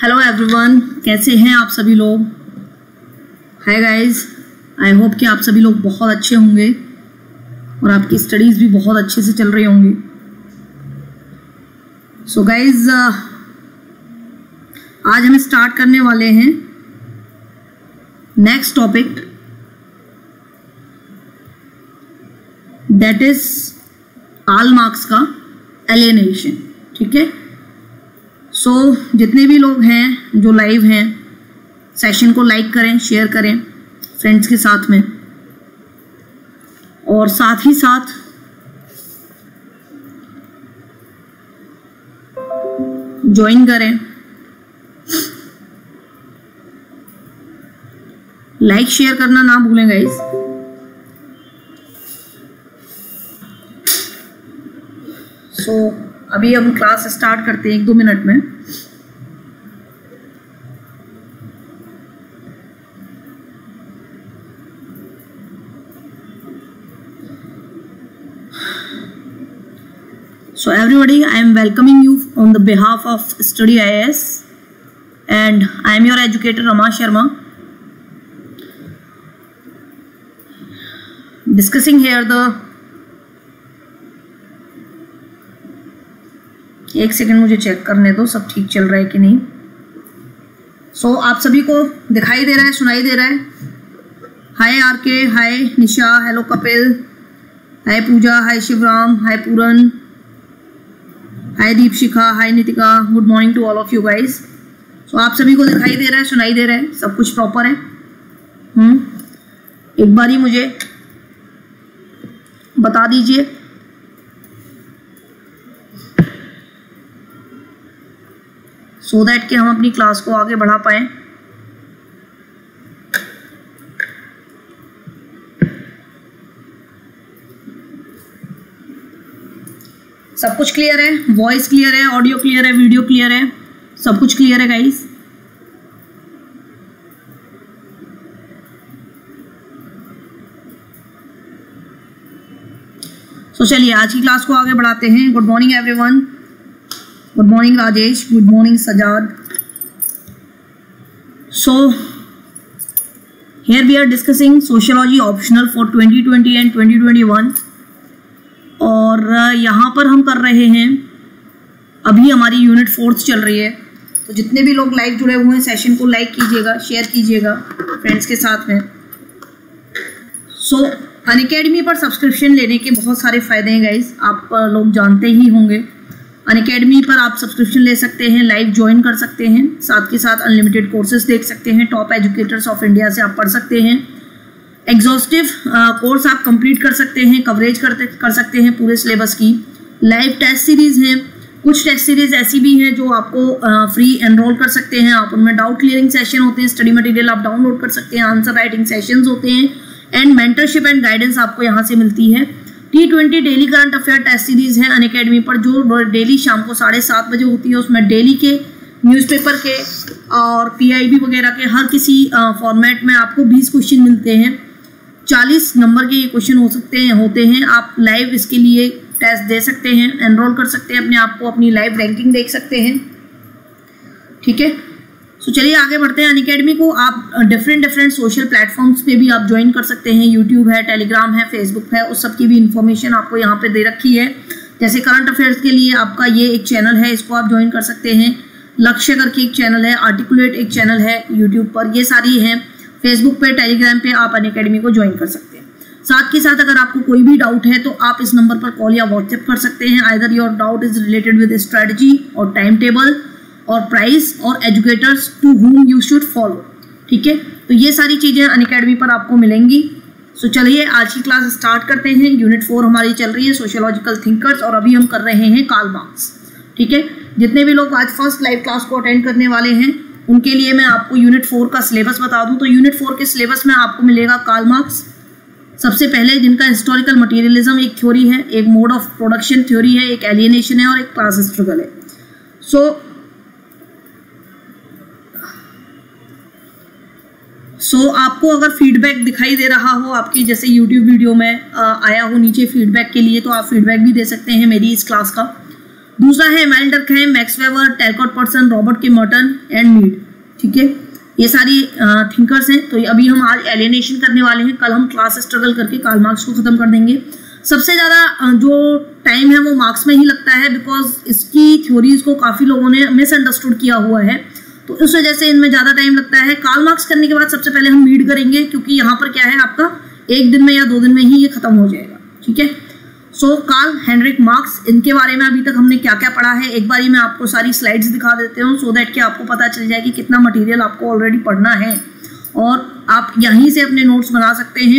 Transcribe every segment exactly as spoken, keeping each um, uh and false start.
Hello everyone, कैसे हैं आप सभी लोग। हाय गाइस, आई होप कि आप सभी लोग बहुत अच्छे होंगे और आपकी स्टडीज़ भी बहुत अच्छे से चल रही होंगी। सो गाइस, आज हम स्टार्ट करने वाले हैं next topic, that is all Marx का एलिनेशन। ठीक है, सो so, जितने भी लोग हैं जो लाइव हैं, सेशन को लाइक करें, शेयर करें फ्रेंड्स के साथ में, और साथ ही साथ ज्वाइन करें। लाइक शेयर करना ना भूलें गाइस। सो so, अभी हम क्लास स्टार्ट करते हैं एक दो मिनट में। So everybody, I am welcoming you on the behalf of Study I A S and I am your educator Rama Sharma, discussing here the एक सेकंड मुझे चेक करने दो सब ठीक चल रहा है कि नहीं। सो so, आप सभी को दिखाई दे रहा है, सुनाई दे रहा है। Hi R K, hi Nisha, hello Kapil, hi Puja, hi Shivram, hi Puran, hi Deepshikha, hi Nitika. Good morning to all of you guys. So आप सभी को दिखाई दे रहा है, सुनाई दे रहा है, सब कुछ प्रॉपर है। हम्म एक बार ही मुझे बता दीजिए। सो so दैट कि हम अपनी क्लास को आगे बढ़ा पाए। सब कुछ क्लियर है, वॉइस क्लियर है, ऑडियो क्लियर है, वीडियो क्लियर है, सब कुछ क्लियर है गाइस। सो so चलिए आज की क्लास को आगे बढ़ाते हैं। Good morning everyone. Good morning Rajesh, good morning Sajad. So here we are discussing sociology optional for twenty twenty and twenty twenty-one, और यहाँ पर हम कर रहे हैं, अभी हमारी यूनिट फोर्थ चल रही है। तो जितने भी लोग लाइव जुड़े हुए हैं सेशन को लाइक कीजिएगा, शेयर कीजिएगा फ्रेंड्स के साथ में। सो अनअकैडमी पर सब्सक्रिप्शन लेने के बहुत सारे फ़ायदे हैं गाइज, आप लोग जानते ही होंगे। अनअकैडमी पर आप सब्सक्रिप्शन ले सकते हैं, लाइव ज्वाइन कर सकते हैं, साथ के साथ अनलिमिटेड कोर्सेज देख सकते हैं, टॉप एजुकेटर्स ऑफ इंडिया से आप पढ़ सकते हैं, एग्जॉस्टिव कोर्स आप कंप्लीट कर सकते हैं, कवरेज करते कर सकते हैं पूरे सिलेबस की। लाइव टेस्ट सीरीज़ हैं, कुछ टेस्ट सीरीज़ ऐसी भी हैं जो आपको फ्री एनरोल कर सकते हैं आप, उनमें डाउट क्लियरिंग सेशन होते हैं, स्टडी मटेरियल आप डाउनलोड कर सकते हैं, आंसर राइटिंग सेशंस होते हैं, एंड मेंटरशिप एंड गाइडेंस आपको यहाँ से मिलती है। T twenty daily current affair test series है अनअकैडमी पर, जो डेली शाम को साढ़े सात बजे होती है। उसमें डेली के, न्यूज़पेपर के और पीआईबी वगैरह के हर किसी फॉर्मेट में आपको बीस क्वेश्चन मिलते हैं। चालीस नंबर के ये क्वेश्चन हो सकते हैं होते हैं आप लाइव इसके लिए टेस्ट दे सकते हैं, एनरोल कर सकते हैं अपने आप को, अपनी लाइव रैंकिंग देख सकते हैं। ठीक है, सो चलिए आगे बढ़ते हैं। अनअकैडमी को आप डिफरेंट डिफरेंट सोशल प्लेटफॉर्म्स पे भी आप ज्वाइन कर सकते हैं। यूट्यूब है, टेलीग्राम है, फेसबुक है, उस सब की भी इंफॉर्मेशन आपको यहाँ पे दे रखी है। जैसे करंट अफेयर्स के लिए आपका ये एक चैनल है, इसको आप ज्वाइन कर सकते हैं। लक्ष्य करके एक चैनल है, आर्टिकुलेट एक चैनल है यूट्यूब पर, ये सारी हैं। फेसबुक पे, टेलीग्राम पे आप अनअकैडमी को ज्वाइन कर सकते हैं। साथ के साथ अगर आपको कोई भी डाउट है तो आप इस नंबर पर कॉल या व्हाट्सएप कर सकते हैं। Either your doubt is related with strategy और टाइम टेबल और प्राइस और educators to whom you should follow. ठीक है, तो ये सारी चीज़ें अनअकैडमी पर आपको मिलेंगी। सो चलिए आज की क्लास स्टार्ट करते हैं। यूनिट फोर हमारी चल रही है सोशियोलॉजिकल थिंकर्स, और अभी हम कर रहे हैं कार्ल मार्क्स। ठीक है, जितने भी लोग आज फर्स्ट लाइव क्लास को अटेंड करने वाले हैं उनके लिए मैं आपको यूनिट फोर का सिलेबस बता दूं। तो यूनिट फोर के सिलेबस में आपको मिलेगा कार्ल मार्क्स सबसे पहले, जिनका हिस्टोरिकल मटेरियलिज्म एक थ्योरी है, एक मोड ऑफ प्रोडक्शन थ्योरी है, एक एलियनेशन है और एक क्लास स्ट्रगल है। सो so, सो so, आपको अगर फीडबैक दिखाई दे रहा हो आपकी, जैसे यूट्यूब वीडियो में आ, आया हो नीचे फीडबैक के लिए, तो आप फीडबैक भी दे सकते हैं मेरी इस क्लास का। दूसरा है Emmanuel Durkheim, Max Weber, Talcott Parson, Robert K Merton and Mead. ठीक है, ये सारी थिंकर्स हैं। तो अभी हम आज एलिनेशन करने वाले हैं, कल हम क्लास स्ट्रगल करके कार्ल मार्क्स को खत्म कर देंगे। सबसे ज़्यादा जो टाइम है वो मार्क्स में ही लगता है, बिकॉज इसकी थ्योरीज को काफ़ी लोगों ने मिसअंडरस्टूड किया हुआ है, तो उस वजह से इनमें ज़्यादा टाइम लगता है। कार्ल मार्क्स करने के बाद सबसे पहले हम मीड करेंगे, क्योंकि यहाँ पर क्या है आपका एक दिन में या दो दिन में ही ये खत्म हो जाएगा। ठीक है, सो कार्ल हेनरिक मार्क्स, इनके बारे में अभी तक हमने क्या क्या पढ़ा है एक बारी मैं आपको सारी स्लाइड्स दिखा देती हूँ, सो दैट कि आपको पता चल जाए कि कितना मटेरियल आपको ऑलरेडी पढ़ना है और आप यहीं से अपने नोट्स बना सकते हैं।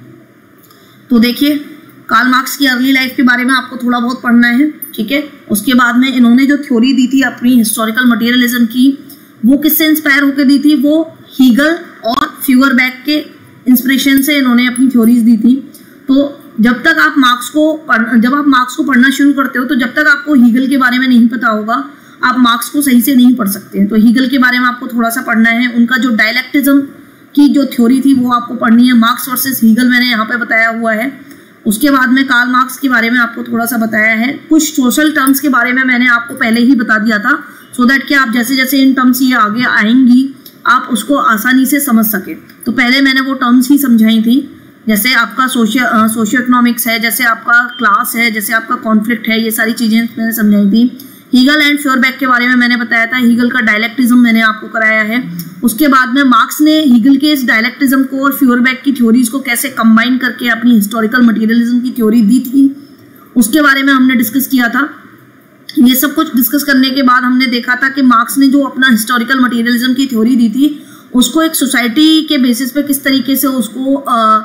तो देखिए, कार्ल मार्क्स की अर्ली लाइफ के बारे में आपको थोड़ा बहुत पढ़ना है। ठीक है, उसके बाद में इन्होंने जो थ्योरी दी थी अपनी हिस्टोरिकल मटेरियलिज्म की, वो किससे इंस्पायर होकर दी थी? वो हीगल और फ्यूगरबैक के इंस्पिरेशन से इन्होंने अपनी थ्योरीज दी थी। तो जब तक आप मार्क्स को पढ़ जब आप मार्क्स को पढ़ना शुरू करते हो, तो जब तक आपको हीगल के बारे में नहीं पता होगा, आप मार्क्स को सही से नहीं पढ़ सकते हैं। तो हीगल के बारे में आपको थोड़ा सा पढ़ना है, उनका जो डायलेक्टिज्म की जो थ्योरी थी वो आपको पढ़नी है। मार्क्स वर्सेस हीगल मैंने यहाँ पे बताया हुआ है। उसके बाद में कार्ल मार्क्स के बारे में आपको थोड़ा सा बताया है। कुछ सोशल टर्म्स के बारे में मैंने आपको पहले ही बता दिया था, सो दैट कि आप जैसे जैसे इन टर्म्स ये आगे आएंगी आप उसको आसानी से समझ सके। तो पहले मैंने वो टर्म्स ही समझाई थी, जैसे आपका सोशियो सोशियो इकोनॉमिक्स है, जैसे आपका क्लास है, जैसे आपका कॉन्फ्लिक्ट है, ये सारी चीज़ें मैंने समझाई थी। हीगल एंड फ्यूगरबैक के बारे में मैंने बताया था, हीगल का डायलेक्टिज्म मैंने आपको कराया है। उसके बाद में मार्क्स ने हीगल के इस डायलेक्टिज्म को और फ्यूगरबैक की थ्योरीज को कैसे कंबाइन करके अपनी हिस्टोरिकल मटेरियलिज्म की थ्योरी दी थी, उसके बारे में हमने डिस्कस किया था। ये सब कुछ डिस्कस करने के बाद हमने देखा था कि मार्क्स ने जो अपना हिस्टोरिकल मटेरियलिज्म की थ्योरी दी थी, उसको एक सोसाइटी के बेसिस पे किस तरीके से उसको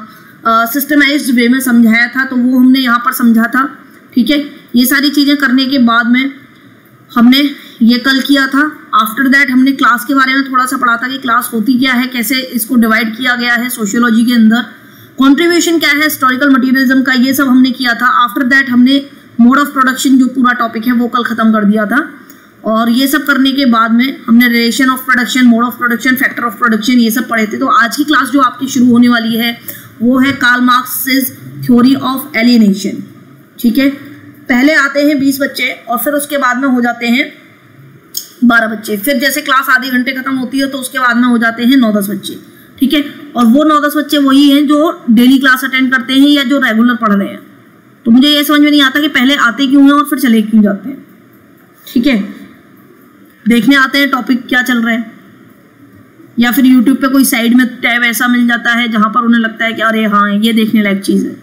सिस्टमाइज्ड वे में समझाया था, तो वो हमने यहाँ पर समझा था। ठीक है, ये सारी चीज़ें करने के बाद में हमने ये कल किया था। आफ्टर दैट हमने क्लास के बारे में थोड़ा सा पढ़ा था कि क्लास होती क्या है, कैसे इसको डिवाइड किया गया है सोशियोलॉजी के अंदर, कंट्रीब्यूशन क्या है हिस्टोरिकल मटेरियलिज्म का, ये सब हमने किया था। आफ्टर दैट हमने मोड ऑफ प्रोडक्शन जो पूरा टॉपिक है वो कल खत्म कर दिया था, और ये सब करने के बाद में हमने relation of production, mode of production, factor of production, ये सब पढ़े थे। तो आज की क्लास जो आपकी शुरू होने वाली है वो है Karl Marx theory of alienation. ठीक है, पहले आते हैं बीस बच्चे और फिर उसके बाद में हो जाते हैं बारह बच्चे, फिर जैसे क्लास आधे घंटे खत्म होती है तो उसके बाद में हो जाते हैं नौ दस बच्चे। ठीक है, और वो नौ दस बच्चे वही हैं जो डेली क्लास अटेंड करते हैं या जो रेगुलर पढ़ रहे हैं। तो मुझे ये समझ में नहीं आता कि पहले आते क्यों हैं और फिर चले क्यों जाते हैं। ठीक है, देखने आते हैं टॉपिक क्या चल रहा है, या फिर यूट्यूब पे कोई साइड में टैब ऐसा मिल जाता है जहां पर उन्हें लगता है कि अरे हाँ ये देखने लायक चीज़ है।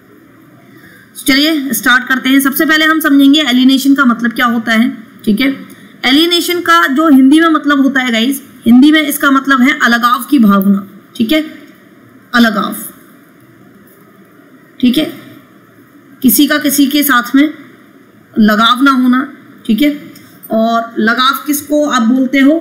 चलिए स्टार्ट करते हैं। सबसे पहले हम समझेंगे एलिनेशन का मतलब क्या होता है। ठीक है, एलिनेशन का जो हिंदी में मतलब होता है गाइज, हिंदी में इसका मतलब है अलगाव की भावना। ठीक है, अलगाव। ठीक है, किसी का किसी के साथ में लगाव ना होना। ठीक है, और लगाव किसको आप बोलते हो?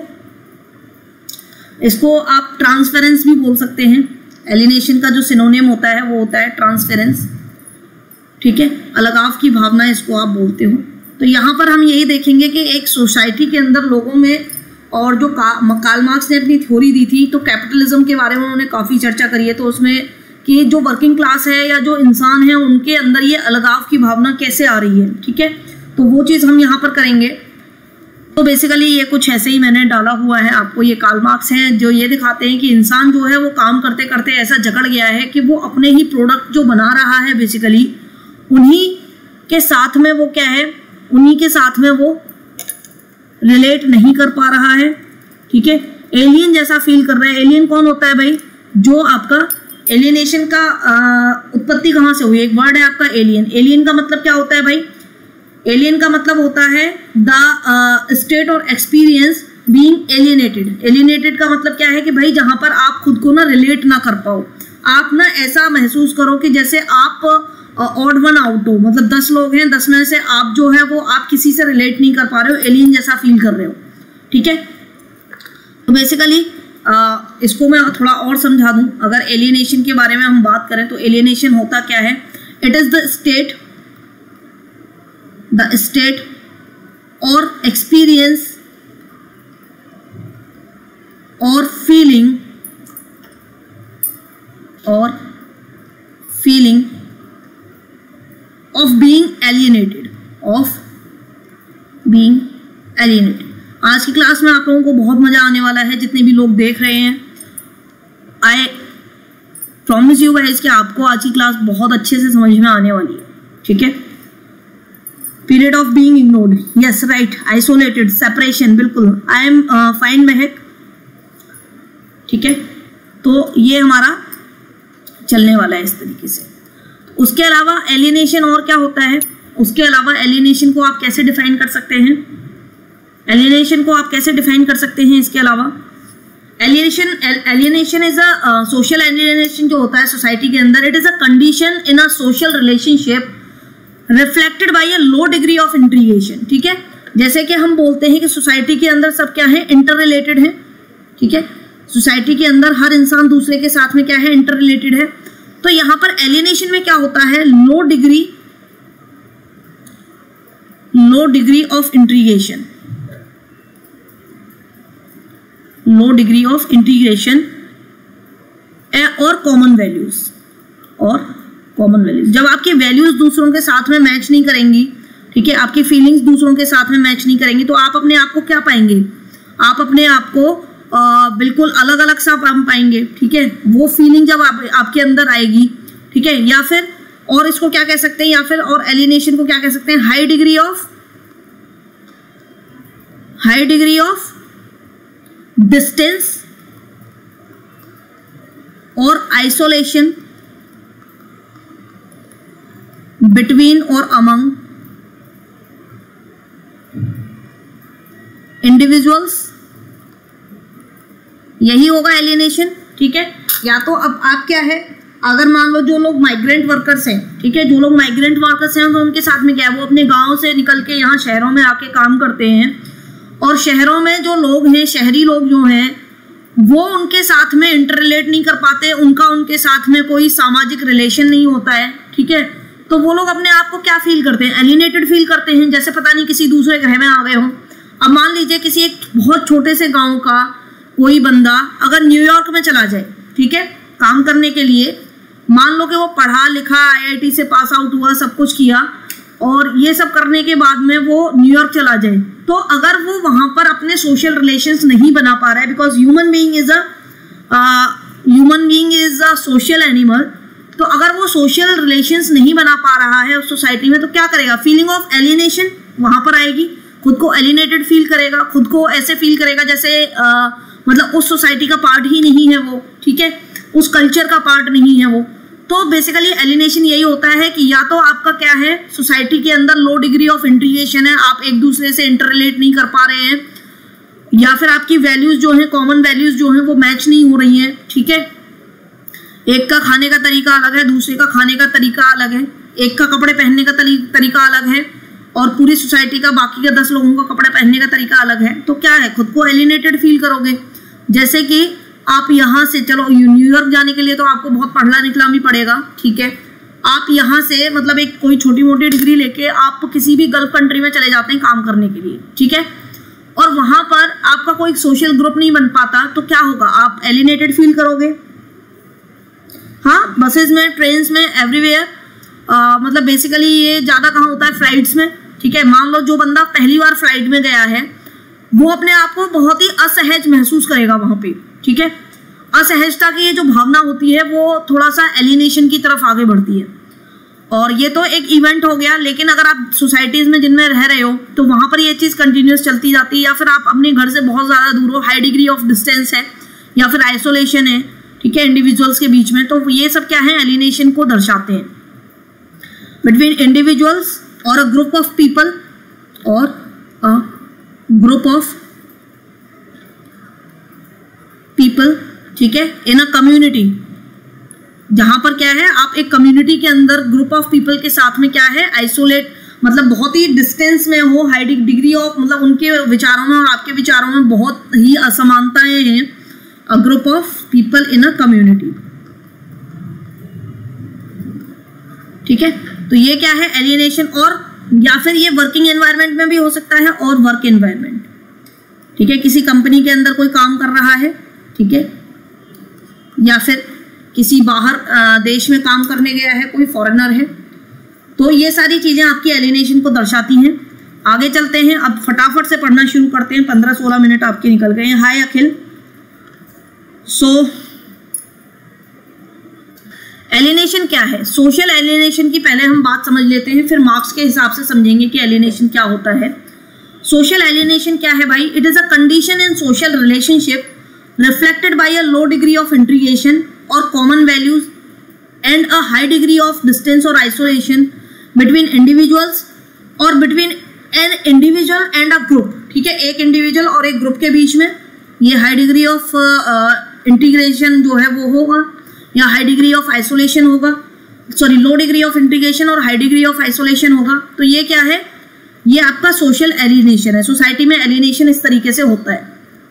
इसको आप ट्रांसफेरेंस भी बोल सकते हैं। एलिनेशन का जो सिनोनिम होता है वो होता है ट्रांसफेरेंस। ठीक है, अलगाव की भावना इसको आप बोलते हो। तो यहाँ पर हम यही देखेंगे कि एक सोसाइटी के अंदर लोगों में, और जो कार्ल मार्क्स ने अपनी थ्योरी दी थी, तो कैपिटलिज्म के बारे में उन्होंने काफ़ी चर्चा करी है। तो उसमें कि जो वर्किंग क्लास है या जो इंसान है उनके अंदर ये अलगाव की भावना कैसे आ रही है। ठीक है, तो वो चीज़ हम यहाँ पर करेंगे। तो बेसिकली ये कुछ ऐसे ही मैंने डाला हुआ है आपको। ये कार्ल मार्क्स हैं जो ये दिखाते हैं कि इंसान जो है वो काम करते करते ऐसा जकड़ गया है कि वो अपने ही प्रोडक्ट जो बना रहा है बेसिकली उन्हीं के साथ में वो क्या है, उन्हीं के साथ में वो रिलेट नहीं कर पा रहा है। ठीक है, एलियन जैसा फील कर रहा है। एलियन कौन होता है भाई? जो आपका एलियनेशन का उत्पत्ति कहाँ से हुई? एक वर्ड है आपका एलियन। एलियन का मतलब क्या होता है भाई? एलियन का मतलब होता है द स्टेट और एक्सपीरियंस बीइंग एलियनेटेड। एलियनेटेड का मतलब क्या है कि भाई जहां पर आप खुद को ना रिलेट ना कर पाओ, आप ना ऐसा महसूस करो कि जैसे आप ऑड वन आउट हो, मतलब दस लोग हैं, दस में से आप जो है वो आप किसी से रिलेट नहीं कर पा रहे हो, एलियन जैसा फील कर रहे हो। ठीक है, तो बेसिकली इसको मैं थोड़ा और समझा दूं। अगर एलियनेशन के बारे में हम बात करें तो एलियनेशन होता क्या है? It is the state the state और एक्सपीरियंस और फीलिंग और feeling of being alienated of alienated. आज की क्लास में आप लोगों को बहुत मजा आने वाला है, जितने भी लोग देख रहे हैं। आई प्रॉमिस यू गाइस कि आपको आज की क्लास बहुत अच्छे से समझ में आने वाली है, ठीक है। Period of being ignored, yes right, isolated, separation, बिल्कुल। आई एम फाइन महक, ठीक है। तो ये हमारा चलने वाला है इस तरीके से। उसके अलावा एलिनेशन और क्या होता है, उसके अलावा एलिनेशन को आप कैसे डिफाइन कर सकते हैं, एलिनेशन को आप कैसे डिफाइन कर सकते हैं इसके अलावा। Alienation alienation is a social alienation जो होता है सोसाइटी के अंदर, it is a condition in a social relationship reflected by a low degree of integration, ठीक है। जैसे कि हम बोलते हैं कि सोसाइटी के अंदर सब क्या है, इंटर रिलेटेड है, ठीक है। सोसाइटी के अंदर हर इंसान दूसरे के साथ में क्या है, इंटर रिलेटेड है। तो यहां पर एलिनेशन में क्या होता है, low degree low degree of integration, low degree of integration और कॉमन वैल्यूज और कॉमन वैल्यूज। जब आपकी वैल्यूज दूसरों के साथ में मैच नहीं करेंगी, ठीक है, आपकी फीलिंग्स दूसरों के साथ में मैच नहीं करेंगी, तो आप अपने आप को क्या पाएंगे, आप अपने आप को आ, बिल्कुल अलग अलग सा पाएंगे, ठीक है। वो फीलिंग जब आप, आपके अंदर आएगी, ठीक है, या फिर और इसको क्या कह सकते हैं, या फिर और एलिनेशन को क्या कह सकते हैं, high degree of high degree of distance और आइसोलेशन बिटवीन और अमंग इंडिविजुअल्स, यही होगा एलिनेशन, ठीक है। या तो अब आप क्या है, अगर मान लो जो लोग माइग्रेंट वर्कर्स हैं, ठीक है, जो लोग माइग्रेंट वर्कर्स हैं तो उनके साथ में क्या है, वो अपने गांव से निकल के यहाँ शहरों में आके काम करते हैं, और शहरों में जो लोग हैं, शहरी लोग जो हैं, वो उनके साथ में इंटर रिलेट नहीं कर पाते, उनका उनके साथ में कोई सामाजिक रिलेशन नहीं होता है, ठीक है। तो वो लोग अपने आप को क्या फील करते हैं, एलिनेटेड फील करते हैं, जैसे पता नहीं किसी दूसरे ग्रह में आ गए हो। अब मान लीजिए किसी एक बहुत छोटे से गाँव का कोई बंदा अगर न्यूयॉर्क में चला जाए, ठीक है, काम करने के लिए, मान लो कि वो पढ़ा लिखा आईआईटी से पास आउट हुआ, सब कुछ किया, और ये सब करने के बाद में वो न्यूयॉर्क चला जाए, तो अगर वो वहां पर अपने सोशल रिलेशंस नहीं बना पा रहा है, because human being is a human being is a social animal, तो अगर वो सोशल रिलेशंस नहीं बना पा रहा है उस सोसाइटी में, तो क्या करेगा, फीलिंग ऑफ एलिनेशन वहां पर आएगी, खुद को एलिनेटेड फील करेगा, खुद को ऐसे फील करेगा जैसे uh, मतलब उस सोसाइटी का पार्ट ही नहीं है वो, ठीक है, उस कल्चर का पार्ट नहीं है वो। तो बेसिकली एलिनेशन यही होता है कि या तो आपका क्या है, सोसाइटी के अंदर लो डिग्री ऑफ इंटीग्रेशन है, आप एक दूसरे से इंटर रिलेट नहीं कर पा रहे हैं, या फिर आपकी वैल्यूज जो है, कॉमन वैल्यूज जो है वो मैच नहीं हो रही हैं, ठीक है। एक का खाने का तरीका अलग है, दूसरे का खाने का तरीका अलग है, एक का कपड़े पहनने का तरीका अलग है, और पूरी सोसाइटी का बाकी का दस लोगों का कपड़े पहनने का तरीका अलग है। तो क्या है, खुद को एलिनेटेड फील करोगे। जैसे कि आप यहाँ से, चलो न्यूयॉर्क जाने के लिए तो आपको बहुत पढ़ना लिखना भी पड़ेगा, ठीक है। आप यहाँ से मतलब एक कोई छोटी मोटी डिग्री लेके आप किसी भी गल्फ कंट्री में चले जाते हैं काम करने के लिए, ठीक है, और वहां पर आपका कोई सोशल ग्रुप नहीं बन पाता, तो क्या होगा, आप एलिनेटेड फील करोगे। हाँ, बसेस में, ट्रेन में, एवरीवेयर, मतलब बेसिकली ये ज्यादा कहाँ होता है, फ्लाइट्स में, ठीक है। मान लो जो बंदा पहली बार फ्लाइट में गया है, वो अपने आप को बहुत ही असहज महसूस करेगा वहां पे, ठीक है। असहजता की ये जो भावना होती है वो थोड़ा सा एलिनेशन की तरफ आगे बढ़ती है, और ये तो एक इवेंट हो गया। लेकिन अगर आप सोसाइटीज में जिनमें रह रहे हो, तो वहां पर ये चीज कंटिन्यूस चलती जाती है, या फिर आप अपने घर से बहुत ज्यादा दूर हो, हाई डिग्री ऑफ डिस्टेंस है, या फिर आइसोलेशन है, ठीक है, इंडिविजुअल्स के बीच में, तो ये सब क्या है, एलिनेशन को दर्शाते हैं। बिटवीन इंडिविजुअल्स और अ ग्रुप ऑफ पीपल और अ ग्रुप ऑफ पीपल, ठीक है, इन अ कम्युनिटी, जहां पर क्या है, आप एक कम्युनिटी के अंदर ग्रुप ऑफ पीपल के साथ में क्या है, आइसोलेट, मतलब बहुत ही डिस्टेंस में हो, हाई डिग्री ऑफ, मतलब उनके विचारों में और आपके विचारों में बहुत ही असमानताएं हैं। A group of people in a community, ठीक है। तो ये क्या है, एलिनेशन। और या फिर ये वर्किंग एनवायरनमेंट में भी हो सकता है, और वर्क एनवायरनमेंट, ठीक है, किसी कंपनी के अंदर कोई काम कर रहा है, ठीक है, या फिर किसी बाहर देश में काम करने गया है, कोई फॉरेनर है, तो ये सारी चीजें आपकी एलिनेशन को दर्शाती हैं। आगे चलते हैं, अब फटाफट से पढ़ना शुरू करते हैं, पंद्रह सोलह मिनट आपके निकल गए हैं। हाय अखिल। सो एलिनेशन क्या है? सोशल एलिनेशन की पहले हम बात समझ लेते हैं, फिर मार्क्स के हिसाब से समझेंगे कि एलिनेशन क्या होता है। सोशल एलिनेशन क्या है भाई? It is a condition in social relationship reflected by a low degree of integration or common values and a high degree of distance or isolation between individuals or between an individual and a group। ठीक है, एक individual और एक group के बीच में ये high degree of integration जो है वो होगा, या हाई डिग्री ऑफ आइसोलेशन होगा, sorry low degree of integration और हाई डिग्री ऑफ आइसोलेशन होगा। तो ये क्या है? ये आपका सोशल एलिनेशन है। सोसाइटी में एलिनेशन इस तरीके से होता है।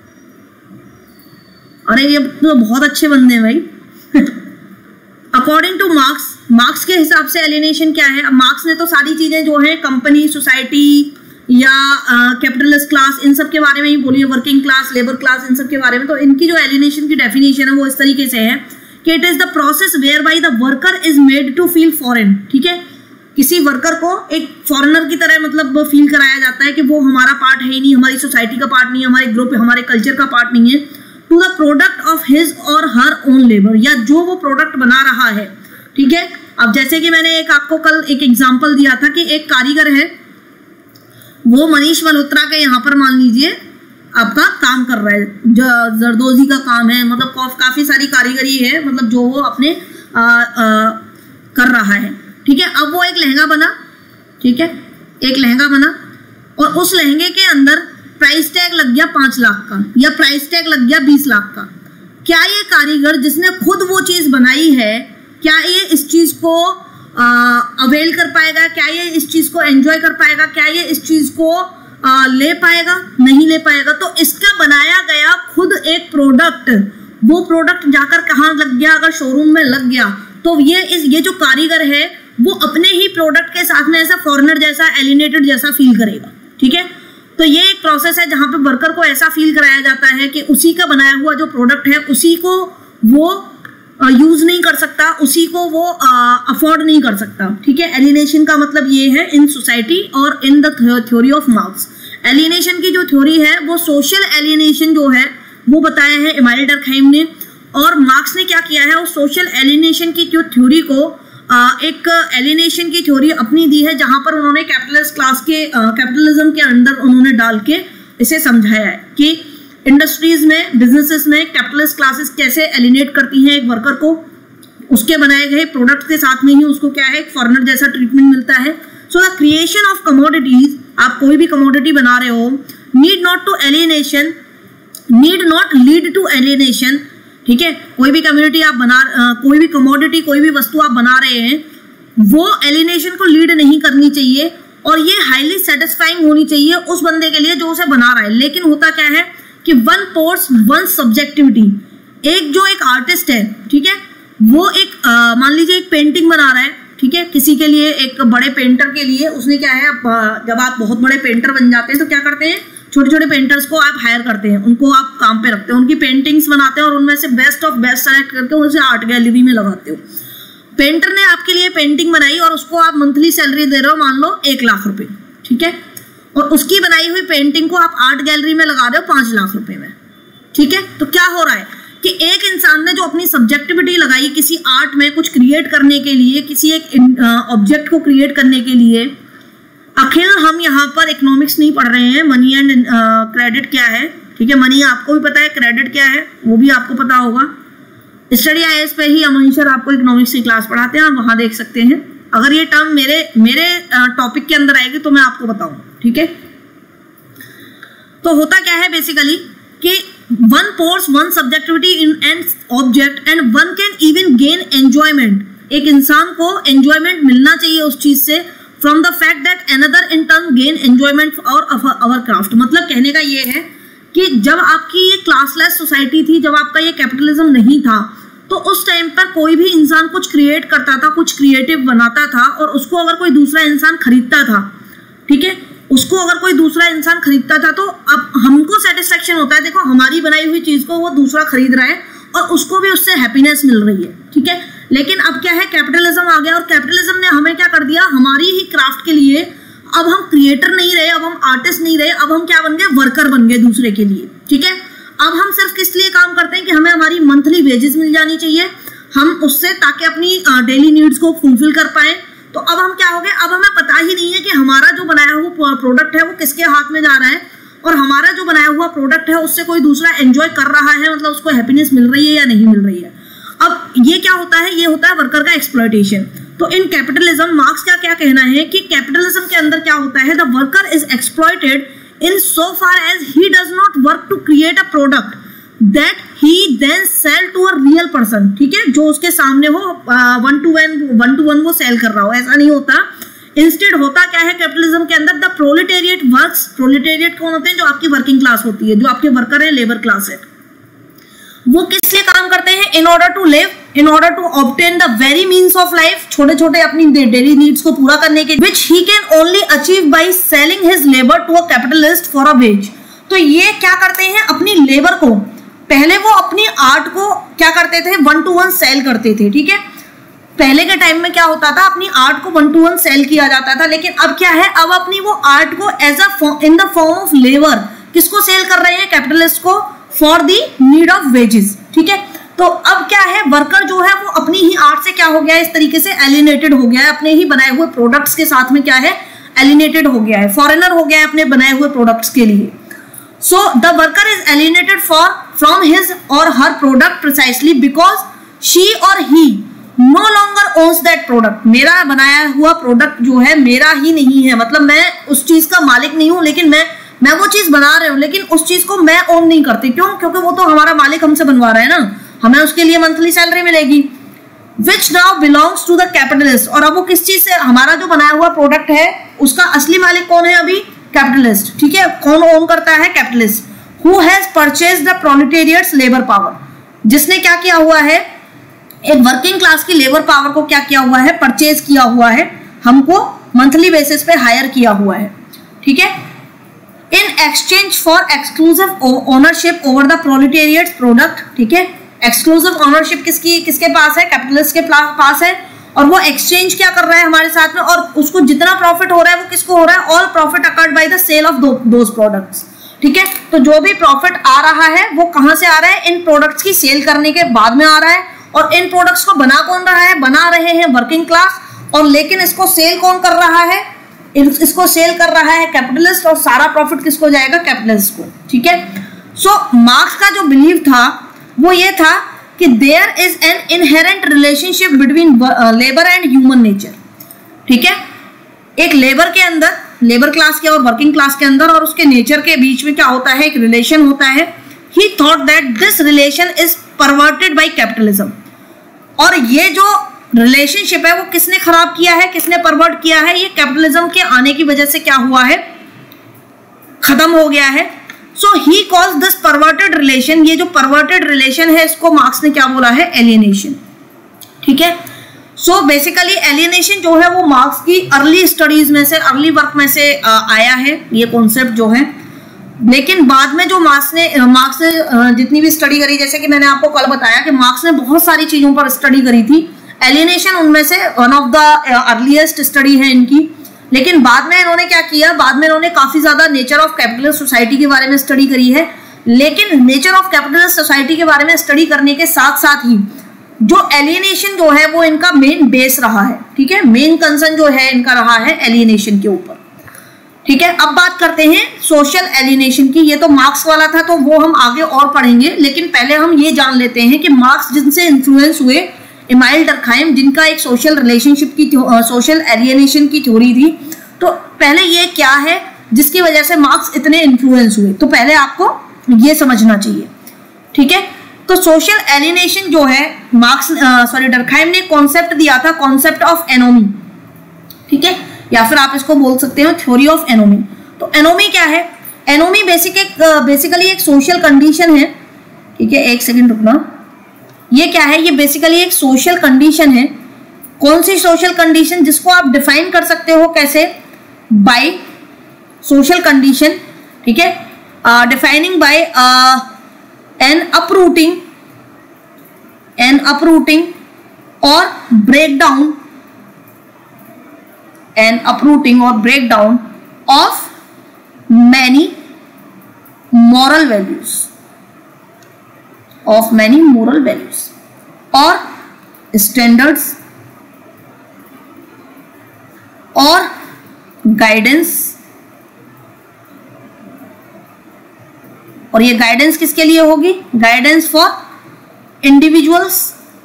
अरे ये तो बहुत अच्छे बंदे हैं भाई। अकॉर्डिंग टू मार्क्स, मार्क्स के हिसाब से एलिनेशन क्या है? अब मार्क्स ने तो सारी चीजें जो है कंपनी, सोसाइटी या कैपिटलिस्ट क्लास, इन सब के बारे में ही बोली है, वर्किंग क्लास, लेबर क्लास, इन सब के बारे में। तो इनकी जो एलिनेशन की डेफिनेशन है वो इस तरीके से है कि it is the process whereby the worker is made to feel foreign. ठीक है, किसी वर्कर को एक फॉरेनर की तरह मतलब फील कराया जाता है कि वो हमारा पार्ट है ही नहीं, हमारी सोसाइटी का पार्ट नहीं है, हमारे ग्रुप, हमारे कल्चर का पार्ट नहीं है, to the product of his और हर ओन लेबर, या जो वो प्रोडक्ट बना रहा है। ठीक है, अब जैसे कि मैंने एक आपको कल एक एग्जांपल दिया था कि एक कारीगर है, वो मनीष मल्होत्रा के यहाँ पर मान लीजिए आपका काम कर रहा है, जरदोजी का काम है, मतलब काफी सारी कारीगरी है, मतलब जो वो अपने आ, आ, कर रहा है। ठीक है, अब वो एक लहंगा बना, ठीक है, एक लहंगा बना और उस लहंगे के अंदर प्राइस टैग लग गया पांच लाख का या प्राइस टैग लग गया बीस लाख का। क्या ये कारीगर जिसने खुद वो चीज बनाई है, क्या ये इस चीज को अवेल कर पाएगा? क्या ये इस चीज को एंजॉय कर पाएगा? क्या ये इस चीज को आ, ले पाएगा? नहीं ले पाएगा। तो इसका बनाया गया खुद एक प्रोडक्ट, वो प्रोडक्ट जाकर कहाँ लग गया? अगर शोरूम में लग गया तो ये इस ये जो कारीगर है वो अपने ही प्रोडक्ट के साथ में ऐसा फॉरेनर जैसा, एलिनेटेड जैसा फील करेगा। ठीक है, तो ये एक प्रोसेस है जहां पे वर्कर को ऐसा फील कराया जाता है कि उसी का बनाया हुआ जो प्रोडक्ट है उसी को वो यूज नहीं कर सकता, उसी को वो अफोर्ड नहीं कर सकता। ठीक है, एलिनेशन का मतलब ये है इन सोसाइटी और in the theory of Marx. Alienation की जो थ्योरी है वो सोशल एलिनेशन जो है वो बताया है इमाइल डर्कहाइम ने, और मार्क्स ने क्या किया है, उस सोशल एलिनेशन की जो थ्योरी को एक एलिनेशन की थ्योरी अपनी दी है, जहां पर उन्होंने कैपिटलिस्ट क्लास के कैपिटलिज्म के अंदर उन्होंने डाल के इसे समझाया है कि इंडस्ट्रीज में, बिजनेसेस में कैपिटलिस्ट क्लासेस कैसे एलिनेट करती हैं एक वर्कर को, उसके बनाए गए प्रोडक्ट के साथ में ही उसको क्या है, एक फॉरेनर जैसा ट्रीटमेंट मिलता है। So the creation of commodities, आप कोई भी कमोडिटी बना रहे हो, need not to alienation, need not lead to alienation. ठीक है, कोई भी कम्युनिटी आप बना आ, कोई भी कमोडिटी, कोई भी वस्तु आप बना रहे हैं, वो एलिनेशन को लीड नहीं करनी चाहिए और ये हाईली सेटिस्फाइंग होनी चाहिए उस बंदे के लिए जो उसे बना रहा है। लेकिन होता क्या है कि वन पोर्स वन सब्जेक्टिविटी, एक जो एक आर्टिस्ट है, ठीक है, वो एक मान लीजिए एक पेंटिंग बना रहा है, ठीक है, किसी के लिए, एक बड़े पेंटर के लिए, उसने क्या है, जब आप बहुत बड़े पेंटर बन जाते हैं तो क्या करते हैं, छोटे छोटे पेंटर्स को आप हायर करते हैं, उनको आप काम पे रखते हैं, उनकी पेंटिंग्स बनाते हैं और उनमें से बेस्ट ऑफ बेस्ट सेलेक्ट करके उसे आर्ट गैलरी में लगाते हो। पेंटर ने आपके लिए पेंटिंग बनाई और उसको आप मंथली सैलरी दे रहे हो, मान लो एक लाख रुपए, ठीक है, और उसकी बनाई हुई पेंटिंग को आप आर्ट गैलरी में लगा रहे हो पांच लाख रुपए में। ठीक है, तो क्या हो रहा है कि एक इंसान ने जो अपनी सब्जेक्टिविटी लगाई किसी आर्ट में कुछ क्रिएट करने के लिए, किसी एक ऑब्जेक्ट को क्रिएट करने के लिए। अखिल, हम यहाँ पर इकोनॉमिक्स नहीं पढ़ रहे हैं, मनी एंड क्रेडिट क्या है, ठीक है, मनी आपको भी पता है, क्रेडिट क्या है वो भी आपको पता होगा। स्टडी आई एस पे ही अमन सर आपको इकोनॉमिक्स की क्लास पढ़ाते हैं, आप वहां देख सकते हैं। अगर ये टर्म मेरे मेरे टॉपिक के अंदर आएगी तो मैं आपको बताऊं, ठीक है। तो होता क्या है बेसिकली कि one pours one subjectivity in an object and one can even gain enjoyment. एक इंसान को एंजॉयमेंट मिलना चाहिए उस चीज से, from the fact that another in turn gain enjoyment और अवर क्राफ्ट। मतलब कहने का ये है कि जब आपकी ये क्लासलेस सोसाइटी थी, जब आपका ये कैपिटलिज्म नहीं था, तो उस टाइम पर कोई भी इंसान कुछ क्रिएट करता था, कुछ क्रिएटिव बनाता था और उसको अगर कोई दूसरा इंसान खरीदता था, ठीक है, उसको अगर कोई दूसरा इंसान खरीदता था तो अब हमको सेटिस्फेक्शन होता है, देखो हमारी बनाई हुई चीज को वो दूसरा खरीद रहा है और उसको भी उससे हैप्पीनेस मिल रही है, ठीक है। लेकिन अब क्या है, कैपिटलिज्म आ गया और कैपिटलिज्म ने हमें क्या कर दिया, हमारी ही क्राफ्ट के लिए अब हम क्रिएटर नहीं रहे, अब हम आर्टिस्ट नहीं रहे, अब हम क्या बन गए, वर्कर बन गए दूसरे के लिए, ठीक है। अब हम सिर्फ किस लिए काम करते हैं कि हमें हमारी मंथली वेजेस मिल जानी चाहिए, हम उससे ताकि अपनी डेली नीड्स को फुलफिल कर पाए। तो अब हम क्या हो गए, अब हमें पता ही नहीं है कि हमारा जो बनाया हुआ प्रोडक्ट है वो किसके हाथ में जा रहा है, और हमारा जो बनाया हुआ प्रोडक्ट है उससे कोई दूसरा एंजॉय कर रहा है, मतलब उसको हैप्पीनेस मिल रही है या नहीं मिल रही है। अब ये क्या होता है, ये होता है वर्कर का एक्सप्लॉयटेशन। तो इन कैपिटलिज्म मार्क्स का क्या कहना है कि कैपिटलिज्म के अंदर क्या होता है, the worker is exploited in so far as he does not work to create a product that he then sell to a real person, ठीक है, जो उसके सामने हो one to one one to one वो सेल कर रहा हो, ऐसा नहीं होता। इंस्टेड होता क्या है कैपिटलिज्म के अंदर, द प्रोलेटेरिएट वर्क्स, प्रोलेटेरिएट कौन होते हैं, जो आपकी वर्किंग क्लास होती है, जो आपके वर्कर है, लेबर क्लास है, वो किस लिए काम करते हैं, in order to live, in order to obtain the very means of life, छोटे छोटे अपनी डेली नीड्स को पूरा करने के, which he can only achieve by selling his labour to a capitalist for a wage. तो ये क्या करते हैं, अपनी लेबर को, पहले वो अपनी आर्ट को क्या करते थे, वन टू वन सेल करते थे, ठीक है। पहले के टाइम में क्या होता था, अपनी आर्ट को वन टू वन सेल किया जाता था, लेकिन अब क्या है, अब अपनी वो आर्ट को as a in the form of labour किसको सेल कर रहे हैं, कैपिटलिस्ट को, for the need of wages, ठीक है। तो अब क्या है, वर्कर जो है वो अपनी ही आर्ट से क्या हो गया है, इस तरीके से एलिनेटेड हो गया है, अपने ही बनाए हुए प्रोडक्ट्स के साथ में क्या है, एलिनेटेड हो गया है, फॉरेनर हो गया है अपने बनाए हुए प्रोडक्ट्स के लिए। So the worker is alienated for from his और her product precisely because she और he no longer owns that product. मेरा बनाया हुआ प्रोडक्ट जो है मेरा ही नहीं है, मतलब मैं उस चीज का मालिक नहीं हूं, लेकिन मैं मैं वो चीज बना रहे हूं, लेकिन उस चीज को मैं ओन नहीं करती। क्यों? क्योंकि वो तो हमारा मालिक हमसे बनवा रहा है ना, हमें उसके लिए मंथली सैलरी मिलेगी। Which now belongs to the capitalist. और अब वो किस चीज से, हमारा जो बनाया हुआ प्रोडक्ट है उसका असली मालिक कौन है अभी, कैपिटलिस्ट, ठीक है। कौन ओन करता है, capitalist. Who has purchased the proletariat's labour power, जिसने क्या किया हुआ है, एक वर्किंग क्लास की लेबर पावर को क्या किया हुआ है, परचेज किया हुआ है, हमको मंथली बेसिस पे हायर किया हुआ है, ठीक है। In exchange for exclusive ownership over the proletariat's product, ठीक है। एक्सक्लूसिव ओनरशिप किसकी किसके पास है, कैपिटलिस्ट के पास है, और वो एक्सचेंज क्या कर रहा है हमारे साथ में, और उसको जितना प्रॉफिट हो रहा है वो किसको हो रहा है, all profit accrued by the sale of those products, ठीक है। तो जो भी प्रॉफिट आ रहा है वो कहां से आ रहा है, इन प्रोडक्ट्स की सेल करने के बाद में आ रहा है। और इन प्रोडक्ट्स को बना कौन रहा है, बना रहे हैं वर्किंग क्लास, और लेकिन इसको सेल कौन कर रहा है, इसको सेल कर रहा है कैपिटलिस्ट, और सारा प्रॉफिट किसको जाएगा, कैपिटलिस्ट को, ठीक है। सो मार्क्स का जो बिलीव था वो ये था कि there is an inherent relationship between labour and human nature, ठीक है। एक लेबर के अंदर, लेबर क्लास के और वर्किंग क्लास के अंदर और उसके नेचर के बीच में क्या होता है, एक रिलेशन होता है। He thought that this relation is perverted by capitalism. और ये जो रिलेशनशिप है वो किसने खराब किया है, किसने परवर्ट किया है, ये कैपिटलिज्म के आने की वजह से क्या हुआ है, खत्म हो गया है। So he calls this perverted relation, ये जो परवर्टेड रिलेशन है इसको मार्क्स ने क्या बोला है, एलियनेशन, ठीक है। सो बेसिकली एलियनेशन जो है वो मार्क्स की अर्ली स्टडीज में से, अर्ली वर्क में से आ, आया है ये कॉन्सेप्ट जो है। लेकिन बाद में जो मार्क्स ने मार्क्स ने जितनी भी स्टडी करी, जैसे कि मैंने आपको कल बताया कि मार्क्स ने बहुत सारी चीजों पर स्टडी करी थी, एलियनेशन उनमें से one of the earliest study है इनकी। लेकिन बाद में इन्होंने क्या किया, बाद में इन्होंने काफी ज्यादा नेचर ऑफ कैपिटलिस्ट सोसाइटी के बारे में स्टडी करी है। लेकिन नेचर ऑफ कैपिटलिस्ट सोसाइटी के बारे में स्टडी करने के साथ साथ ही जो एलियनेशन जो है वो इनका मेन बेस रहा है, ठीक है। मेन कंसर्न जो है इनका रहा है एलियनेशन के ऊपर, ठीक है। अब बात करते हैं सोशल एलियनेशन की। ये तो मार्क्स वाला था तो वो हम आगे और पढ़ेंगे, लेकिन पहले हम ये जान लेते हैं कि मार्क्स जिनसे इन्फ्लुएंस हुए, इमाइल डर्कहाइम जिनका एक सोशल रिलेशनशिप की, सोशल एलियनेशन की थ्योरी थी। तो पहले ये क्या है जिसकी वजह से मार्क्स इतने इन्फ्लुएंस हुए, तो पहले आपको ये समझना चाहिए, ठीक है। तो सोशल एलियनेशन जो है मार्क्स सॉरी डर्कहाइम ने कॉन्सेप्ट दिया था, कॉन्सेप्ट ऑफ एनोमी, ठीक है, या फिर आप इसको बोल सकते हो थ्योरी ऑफ एनोमी। तो एनोमी क्या है, एनोमी बेसिक एक बेसिकली एक सोशल कंडीशन है, ठीक है। एक सेकंड रुकना, ये क्या है, ये बेसिकली एक सोशल कंडीशन है। कौन सी सोशल कंडीशन, जिसको आप डिफाइन कर सकते हो कैसे, बाय सोशल कंडीशन, ठीक है, defining by an uprooting an uprooting और ब्रेकडाउन एन अपरूटिंग और breakdown of many moral values of many moral values or standards or guidance, और ये गाइडेंस किसके लिए होगी? Guidance for individuals,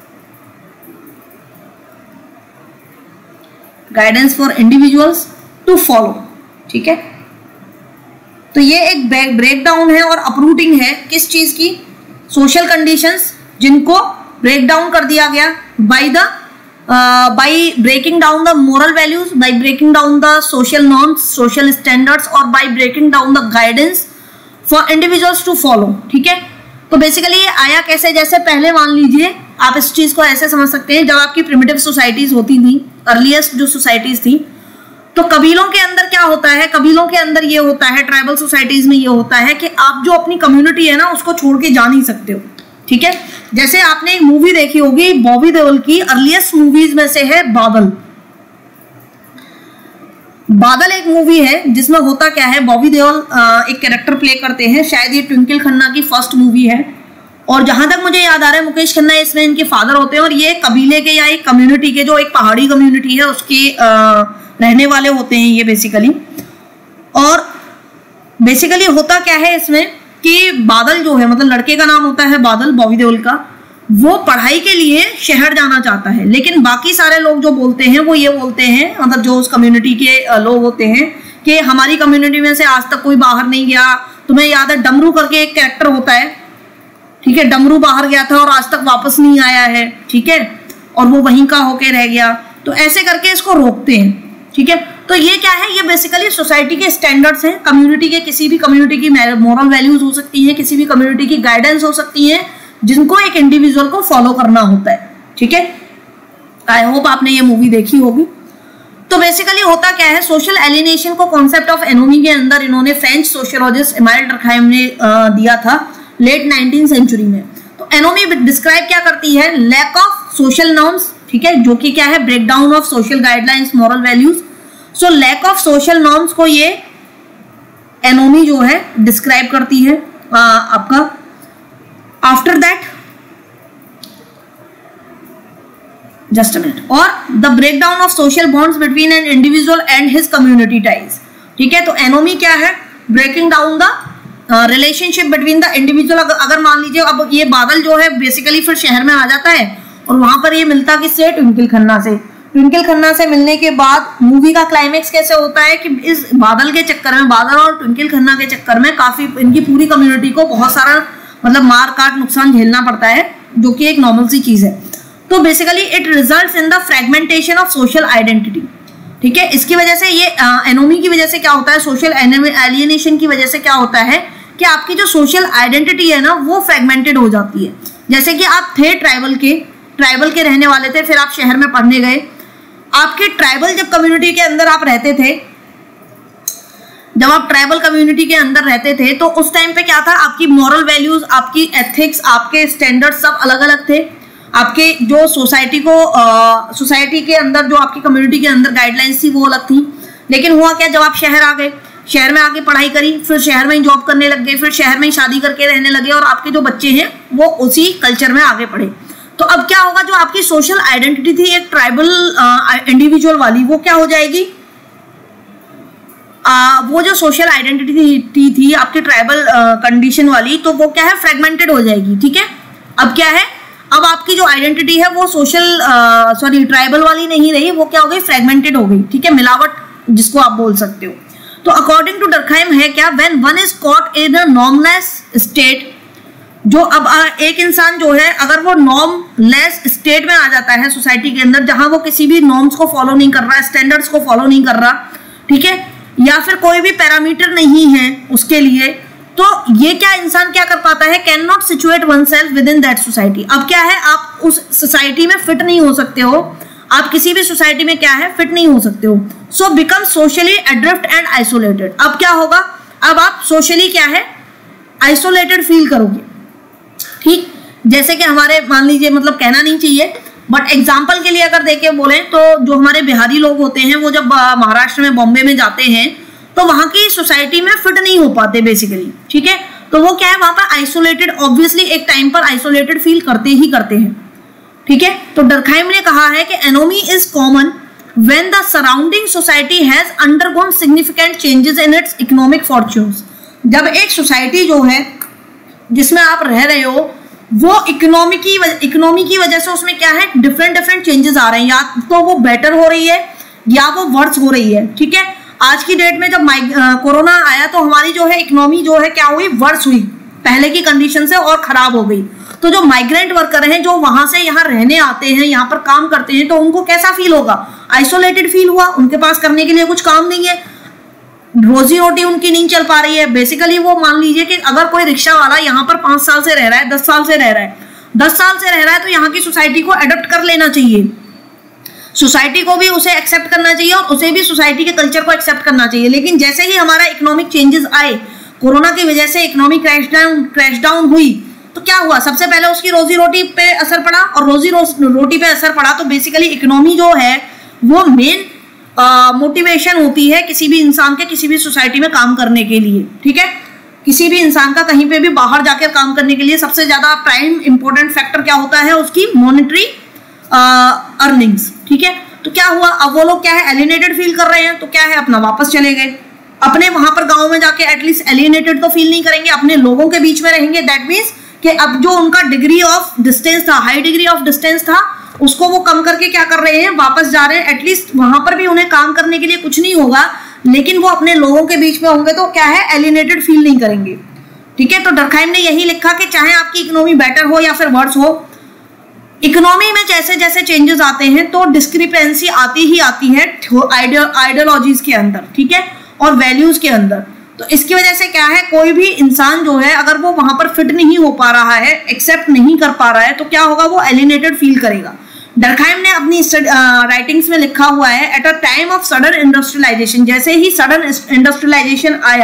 guidance for individuals to follow. ठीक है, तो ये एक ब्रेक डाउन है और अपरूटिंग है किस चीज की? सोशल कंडीशंस, जिनको ब्रेक डाउन कर दिया गया by the by breaking down the moral values, by breaking down the social norms, social standards, और by breaking down the guidance for individuals to follow. ठीक है, तो बेसिकली ये आया कैसे? जैसे पहले मान लीजिए आप इस चीज को ऐसे समझ सकते हैं, जब आपकी प्रिमिटिव सोसाइटीज होती थी, अर्लीस्ट जो सोसाइटीज थी, तो कबीलों के अंदर क्या होता है? कबीलों के अंदर ये होता है, ट्राइबल सोसाइटीज में ये होता है कि आप जो अपनी कम्युनिटी है ना उसको छोड़ के जा नहीं सकते हो। ठीक है, जैसे आपने एक मूवी देखी होगी बॉबी देओल की, अर्लीस्ट मूवीज में से है बादल। बादल एक मूवी है जिसमें होता क्या है, बॉबी देओल एक कैरेक्टर प्ले करते हैं, शायद ये ट्विंकल खन्ना की फर्स्ट मूवी है, और जहां तक मुझे याद आ रहा है मुकेश खन्ना इसमें इनके फादर होते हैं, और ये कबीले के या एक कम्युनिटी के, जो एक पहाड़ी कम्युनिटी है उसके आ, रहने वाले होते हैं ये बेसिकली। और बेसिकली होता क्या है इसमें कि बादल जो है, मतलब लड़के का नाम होता है बादल, बॉबी देओल का, वो पढ़ाई के लिए शहर जाना चाहता है, लेकिन बाकी सारे लोग जो बोलते हैं वो ये बोलते हैं, मतलब जो उस कम्युनिटी के लोग होते हैं, कि हमारी कम्युनिटी में से आज तक कोई बाहर नहीं गया। तुम्हें याद है डमरू करके एक कैरेक्टर होता है, ठीक है, डमरू बाहर गया था और आज तक वापस नहीं आया है, ठीक है, और वो वहीं का होके रह गया। तो ऐसे करके इसको रोकते हैं। ठीक है, तो ये क्या है? ये बेसिकली सोसाइटी के स्टैंडर्ड्स हैं, कम्युनिटी के, किसी भी कम्युनिटी की मोरल वैल्यूज हो सकती हैं, किसी भी कम्युनिटी की गाइडेंस हो सकती है, जिनको एक इंडिविजुअल को फॉलो करना होता है। ठीक है, आई होप आपने ये मूवी देखी होगी। तो बेसिकली होता क्या है, सोशल एलिनेशन को कॉन्सेप्ट ऑफ एनोमी के अंदर इन्होंने फ्रेंच सोशियोलॉजिस्ट इमाइल डर्कहाइम ने दिया था लेट नाइनटीन सेंचुरी में। तो एनोमी डिस्क्राइब क्या करती है? लैक ऑफ सोशल नॉर्म्स, ठीक है, जो कि क्या है? Breakdown of social guidelines, moral values. So lack of social norms को ये एनोमी जो है डिस्क्राइब करती है आ, आपका। After that just a minute, और the breakdown of social bonds between an individual and his community ties. ठीक है, तो एनोमी क्या है? Breaking down the relationship between the individual. अगर मान लीजिए अब ये बादल जो है बेसिकली फिर शहर में आ जाता है, और वहां पर ये मिलता किससे? ट्विंकल खन्ना से। ट्विंकल खन्ना से मिलने के बाद मूवी का क्लाइमेक्स कैसे होता है कि इस बादल के चक्कर में, बादल और ट्विंकल खन्ना के चक्कर में काफी इनकी पूरी कम्युनिटी को बहुत सारा मतलब मार काट नुकसान झेलना पड़ता है, जो कि एक नॉर्मल सी चीज है। तो basically it results in the fragmentation of social identity. ठीक है, इसकी वजह से ये एनोमी की वजह से क्या होता है, सोशल एलियनेशन की वजह से क्या होता है कि आपकी जो सोशल आइडेंटिटी है ना वो फ्रेगमेंटेड हो जाती है। जैसे कि आप थे ट्राइबल के ट्राइबल के रहने वाले थे, फिर आप शहर में पढ़ने गए। आपके ट्राइबल जब कम्युनिटी के अंदर आप रहते थे, जब आप ट्राइबल कम्युनिटी के अंदर रहते थे, तो उस टाइम पे क्या था? आपकी मॉरल वैल्यूज, आपकी एथिक्स, आपके स्टैंडर्ड्स सब अलग अलग थे। आपके जो सोसाइटी को सोसाइटी के अंदर जो आपकी कम्युनिटी के अंदर गाइडलाइंस थी वो अलग थी। लेकिन हुआ क्या? जब आप शहर आ गए, शहर में आके पढ़ाई करी, फिर शहर में ही जॉब करने लग गए, फिर शहर में ही शादी करके रहने लगे, और आपके जो बच्चे हैं वो उसी कल्चर में आगे बढ़े। तो अब क्या होगा? जो आपकी सोशल आइडेंटिटी थी एक ट्राइबल इंडिविजुअल वाली, वो क्या हो जाएगी? आ, वो जो सोशल आइडेंटिटी थी, थी आपकी ट्राइबल कंडीशन वाली, तो वो क्या है? फ्रेगमेंटेड हो जाएगी। ठीक है, अब क्या है? अब आपकी जो आइडेंटिटी है वो सोशल सॉरी ट्राइबल वाली नहीं रही, वो क्या हो गई? फ्रेगमेंटेड हो गई। ठीक है, मिलावट जिसको आप बोल सकते हो। तो अकॉर्डिंग टू डर्कहाइम है क्या? When one is caught in a normless state, जो अब एक इंसान जो है अगर वो नॉर्मलेस स्टेट में आ जाता है सोसाइटी के अंदर, जहां वो किसी भी नॉर्म्स को फॉलो नहीं कर रहा, स्टैंडर्ड्स को फॉलो नहीं कर रहा, ठीक है, या फिर कोई भी पैरामीटर नहीं है उसके लिए, तो ये क्या इंसान क्या कर पाता है? Can not situate oneself within that society. अब क्या है? आप उस सोसाइटी में फिट नहीं हो सकते हो, आप किसी भी सोसाइटी में क्या है? फिट नहीं हो सकते हो। So become socially adrift and isolated. अब क्या होगा? अब आप सोशली क्या है? आइसोलेटेड फील करोगे। ठीक, जैसे कि हमारे मान लीजिए, मतलब कहना नहीं चाहिए, बट एग्जाम्पल के लिए अगर देखे बोले तो जो हमारे बिहारी लोग होते हैं वो जब महाराष्ट्र में बॉम्बे में जाते हैं तो वहां की सोसाइटी में फिट नहीं हो पाते बेसिकली, ठीक है। तो वो क्या है, वहां पर आइसोलेटेड, ऑब्वियसली एक टाइम पर आइसोलेटेड फील करते ही करते हैं, ठीक है। तो डर्कहाइम ने कहा है कि anomie is common when the surrounding society has undergone significant changes in its economic fortunes. जब एक सोसाइटी जो है जिसमें आप रह रहे हो वो इकोनॉमी की इकोनॉमी की वजह से उसमें क्या है, डिफरेंट डिफरेंट चेंजेस आ रहे हैं, या तो वो बेटर हो रही है या वो वर्स हो रही है, ठीक है। आज की डेट में जब कोरोना आया तो हमारी जो है इकोनॉमी जो है क्या हुई, वर्स हुई, पहले की कंडीशन से और खराब हो गई। तो जो माइग्रेंट वर्कर हैं जो वहां से यहाँ रहने आते हैं, यहाँ पर काम करते हैं, तो उनको कैसा फील होगा, आइसोलेटेड फील हुआ, उनके पास करने के लिए कुछ काम नहीं है, रोजी रोटी उनकी नहीं चल पा रही है। बेसिकली वो मान लीजिए कि अगर कोई रिक्शा वाला यहाँ पर पांच साल से रह रहा है, दस साल से रह रहा है दस साल से रह रहा है तो यहाँ की सोसाइटी को अडॉप्ट कर लेना चाहिए, सोसाइटी को भी उसे एक्सेप्ट करना चाहिए और उसे भी सोसाइटी के कल्चर को एक्सेप्ट करना चाहिए। लेकिन जैसे ही हमारा इकोनॉमिक चेंजेस आए, कोरोना की वजह से economic crash down crash down हुई, तो क्या हुआ, सबसे पहले उसकी रोजी रोटी पे असर पड़ा, और रोजी रोटी पे असर पड़ा तो बेसिकली इकोनॉमी जो है वो मेन मोटिवेशन होती है किसी भी इंसान के किसी भी सोसाइटी में काम करने के लिए, ठीक है। किसी भी इंसान का कहीं पे भी बाहर जाकर काम करने के लिए सबसे ज्यादा प्राइम इंपॉर्टेंट फैक्टर क्या होता है, उसकी मॉनेटरी अर्निंग्स, ठीक है। तो क्या हुआ, अब वो लोग क्या है, एलिनेटेड फील कर रहे हैं, तो क्या है, अपना वापस चले गए, अपने वहां पर गांव में जाके एटलीस्ट एलिनेटेड तो फील नहीं करेंगे, अपने लोगों के बीच में रहेंगे। दैट मीन्स कि अब जो उनका डिग्री ऑफ डिस्टेंस था, हाई डिग्री ऑफ डिस्टेंस था, उसको वो कम करके क्या कर रहे हैं, वापस जा रहे हैं। एटलीस्ट वहां पर भी उन्हें काम करने के लिए कुछ नहीं होगा, लेकिन वो अपने लोगों के बीच में होंगे तो क्या है, एलिनेटेड फील नहीं करेंगे, ठीक है। तो डर्कहाइम ने यही लिखा कि चाहे आपकी इकोनॉमी बेटर हो या फिर वर्स हो, इकोनॉमी में जैसे जैसे चेंजेस आते हैं तो डिस्क्रिपेंसी आती ही आती है आइडियोलॉजीज के अंदर, ठीक है, और वैल्यूज के अंदर। तो इसकी वजह से क्या है, कोई भी इंसान जो है अगर वो वहां पर फिट नहीं हो पा रहा है, एक्सेप्ट नहीं कर पा रहा है, तो क्या होगा, वो एलिनेटेड फील करेगा। डर्कहाइम ने अपनी राइटिंग्स में लिखा हुआ है, at a time of sudden industrialisation, जैसे ही सडन इंडस्ट्रियलाइजेशन आया,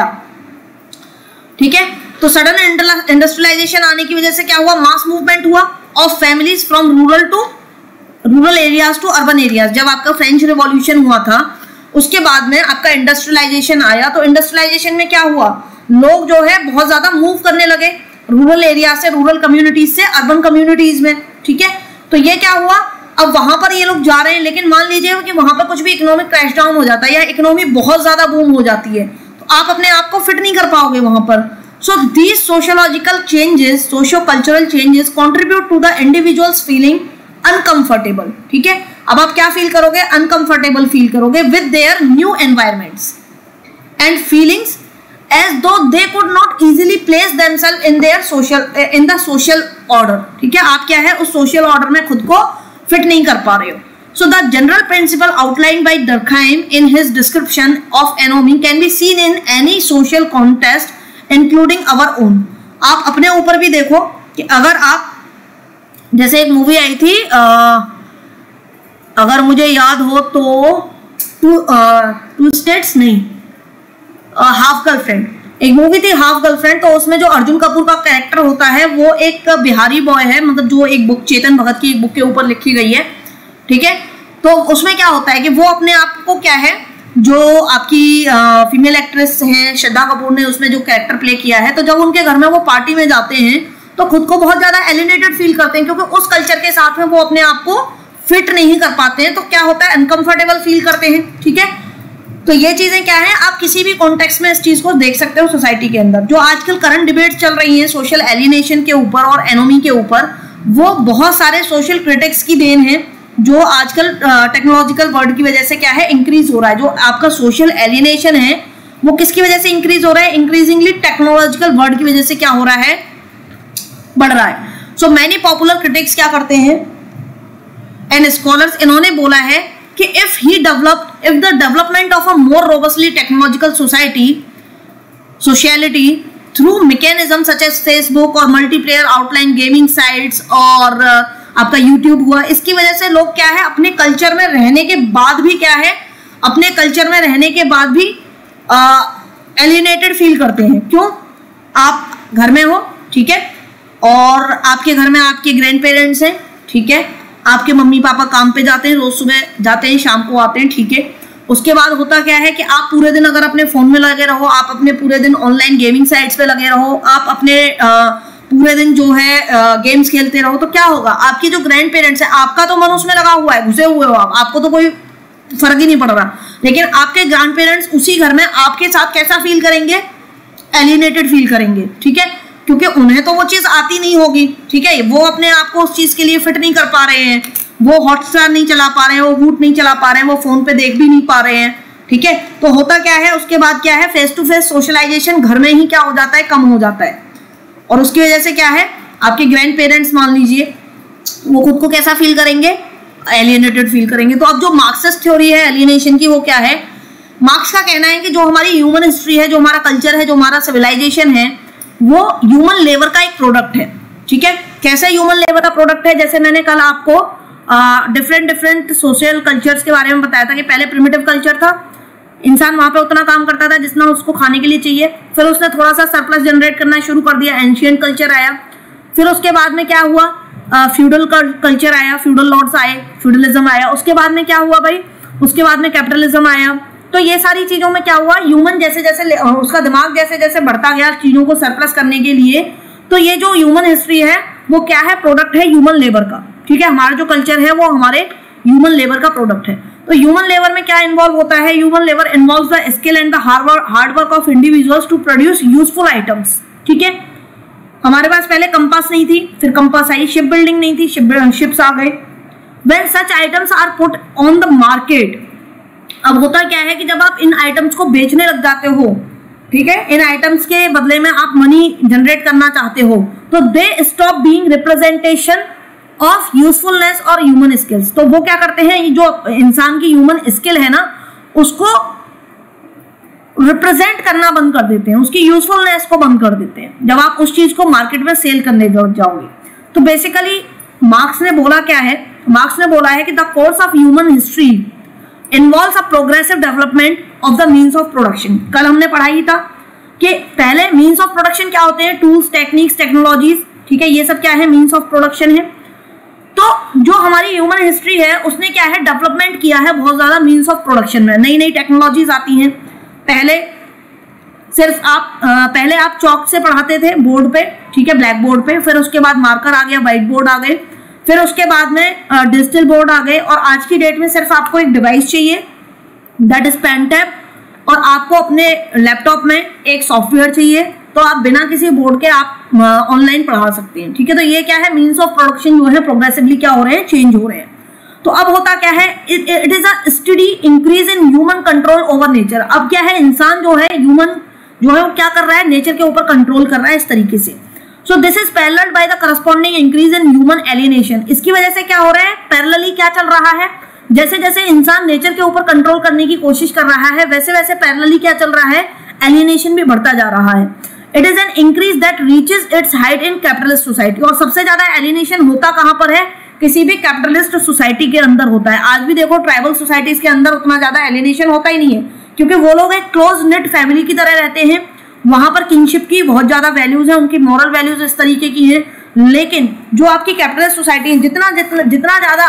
ठीक है, तो सडन इंडस्ट्रियलाइजेशन आने की वजह से क्या हुआ, मास मूवमेंट हुआ of families from rural to rural areas to urban areas. जब आपका फ्रेंच रिवॉल्यूशन हुआ था उसके बाद में आपका इंडस्ट्रियलाइजेशन आया, तो इंडस्ट्रियलाइजेशन में क्या हुआ, लोग जो है बहुत ज्यादा मूव करने लगे रूरल एरिया से, रूरल कम्युनिटीज से अर्बन कम्युनिटीज में, ठीक है। तो ये क्या हुआ, अब वहां पर ये लोग जा रहे हैं, लेकिन मान लीजिए कि वहां पर कुछ भी इकोनॉमिक क्रैश डाउन हो जाता है या इकोनॉमी बहुत ज्यादा बूम हो जाती है, तो आप अपने आप को फिट नहीं कर पाओगे वहां पर। So these sociological changes, socio cultural changes contribute to the individuals feeling uncomfortable, ठीक है। अब आप क्या फील करोगे, अनकंफर्टेबल फील करोगे with their new environments and feelings as though they could not easily place themselves in their social in the social order, ठीक है। आप क्या है, उस सोशल ऑर्डर में खुद को फिट नहीं कर पा रहे हो। So the general principle outlined by Durkheim in his description of anomie can be seen in any social context, including our own. आप अपने ऊपर भी देखो कि अगर आप, जैसे एक मूवी आई थी आ, अगर मुझे याद हो तो टू टू स्टेट्स नहीं, हाफ गर्लफ्रेंड, एक मूवी थी हाफ गर्लफ्रेंड। तो उसमें जो अर्जुन कपूर का कैरेक्टर होता है वो एक बिहारी बॉय है, मतलब जो एक बुक चेतन भगत की एक बुक के ऊपर लिखी गई है, ठीक है। तो उसमें क्या होता है कि वो अपने आप को क्या है, जो आपकी फीमेल एक्ट्रेस है श्रद्धा कपूर ने उसमें जो कैरेक्टर प्ले किया है, तो जब उनके घर में वो पार्टी में जाते हैं तो खुद को बहुत ज्यादा एलिनेटेड फील करते हैं, क्योंकि उस कल्चर के साथ में वो अपने आप को फिट नहीं कर पाते हैं, तो क्या होता है, अनकंफर्टेबल फील करते हैं, ठीक है। तो ये चीजें क्या है, आप किसी भी कॉन्टेक्स्ट में इस चीज को देख सकते हो सोसाइटी के अंदर। जो आजकल करंट डिबेट चल रही है सोशल एलिनेशन के ऊपर और एनोमी के ऊपर, वो बहुत सारे सोशल क्रिटिक्स की देन है, जो आजकल टेक्नोलॉजिकल वर्ल्ड की वजह से क्या है, इंक्रीज हो रहा है। जो आपका सोशल एलिनेशन है वो किसकी वजह से इंक्रीज हो रहा है, इंक्रीजिंगली टेक्नोलॉजिकल वर्ल्ड की वजह से क्या हो रहा है, बढ़ रहा है। सो मैनी पॉपुलर क्रिटिक्स क्या करते हैं एंड स्कॉलर्स, इन्होंने बोला है कि if he develop if the development of a more robustly technological society sociality through mechanism such as Facebook और मल्टीप्लेयर आउटलाइन गेमिंग साइट्स और uh, आपका यूट्यूब हुआ, इसकी वजह से लोग क्या है, अपने कल्चर में रहने के बाद भी क्या है, अपने कल्चर में रहने के बाद भी एलिनेटेड फील करते हैं। क्यों, आप घर में हो, ठीक है, और आपके घर में आपके ग्रैंड पेरेंट्स हैं, ठीक है, आपके मम्मी पापा काम पे जाते हैं, रोज सुबह जाते हैं शाम को आते हैं, ठीक है। उसके बाद होता क्या है कि आप पूरे दिन अगर अपने फोन में लगे रहो, आप अपने पूरे दिन ऑनलाइन गेमिंग साइट्स पे लगे रहो, आप अपने आ, पूरे दिन जो है गेम्स खेलते रहो, तो क्या होगा, आपके जो ग्रैंड पेरेंट्स है, आपका तो मन उसमें लगा हुआ है, घुसे हुए हो आप, आपको तो कोई फर्क ही नहीं पड़ रहा, लेकिन आपके ग्रैंड पेरेंट्स उसी घर में आपके साथ कैसा फील करेंगे, एलिनेटेड फील करेंगे, ठीक है, क्योंकि उन्हें तो वो चीज आती नहीं होगी, ठीक है, वो अपने आप को उस चीज के लिए फिट नहीं कर पा रहे हैं, वो हॉटस्टार नहीं चला पा रहे हैं, वो वूट नहीं चला पा रहे हैं, वो फोन पे देख भी नहीं पा रहे हैं, ठीक है। तो होता क्या है, उसके बाद क्या है, फेस टू फेस सोशलाइजेशन घर में ही क्या हो जाता है, कम हो जाता है, और उसकी वजह से क्या है, आपके ग्रैंड पेरेंट्स मान लीजिए वो खुद को कैसा फील करेंगे, एलियनेटेड फील करेंगे। तो अब जो मार्क्सिस्ट थ्योरी है एलियनेशन की, वो क्या है, मार्क्स का कहना है कि जो हमारी ह्यूमन हिस्ट्री है, जो हमारा कल्चर है, जो हमारा सिविलाइजेशन है, वो ह्यूमन लेबर का एक प्रोडक्ट है, ठीक है। कैसे ह्यूमन लेबर का प्रोडक्ट है, जैसे मैंने कल आपको डिफरेंट डिफरेंट सोशल कल्चर्स के बारे में बताया था कि पहले प्रिमिटिव कल्चर था, इंसान वहां पे उतना काम करता था जितना उसको खाने के लिए चाहिए, फिर उसने थोड़ा सा सरप्लस जनरेट करना शुरू कर दिया, एंशियंट कल्चर आया, फिर उसके बाद में क्या हुआ, फ्यूडल कल्चर आया, फ्यूडल लॉर्ड्स आए, फ्यूडलिज्म आया, उसके बाद में क्या हुआ भाई, उसके बाद में कैपिटलिज्म आया। तो ये सारी चीजों में क्या हुआ, ह्यूमन जैसे जैसे उसका दिमाग जैसे जैसे बढ़ता गया चीजों को सरप्लस करने के लिए, तो ये जो ह्यूमन हिस्ट्री है वो क्या है, प्रोडक्ट है ह्यूमन लेबर का, ठीक है। हमारा जो कल्चर है वो हमारे ह्यूमन लेबर का प्रोडक्ट है। तो ह्यूमन लेबर में क्या इन्वॉल्व होता है, human labour involves the skill and the hard work of individuals to produce useful items, ठीक है। हमारे पास पहले कंपास नहीं थी, फिर कंपास आई, शिप बिल्डिंग नहीं थी, शिप शिप्स आ गए। When such items are put on the market, अब होता क्या है कि जब आप इन आइटम्स को बेचने लग जाते हो, ठीक है, इन आइटम्स के बदले में आप मनी जनरेट करना चाहते हो, तो they stop being representation of usefulness और ह्यूमन स्किल्स। तो वो क्या करते हैं, जो इंसान की ह्यूमन स्किल है ना, उसको रिप्रेजेंट करना बंद कर देते हैं, उसकी यूजफुलनेस को बंद कर देते हैं जब आप उस चीज को मार्केट में सेल करने जाओगे। तो बेसिकली मार्क्स ने बोला क्या है, मार्क्स ने बोला है कि the course of human history involves a progressive development of the means of production. कल हमने पढ़ा ही था कि पहले मीन्स ऑफ प्रोडक्शन क्या होते हैं, टूल्स, टेक्निक्स, टेक्नोलॉजीज, ठीक है, ये सब क्या है, मीन्स ऑफ प्रोडक्शन है। तो जो हमारी ह्यूमन हिस्ट्री है उसने क्या है, डेवलपमेंट किया है बहुत ज्यादा मीन्स ऑफ प्रोडक्शन में, नई नई टेक्नोलॉजीज आती हैं। पहले सिर्फ आप आ, पहले आप चौक से पढ़ाते थे बोर्ड पे, ठीक है, ब्लैक बोर्ड पे, फिर उसके बाद मार्कर आ गया, व्हाइट बोर्ड आ गए, फिर उसके बाद में डिजिटल बोर्ड आ गए, और आज की डेट में सिर्फ आपको एक डिवाइस चाहिए, दैट इज पेन टैब, और आपको अपने लैपटॉप में एक सॉफ्टवेयर चाहिए, तो आप बिना किसी बोर्ड के आप ऑनलाइन पढ़ा सकते हैं, ठीक है। तो ये क्या है, मीन्स ऑफ प्रोडक्शन जो है प्रोग्रेसिवली क्या हो रहे हैं, चेंज हो रहे हैं। तो अब होता क्या है, it is a steady increase in human control over nature. अब क्या है, इंसान जो है, ह्यूमन जो है वो क्या कर रहा है, नेचर के ऊपर कंट्रोल कर रहा है इस तरीके से। So this is parallel by the corresponding increase in human alienation. इसकी वजह से क्या हो रहा है, पैरेलली क्या चल रहा है, जैसे जैसे इंसान नेचर के ऊपर कंट्रोल करने की कोशिश कर रहा है, वैसे वैसे पैरेलली क्या चल रहा है, एलिनेशन भी बढ़ता जा रहा है। It is an increase that reaches its height in capitalist society. और सबसे ज्यादा एलिनेशन होता कहां पर है, किसी भी कैपिटलिस्ट सोसाइटी के अंदर होता है। आज भी देखो ट्राइबल सोसाइटीज के अंदर उतना ज्यादा एलिनेशन होता ही नहीं है, क्योंकि वो लोग एक क्लोज नेट फैमिली की तरह रहते हैं, वहां पर किंगशिप की बहुत ज्यादा वैल्यूज है, उनकी मॉरल वैल्यूज इस तरीके की है। लेकिन जो आपकी कैपिटलिस्ट सोसाइटी है, जितना जितना जितना ज्यादा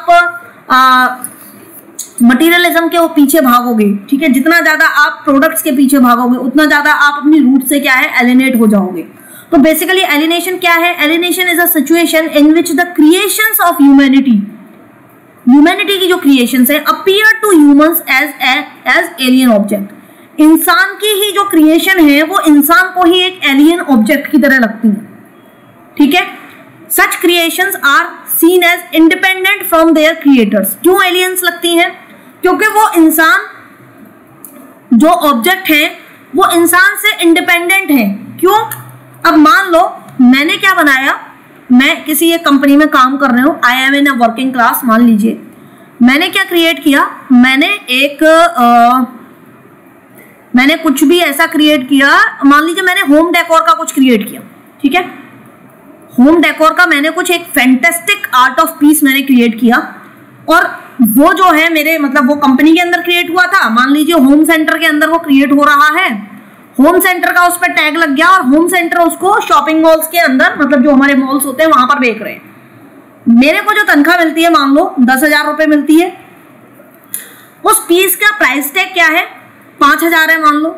आप मटीरियलिज्म के वो पीछे भागोगे, ठीक है, जितना ज्यादा आप प्रोडक्ट्स के पीछे भागोगे, उतना ज्यादा आप अपनी रूट से क्या है, एलिनेट हो जाओगे। तो बेसिकली एलिनेशन क्या है, alienation is a situation in which the creations of humanity, humanity की जो क्रिएशंस है, appear to humans as as alien object. इंसान की ही जो क्रिएशन है वो इंसान को ही एक एलियन ऑब्जेक्ट की तरह लगती है, ठीक है। Such creations are seen as independent from their creators. क्यों एलियंस लगती हैं, क्योंकि वो इंसान जो ऑब्जेक्ट है वो इंसान से इंडिपेंडेंट है। क्यों, अब मान लो मैंने क्या बनाया, मैं किसी एक कंपनी में काम कर रही हूँ, I am in a working class, मान लीजिए मैंने क्या क्रिएट किया, मैंने एक आ, मैंने कुछ भी ऐसा क्रिएट किया, मान लीजिए मैंने होम डेकोर का कुछ क्रिएट किया, ठीक है, होम डेकोर का मैंने कुछ एक फैंटास्टिक आर्ट ऑफ पीस मैंने क्रिएट किया, और वो जो है मेरे मतलब वो कंपनी के अंदर क्रिएट हुआ था, मान लीजिए होम सेंटर के अंदर वो क्रिएट हो रहा है, होम सेंटर का उस पर टैग लग गया, और होम सेंटर उसको शॉपिंग मॉल्स के अंदर, मतलब जो हमारे मॉल्स होते हैं वहां पर बेच रहे हैं। मेरे को जो तनख्वाह मिलती है मान लो दस हजार रुपए मिलती है, उस पीस का प्राइस टैग क्या है, पांच हजार है मान लो।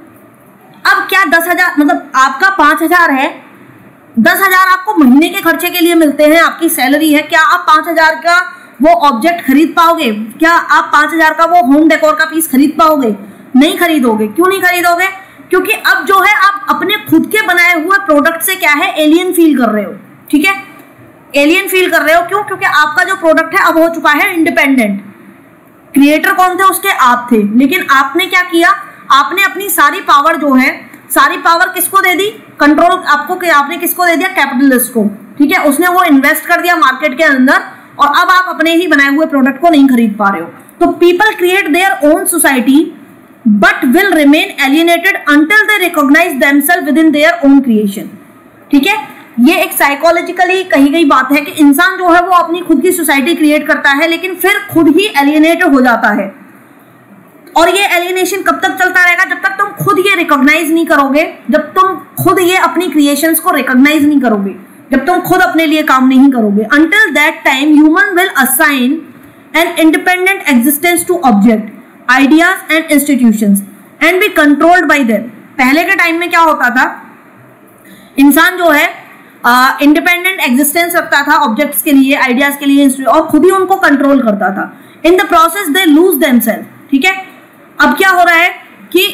अब क्या दस हजार मतलब आपका पांच हजार है, दस हजार आपको महीने के खर्चे के लिए मिलते हैं, आपकी सैलरी है, क्या आप पांच हजार का वो ऑब्जेक्ट खरीद पाओगे? क्या आप पांच हजार का वो होम डेकोर का पीस खरीद पाओगे? नहीं खरीदोगे। क्यों नहीं खरीदोगे? क्योंकि अब जो है आप अपने खुद के बनाए हुए प्रोडक्ट से क्या है, एलियन फील कर रहे हो। ठीक है, एलियन फील कर रहे हो। क्यों? क्योंकि आपका जो प्रोडक्ट है अब हो चुका है इंडिपेंडेंट। क्रिएटर कौन थे उसके? आप थे। लेकिन आपने क्या किया, आपने अपनी सारी पावर जो है, सारी पावर किसको दे दी? कंट्रोल आपको आपने किसको दे दिया? कैपिटलिस्ट को। ठीक है, उसने वो इन्वेस्ट कर दिया मार्केट के अंदर और अब आप अपने ही बनाए हुए प्रोडक्ट को नहीं खरीद पा रहे हो। तो people create their own society but will remain alienated until they recognise themselves within their own creation. ठीक है, ये एक साइकोलॉजिकली कही गई बात है कि इंसान जो है वो अपनी खुद की सोसाइटी क्रिएट करता है लेकिन फिर खुद ही एलियनेट हो जाता है। और ये एलियनेशन कब तक चलता रहेगा? जब तक तुम खुद ये रिकॉग्नाइज नहीं करोगे, जब तुम खुद ये अपनी क्रिएशंस को रिकॉग्नाइज नहीं करोगे, जब तुम खुद अपने लिए काम नहीं करोगे। Until that time human will assign an independent existence to object, ideas and institutions and be controlled by them. पहले के टाइम में क्या होता था, इंसान जो है इंडिपेंडेंट uh, एग्जिस्टेंस रखता था ऑब्जेक्ट्स के लिए, आइडियाज के लिए, और खुद ही उनको कंट्रोल करता था। In the process they lose themselves. ठीक है, अब क्या हो रहा है कि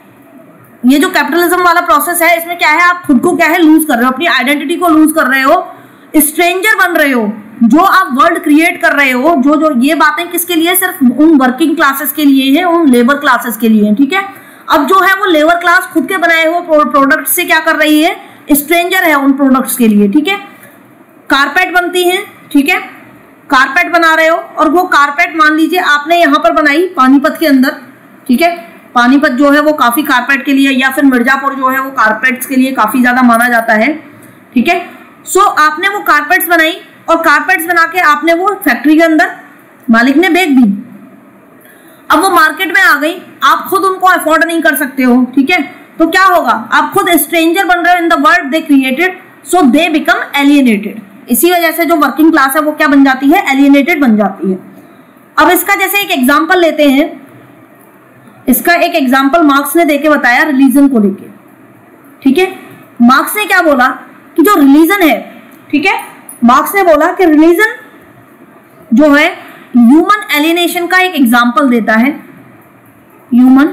ये जो कैपिटलिज्म वाला प्रोसेस है इसमें क्या है, आप खुद को क्या है लूज कर रहे हो, अपनी आइडेंटिटी को लूज कर रहे हो, स्ट्रेंजर बन रहे हो। जो आप वर्ल्ड क्रिएट कर रहे हो, जो जो ये बातें किसके लिए? सिर्फ उन वर्किंग क्लासेस के लिए है, उन लेबर क्लासेस के लिए है। ठीक है, अब जो है वो लेबर क्लास खुद के बनाए हुए प्रोडक्ट से क्या कर रही है, स्ट्रेंजर है उन प्रोडक्ट्स के लिए। ठीक है, कारपेट बनती है। ठीक है, कारपेट बना रहे हो और वो कारपेट मान लीजिए आपने यहाँ पर बनाई पानीपत के अंदर। ठीक है, पानीपत जो है वो काफी कारपेट के लिए, या फिर मिर्जापुर जो है वो कारपेट्स के लिए काफी ज्यादा माना जाता है। ठीक है, सो आपने वो कारपेट्स बनाई और कारपेट्स बना के आपने वो फैक्ट्री के अंदर मालिक ने बेच दी। अब वो मार्केट में आ गई, आप खुद उनको अफोर्ड नहीं कर सकते हो। ठीक है, तो क्या होगा, आप खुद स्ट्रेंजर बन रहे हो in the world they created, so they become alienated. इसी वजह से जो वर्किंग क्लास है वो क्या बन जाती है, एलियनेटेड बन जाती है। अब इसका जैसे एक एग्जांपल लेते हैं, इसका एक एग्जांपल मार्क्स ने देके बताया रिलीजन को लेके। ठीक है, मार्क्स ने क्या बोला कि जो रिलीजन है, ठीक है, मार्क्स ने बोला कि रिलीजन जो है ह्यूमन एलियनेशन का एक एग्जांपल देता है। ह्यूमन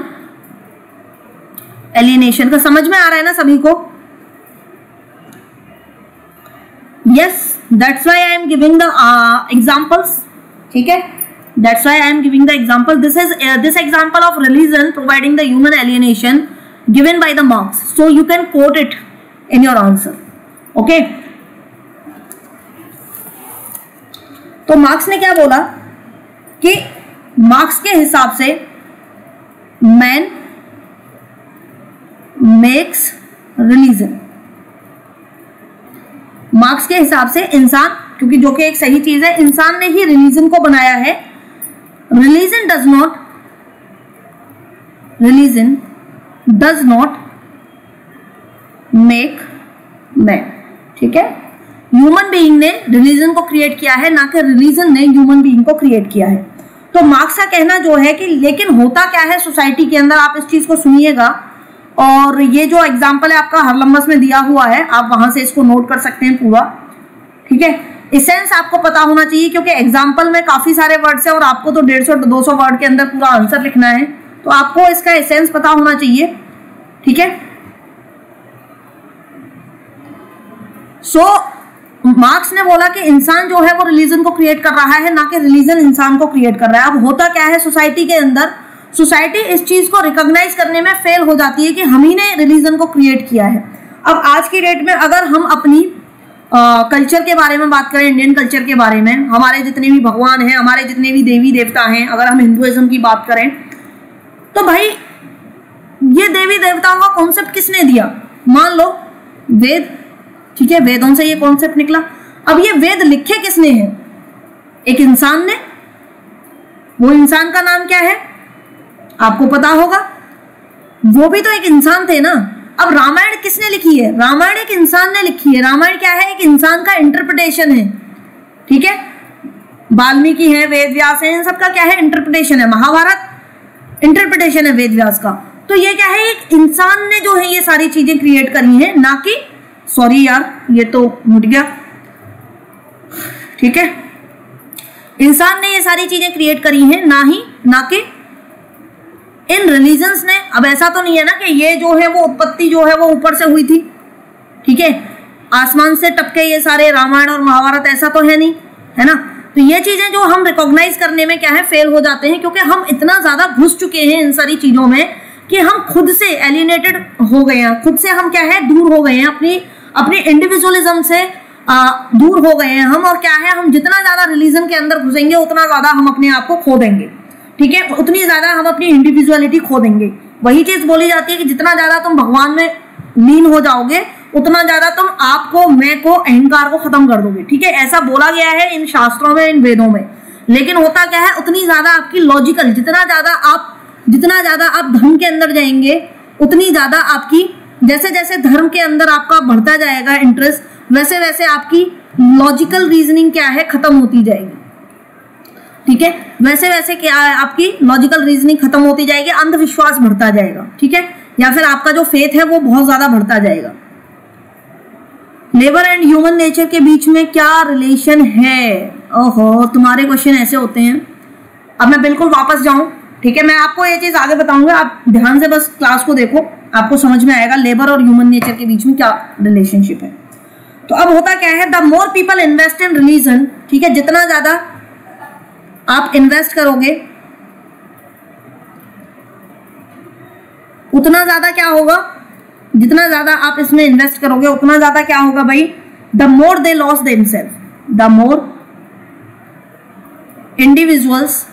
एलियनेशन का समझ में आ रहा है ना सभी को? Yes, that's why I am giving the examples. ठीक है, that's why I am giving the example. This is uh, this example of religion providing the human alienation given by the Marx, so you can quote it in your answer. Okay, तो Marx ने क्या बोला कि marks के हिसाब से man makes religion. Marks के हिसाब से इंसान, क्योंकि जो कि एक सही चीज है, इंसान ने ही रिलीजन को बनाया है। Religion does not, religion does not make man। ठीक है, ह्यूमन बीइंग ने रिलीजन को क्रिएट किया है, ना कि रिलीजन ने ह्यूमन बीइंग को क्रिएट किया है। तो मार्क्स का कहना जो है कि लेकिन होता क्या है सोसाइटी के अंदर, आप इस चीज को सुनिएगा। और ये जो एग्जाम्पल है आपका हरलम्बस में दिया हुआ है, आप वहां से इसको नोट कर सकते हैं पूरा। ठीक है, एसेंस आपको पता होना चाहिए क्योंकि एग्जाम्पल में काफी सारे वर्ड्स है और आपको तो डेढ़ सौ दो सौ वर्ड के अंदर पूरा आंसर लिखना है, तो आपको इसका एसेंस पता होना चाहिए। ठीक है, सो so, मार्क्स ने बोला कि इंसान जो है वो रिलीजन को क्रिएट कर रहा है, ना कि रिलीजन इंसान को क्रिएट कर रहा है। अब होता क्या है सोसाइटी के अंदर, सोसाइटी इस चीज को रिकॉग्नाइज करने में फेल हो जाती है कि हम ही ने रिलीजन को क्रिएट किया है। अब आज की डेट में अगर हम अपनी कल्चर uh, के बारे में बात करें, इंडियन कल्चर के बारे में, हमारे जितने भी भगवान हैं, हमारे जितने भी देवी देवता हैं, अगर हम हिंदुइज्म की बात करें तो भाई ये देवी देवताओं का कॉन्सेप्ट किसने दिया? मान लो वेद। ठीक है, वेदों से ये कॉन्सेप्ट निकला। अब ये वेद लिखे किसने हैं? एक इंसान ने। वो इंसान का नाम क्या है आपको पता होगा, वो भी तो एक इंसान थे ना। अब रामायण किसने लिखी है? रामायण एक इंसान ने लिखी है। रामायण क्या है? एक इंसान का इंटरप्रिटेशन है। ठीक है, वाल्मीकि है, वेद व्यास है, इन सबका क्या है? इंटरप्रिटेशन है। महाभारत इंटरप्रिटेशन है वेद व्यास का। तो ये क्या है? एक इंसान ने जो है ये सारी चीजें क्रिएट करी है, ना कि, सॉरी यार ये तो मुट गया, ठीक है, इंसान ने ये सारी चीजें क्रिएट करी हैं, ना ही ना कि इन रिलीजन्स ने। अब ऐसा तो नहीं है ना कि ये जो है वो उत्पत्ति जो है वो ऊपर से हुई थी, ठीक है, आसमान से टपके ये सारे रामायण और महाभारत, ऐसा तो है नहीं, है ना। तो ये चीजें जो हम रिकॉग्नाइज करने में क्या है फेल हो जाते हैं, क्योंकि हम इतना ज्यादा घुस चुके हैं इन सारी चीजों में कि हम खुद से एलिनेटेड हो गए हैं, खुद से हम क्या है दूर हो गए हैं, अपनी अपनी इंडिविजुअलिज्म से आ, दूर हो गए हैं हम। और क्या है, हम जितना ज्यादा रिलीजन के अंदर घुसेंगे उतना ज्यादा हम अपने आप को खो देंगे, ठीक है, उतनी ज्यादा हम अपनी इंडिविजुअलिटी खो देंगे। वही चीज बोली जाती है कि जितना ज्यादा तुम भगवान में लीन हो जाओगे उतना ज्यादा तुम आपको, मैं को, अहंकार को खत्म कर दोगे, ठीक है, ऐसा बोला गया है इन शास्त्रों में, इन वेदों में। लेकिन होता क्या है, उतनी ज्यादा आपकी लॉजिकल, जितना ज्यादा आप जितना ज्यादा आप धर्म के अंदर जाएंगे उतनी ज्यादा आपकी, जैसे जैसे धर्म के अंदर आपका बढ़ता जाएगा इंटरेस्ट, वैसे वैसे आपकी लॉजिकल रीजनिंग क्या है खत्म होती जाएगी, ठीक है, वैसे वैसे क्या है आपकी लॉजिकल रीजनिंग खत्म होती जाएगी, अंधविश्वास बढ़ता जाएगा, ठीक है, या फिर आपका जो फेथ है वो बहुत ज्यादा बढ़ता जाएगा। लेबर एंड ह्यूमन नेचर के बीच में क्या रिलेशन है? ओहो, तुम्हारे क्वेश्चन ऐसे होते हैं। अब मैं बिल्कुल वापस जाऊं, ठीक है, मैं आपको ये चीज आगे बताऊंगा, आप ध्यान से बस क्लास को देखो, आपको समझ में आएगा लेबर और ह्यूमन नेचर के बीच में क्या रिलेशनशिप है। तो अब होता क्या है, the more people invest in religion, ठीक है, जितना ज्यादा आप इन्वेस्ट करोगे उतना ज्यादा क्या होगा, जितना ज्यादा आप इसमें इन्वेस्ट करोगे उतना ज्यादा क्या होगा भाई, the more they loss themselves, the more individuals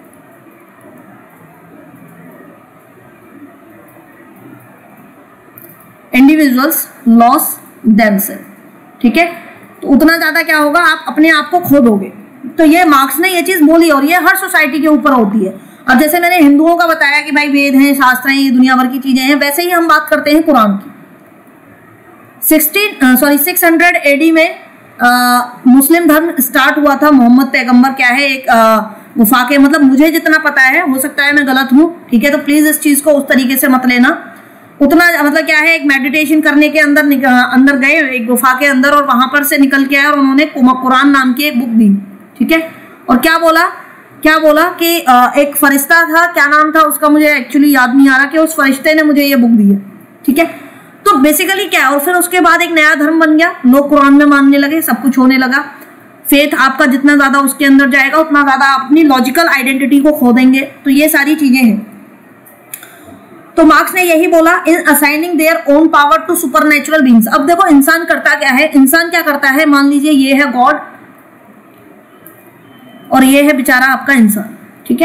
individuals loss themselves, ठीक है, तो उतना ज्यादा क्या होगा, आप अपने आप को खो दोगे। तो ये मार्क्स ने ये चीज बोली और ये हर सोसाइटी के ऊपर होती है। अब जैसे मैंने हिंदुओं का बताया कि भाई वेद हैं, शास्त्र हैं, ये दुनिया भर की चीजें हैं, वैसे ही हम बात करते हैं कुरान की। Sixteen sorry six hundred AD में आ, मुस्लिम धर्म स्टार्ट हुआ था। मोहम्मद पैगंबर क्या है एक गुफा के, मतलब मुझे जितना पता है, हो सकता है मैं गलत हूँ, ठीक है, तो प्लीज इस चीज को उस तरीके से मत लेना। उतना मतलब क्या है, एक मेडिटेशन करने के अंदर अंदर गए एक गुफा के अंदर और वहां पर से निकल के आए और उन्होंने कुरान नाम की एक बुक दी, ठीक है, और क्या बोला क्या बोला कि एक फरिश्ता था, क्या नाम था उसका मुझे एक्चुअली याद नहीं आ रहा, कि उस फरिश्ते ने मुझे ये बुक दी है, ठीक है। तो बेसिकली क्या, और फिर उसके बाद एक नया धर्म बन गया, लोग कुरान में मानने लगे, सब कुछ होने लगा। फेथ आपका जितना ज्यादा उसके अंदर जाएगा उतना ज्यादा आप अपनी लॉजिकल आइडेंटिटी को खो देंगे। तो ये सारी चीजें हैं। तो मार्क्स ने यही बोला, in assigning their own power to supernatural beings. अब देखो इंसान करता क्या है, इंसान क्या करता है, मान लीजिए ये है गॉड और ये है बेचारा आपका इंसान, ठीक है,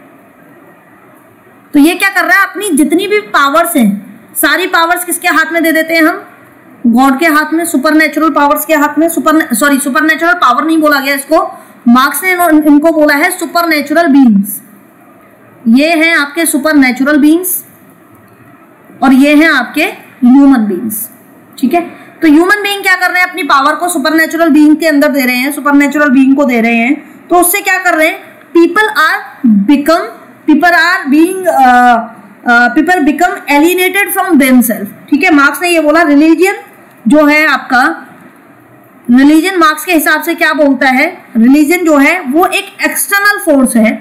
तो ये क्या कर रहा है, अपनी जितनी भी पावर्स हैं सारी पावर्स किसके हाथ में दे देते हैं हम, गॉड के हाथ में, सुपरनेचुरल पावर्स के हाथ में। सुपर सॉरी सुपरनेचुरल पावर नहीं बोला गया इसको, मार्क्स ने इनको बोला है सुपरनेचुरल बीइंग्स। ये हैं आपके सुपरनेचुरल बीइंग्स और ये हैं आपके ह्यूमन बीइंग्स, ठीक है। तो ह्यूमन बीइंग क्या कर रहे हैं, अपनी पावर को सुपरनेचुरल बीइंग के अंदर दे रहे हैं, सुपरनेचुरल बीइंग को दे रहे हैं। तो उससे क्या कर रहे हैं, people are become people are being people become alienated from themselves, ठीक है। मार्क्स ने ये बोला, रिलीजन जो है आपका, रिलीजन मार्क्स के हिसाब से क्या बोलता है, रिलीजन जो है वो एक एक्सटर्नल फोर्स है,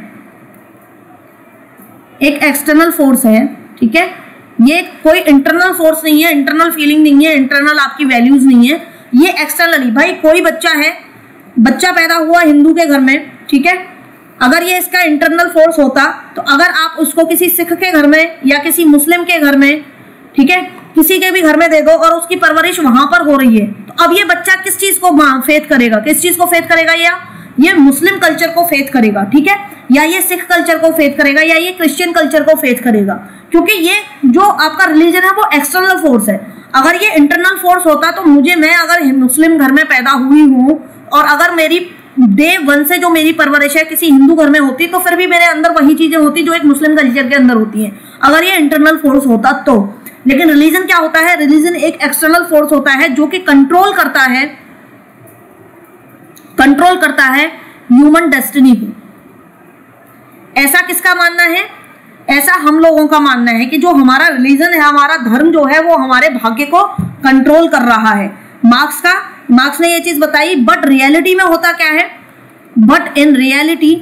एक एक्सटर्नल फोर्स है, ठीक है। ये कोई इंटरनल फोर्स नहीं है, इंटरनल फीलिंग नहीं है, इंटरनल आपकी वैल्यूज नहीं है, ये एक्सटर्नली। भाई कोई बच्चा है, बच्चा पैदा हुआ हिंदू के घर में, ठीक है, अगर ये इसका इंटरनल फोर्स होता तो अगर आप उसको किसी सिख के घर में या किसी मुस्लिम के घर में, ठीक है, किसी के भी घर में दे दो और उसकी परवरिश वहां पर हो रही है, तो अब ये बच्चा किस चीज को फेथ करेगा, किस चीज को फेथ करेगा, या ये मुस्लिम कल्चर को फेथ करेगा, ठीक है, या ये सिख कल्चर को फेथ करेगा, या ये क्रिश्चियन कल्चर को फेथ करेगा, क्योंकि ये जो आपका रिलीजन है वो एक्सटर्नल फोर्स है। अगर ये इंटरनल फोर्स होता तो मुझे, मैं अगर मुस्लिम घर में पैदा हुई हूँ और अगर मेरी डे वन से जो मेरी परवरिश है किसी हिंदू घर में होती, तो फिर भी मेरे अंदर वही चीजें होती जो एक मुस्लिम कल्चर के अंदर होती हैं, अगर ये इंटरनल फोर्स होता तो। लेकिन रिलीजन क्या होता है, रिलीजन एक एक्सटर्नल फोर्स होता है जो कि कंट्रोल करता है कंट्रोल करता है ह्यूमन डेस्टिनी को। ऐसा किसका मानना है? ऐसा हम लोगों का मानना है कि जो हमारा रिलीजन है, हमारा धर्म जो है वो हमारे भाग्य को कंट्रोल कर रहा है। मार्क्स का मार्क्स ने ये चीज बताई, बट रियलिटी में होता क्या है? बट इन रियलिटी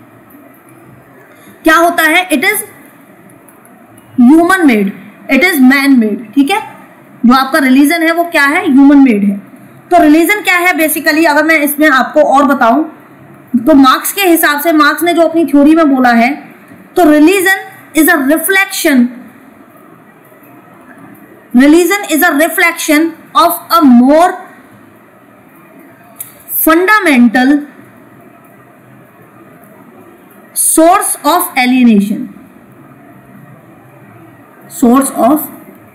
क्या होता है? It is human made, it is man made. ठीक है, जो आपका रिलीजन है वो क्या है? ह्यूमन मेड है। तो रिलीजन क्या है बेसिकली, अगर मैं इसमें आपको और बताऊं तो मार्क्स के हिसाब से, मार्क्स ने जो अपनी थ्योरी में बोला है, तो religion is a reflection, religion is a reflection of a more fundamental source of alienation, source of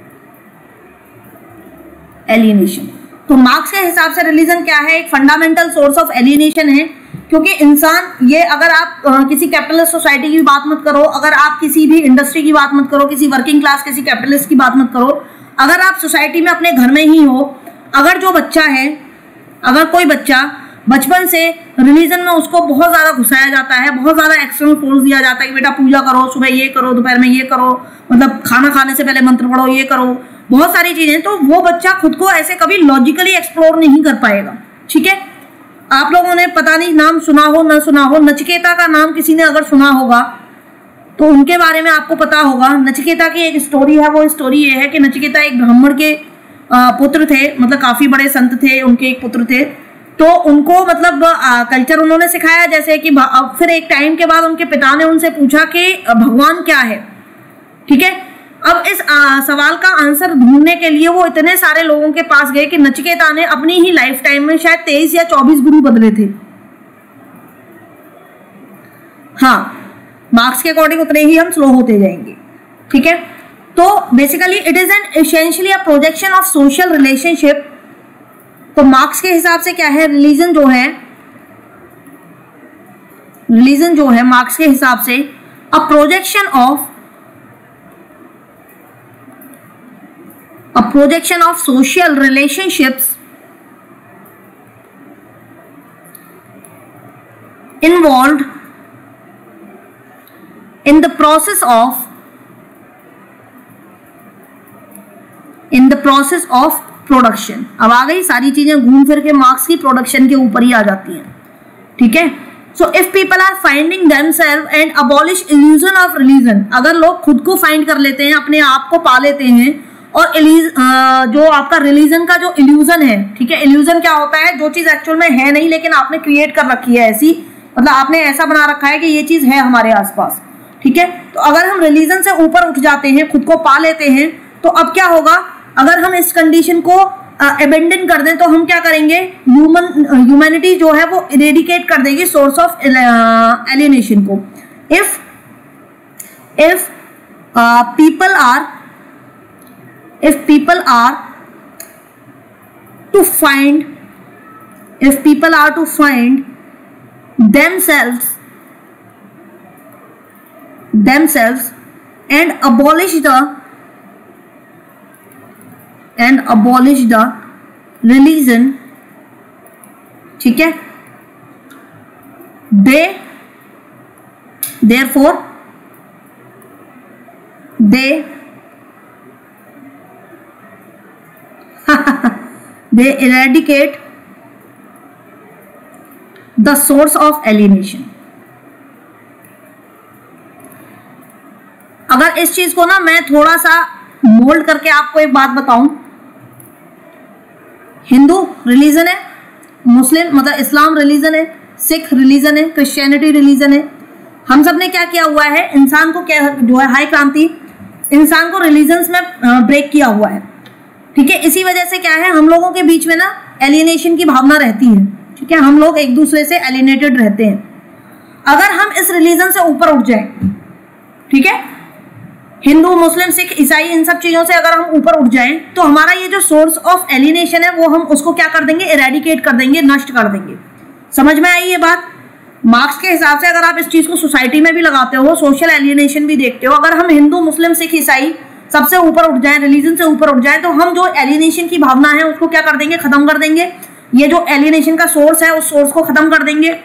alienation. तो मार्क्स के हिसाब से रिलीजन क्या है? एक फंडामेंटल सोर्स ऑफ एलियनेशन है, क्योंकि इंसान ये, अगर आप आ, किसी कैपिटलिस्ट सोसाइटी की बात मत करो, अगर आप किसी भी इंडस्ट्री की बात मत करो, किसी वर्किंग क्लास, किसी कैपिटलिस्ट की बात मत करो, अगर आप सोसाइटी में अपने घर में ही हो, अगर जो बच्चा है, अगर कोई बच्चा बचपन से रिलीजन में उसको बहुत ज्यादा घुसाया जाता है, बहुत ज्यादा एक्सटर्नल फोर्स दिया जाता है कि बेटा पूजा करो, सुबह ये करो, दोपहर में ये करो, मतलब खाना खाने से पहले मंत्र पढ़ो, ये करो, बहुत सारी चीजें, तो वो बच्चा खुद को ऐसे कभी लॉजिकली एक्सप्लोर नहीं कर पाएगा। ठीक है, आप लोगों ने पता नहीं नाम सुना हो ना सुना हो, नचिकेता का नाम किसी ने अगर सुना होगा तो उनके बारे में आपको पता होगा। नचिकेता की एक स्टोरी है, वो स्टोरी ये है कि नचिकेता एक ब्राह्मण के पुत्र थे, मतलब काफी बड़े संत थे, उनके एक पुत्र थे। तो उनको मतलब कल्चर उन्होंने सिखाया, जैसे कि अब फिर एक टाइम के बाद उनके पिता ने उनसे पूछा कि भगवान क्या है। ठीक है, अब इस आ, सवाल का आंसर ढूंढने के लिए वो इतने सारे लोगों के पास गए कि नचिकेता ने अपनी ही लाइफ टाइम में शायद तेईस या चौबीस गुरु बदले थे। हाँ, मार्क्स के अकॉर्डिंग उतने ही हम स्लो होते जाएंगे। ठीक है, तो basically it is an essentially a projection of social relationship. तो मार्क्स के हिसाब से क्या है? रिलीजन जो है, रिलीजन जो है मार्क्स के हिसाब से a projection of a projection of social relationships involved in the process of in the process of production। अब आ गई सारी चीजें घूम फिर के मार्क्स की प्रोडक्शन के ऊपर ही आ जाती हैं। ठीक है, so if people are finding themselves and abolish illusion of religion, अगर लोग खुद को फाइंड कर लेते हैं, अपने आप को पा लेते हैं, और जो आपका रिलीजन का जो इल्यूजन है, ठीक है, इल्यूजन क्या होता है? जो चीज एक्चुअल में है नहीं लेकिन आपने क्रिएट कर रखी है ऐसी, मतलब आपने ऐसा बना रखा है कि ये चीज है हमारे आसपास। ठीक है, तो अगर हम रिलीजन से ऊपर उठ जाते हैं, खुद को पा लेते हैं, तो अब क्या होगा? अगर हम इस कंडीशन को अबेंडन कर दें तो हम क्या करेंगे? ह्यूमन ह्यूमैनिटी जो है वो इरेडिकेट कर देगी सोर्स ऑफ एलियनेशन को। If if people are if people are to find if people are to find themselves themselves and abolish the and abolish the religion, ठीक है, they therefore they they eradicate the source of alienation। अगर इस चीज को ना मैं थोड़ा सा मोल्ड करके आपको एक बात बताऊं, हिंदू रिलीजन है, मुस्लिम मतलब इस्लाम रिलीजन है, सिख रिलीजन है, क्रिश्चियनिटी रिलीजन है। हम सब ने क्या किया हुआ है? इंसान को क्या जो है हाई क्रांति, इंसान को रिलीजन्स में ब्रेक किया हुआ है। ठीक है, इसी वजह से क्या है, हम लोगों के बीच में ना एलियनेशन की भावना रहती है। ठीक है, हम लोग एक दूसरे से एलियनेटेड रहते हैं। अगर हम इस रिलीजन से ऊपर उठ जाएं, ठीक है, हिंदू, मुस्लिम, सिख, ईसाई, इन सब चीजों से अगर हम ऊपर उठ जाएं, तो हमारा ये जो सोर्स ऑफ एलियनेशन है वो हम उसको क्या कर देंगे? इरेडिकेट कर देंगे, नष्ट कर देंगे। समझ में आई ये बात? मार्क्स के हिसाब से अगर आप इस चीज को सोसाइटी में भी लगाते हो, सोशल एलियनेशन भी देखते हो, अगर हम हिंदू, मुस्लिम, सिख, ईसाई सबसे ऊपर उठ जाएं, रिलीजन से ऊपर उठ जाएं, तो हम जो एलियनेशन की भावना है उसको क्या कर देंगे? खत्म कर देंगे। ये जो एलियनेशन का सोर्स है उस सोर्स को खत्म कर देंगे।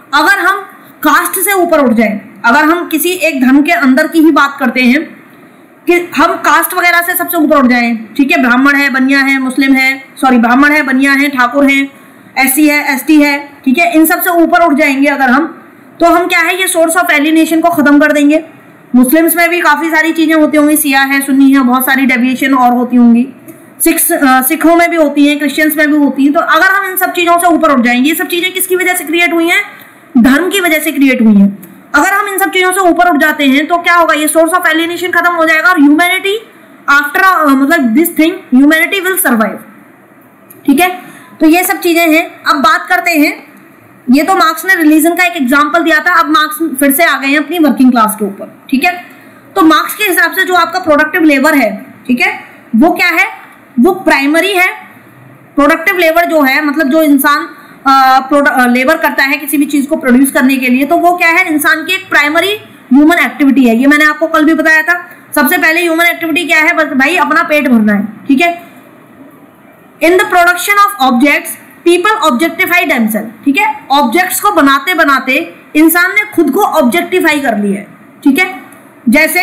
अगर हम कास्ट से ऊपर उठ जाए, अगर हम किसी एक धर्म के अंदर की ही बात करते हैं कि हम कास्ट वगैरह से सबसे ऊपर उठ जाएं, ठीक है, ब्राह्मण है, बनिया है, मुस्लिम है, सॉरी ब्राह्मण है, बनिया है, ठाकुर है, एससी है, एसटी है, ठीक है, इन सब से ऊपर उठ जाएंगे अगर हम, तो हम क्या है, ये सोर्स ऑफ एलिनेशन को खत्म कर देंगे। मुस्लिम्स में भी काफी सारी चीजें होती होंगी, सिया है, सुन्नी है, बहुत सारी डेविएशन और होती होंगी, सिख सिखों में भी होती हैं, क्रिश्चियंस में भी होती हैं। तो अगर हम इन सब चीजों से ऊपर उठ जाएंगे, ये सब चीजें किसकी वजह से क्रिएट हुई हैं, धर्म की वजह से क्रिएट हुई हैं। अगर हम इन सब चीजों से ऊपर उठ जाते हैं तो क्या होगा, ये सोर्स ऑफ एलिनेशन खत्म हो जाएगा और ह्यूमैनिटी आफ्टर मतलब this thing humanity will survive, ठीक है। तो ये सब चीजें हैं। अब बात करते हैं, ये तो मार्क्स ने रिलीजन का एक एग्जांपल दिया था, अब मार्क्स फिर से आ गए हैं अपनी वर्किंग क्लास के ऊपर, ठीक है। तो मार्क्स के हिसाब से जो आपका प्रोडक्टिव लेबर है, ठीक है, वो क्या है, वो प्राइमरी है। प्रोडक्टिव लेबर जो है मतलब जो इंसान लेबर करता है किसी भी चीज को प्रोड्यूस करने के लिए, तो वो क्या है, इंसान की एक प्राइमरी ह्यूमन एक्टिविटी है। ये मैंने आपको कल भी बताया था। सबसे पहले ह्यूमन एक्टिविटी क्या है, बस भाई अपना पेट भरना है, ठीक है। In the production of objects people objectify themselves, ठीक है। ऑब्जेक्ट्स को बनाते बनाते इंसान ने खुद को ऑब्जेक्टिफाई कर लिया है, ठीक है। जैसे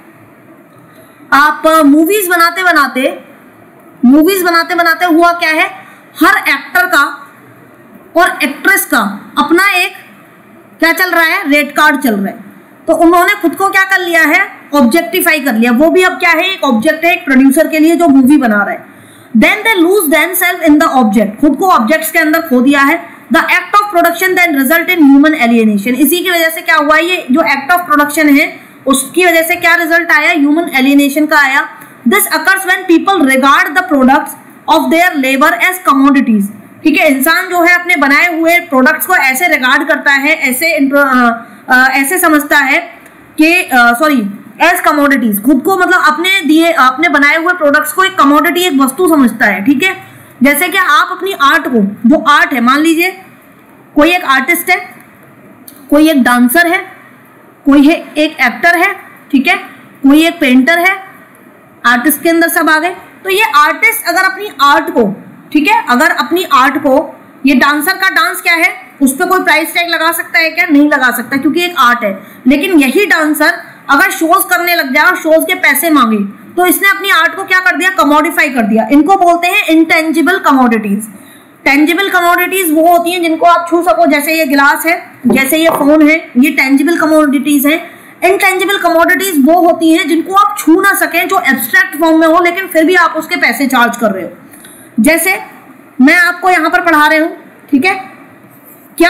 आप मूवीज बनाते बनाते मूवीज बनाते बनाते हुआ क्या है, हर एक्टर का और एक्ट्रेस का अपना एक क्या चल रहा है, रेट कार्ड चल रहा है। तो उन्होंने खुद को क्या कर लिया है, ऑब्जेक्टिफाई कर लिया। वो भी अब क्या है, एक ऑब्जेक्ट है एक प्रोड्यूसर के लिए जो मूवी बना रहा है। Then they lose themselves in the object, खुद को ऑब्जेक्ट्स के अंदर खो दिया है। The act of production then result in human alienation, इसी की वजह से क्या हुआ, ये जो एक्ट ऑफ प्रोडक्शन है उसकी वजह से क्या रिजल्ट आया, ह्यूमन एलियनेशन का आया। This occurs when people regard the products of their labour as commodities, ठीक है। इंसान जो है अपने बनाए हुए प्रोडक्ट्स को ऐसे रिगार्ड करता है, ऐसे आ, आ, ऐसे समझता है कि सॉरी एज कमोडिटीज, खुद को मतलब अपने दिए अपने बनाए हुए प्रोडक्ट्स को एक कमोडिटी, एक वस्तु समझता है, ठीक है। जैसे कि आप अपनी आर्ट को, जो आर्ट है, मान लीजिए कोई एक आर्टिस्ट है, कोई एक डांसर है, कोई है एक एक्टर है, ठीक है, कोई एक पेंटर है, आर्टिस्ट के अंदर सब आ गए। तो ये आर्टिस्ट अगर अपनी आर्ट को, ठीक है, अगर अपनी आर्ट को, ये डांसर का डांस क्या है, उस पर कोई प्राइस टैग लगा सकता है क्या, नहीं लगा सकता, क्योंकि एक आर्ट है। लेकिन यही डांसर अगर शोज करने लग जाए और शोज के पैसे मांगे, तो इसने अपनी आर्ट को क्या कर दिया, कमोडिफाई कर दिया। इनको बोलते हैं इंटेंजिबल कमोडिटीज। टेंजिबल कमोडिटीज वो होती हैं जिनको आप छू सको, जैसे ये गिलास है, जैसे ये फोन है, ये टेंजिबल कमोडिटीज है। इनटेंजिबल कमोडिटीज वो होती हैं जिनको आप छू ना सकें, जो एब्स्ट्रैक्ट फॉर्म में हो लेकिन फिर भी आप उसके पैसे चार्ज कर रहे हो। जैसे मैं आपको यहां पर पढ़ा रहे हूं, ठीक है, क्या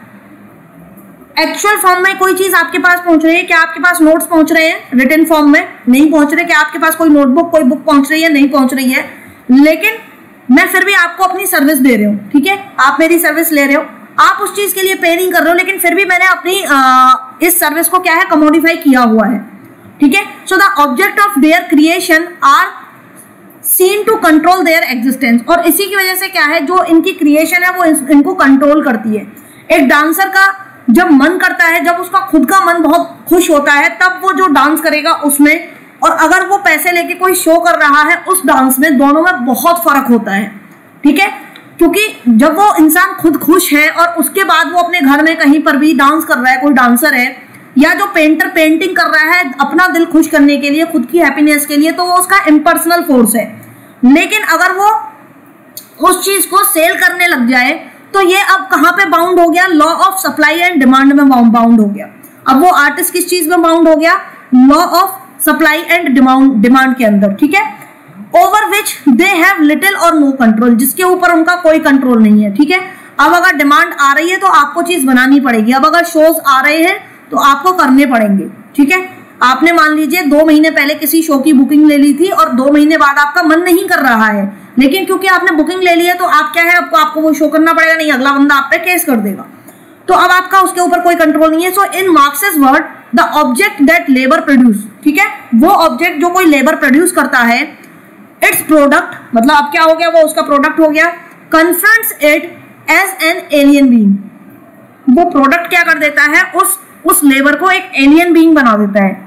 एक्चुअल फॉर्म में कोई चीज आपके पास पहुंच रही है, क्या आपके पास नोट्स पहुंच रहे हैं रिटन फॉर्म में, नहीं पहुंच रहे, क्या आपके पास कोई नोटबुक कोई बुक पहुंच रही है, नहीं पहुंच रही है, लेकिन मैं फिर भी आपको अपनी सर्विस दे रही हूँ, ठीक है, आप मेरी सर्विस ले रहे हो, आप उस चीज के लिए पे नहीं कर रहे हो, लेकिन फिर भी मैंने अपनी आ, इस सर्विस को क्या है, कमोडिफाई किया हुआ है, ठीक है। So the object of their creation are seen to control their existence, और इसी की वजह से क्या है, जो इनकी क्रिएशन है वो इनको कंट्रोल करती है। एक डांसर का जब मन करता है, जब उसका खुद का मन बहुत खुश होता है, तब वो जो डांस करेगा उसमें, और अगर वो पैसे लेके कोई शो कर रहा है उस डांस में, दोनों में बहुत फर्क होता है, ठीक है। क्योंकि जब वो इंसान खुद खुश है और उसके बाद वो अपने घर में कहीं पर भी डांस कर रहा है, कोई डांसर है, या जो पेंटर पेंटिंग कर रहा है अपना दिल खुश करने के लिए, खुद की हैप्पीनेस के लिए, तो वो उसका इम्पर्सनल फोर्स है। लेकिन अगर वो उस चीज को सेल करने लग जाए, तो ये अब कहां पे बाउंड हो गया, law of supply and demand में बाउंड हो गया। अब वो आर्टिस्ट किस चीज में बाउंड हो गया, law of supply and demand demand के अंदर, ठीक है, over which they have little or no control, जिसके ऊपर उनका कोई कंट्रोल नहीं है, ठीक है। अब अगर डिमांड आ रही है तो आपको चीज बनानी पड़ेगी, अब अगर शोज आ रहे हैं तो आपको करने पड़ेंगे, ठीक है। आपने मान लीजिए दो महीने पहले किसी शो की बुकिंग ले ली थी और दो महीने बाद आपका मन नहीं कर रहा है, लेकिन क्योंकि आपने बुकिंग ले ली है तो आप क्या है, आपको आपको वो शो करना पड़ेगा, नहीं अगला बंदा आप पे केस कर देगा, तो अब आपका उसके ऊपर कोई कंट्रोल नहीं है। So in Marx's word the object that labour produce, ठीक है, वो ऑब्जेक्ट जो कोई लेबर प्रोड्यूस करता है, इट्स प्रोडक्ट, मतलब अब क्या हो गया, वो उसका प्रोडक्ट हो गया, confronts it as an alien being, वो प्रोडक्ट क्या कर देता है, उस उस लेबर को एक एलियन बीइंग बना देता है,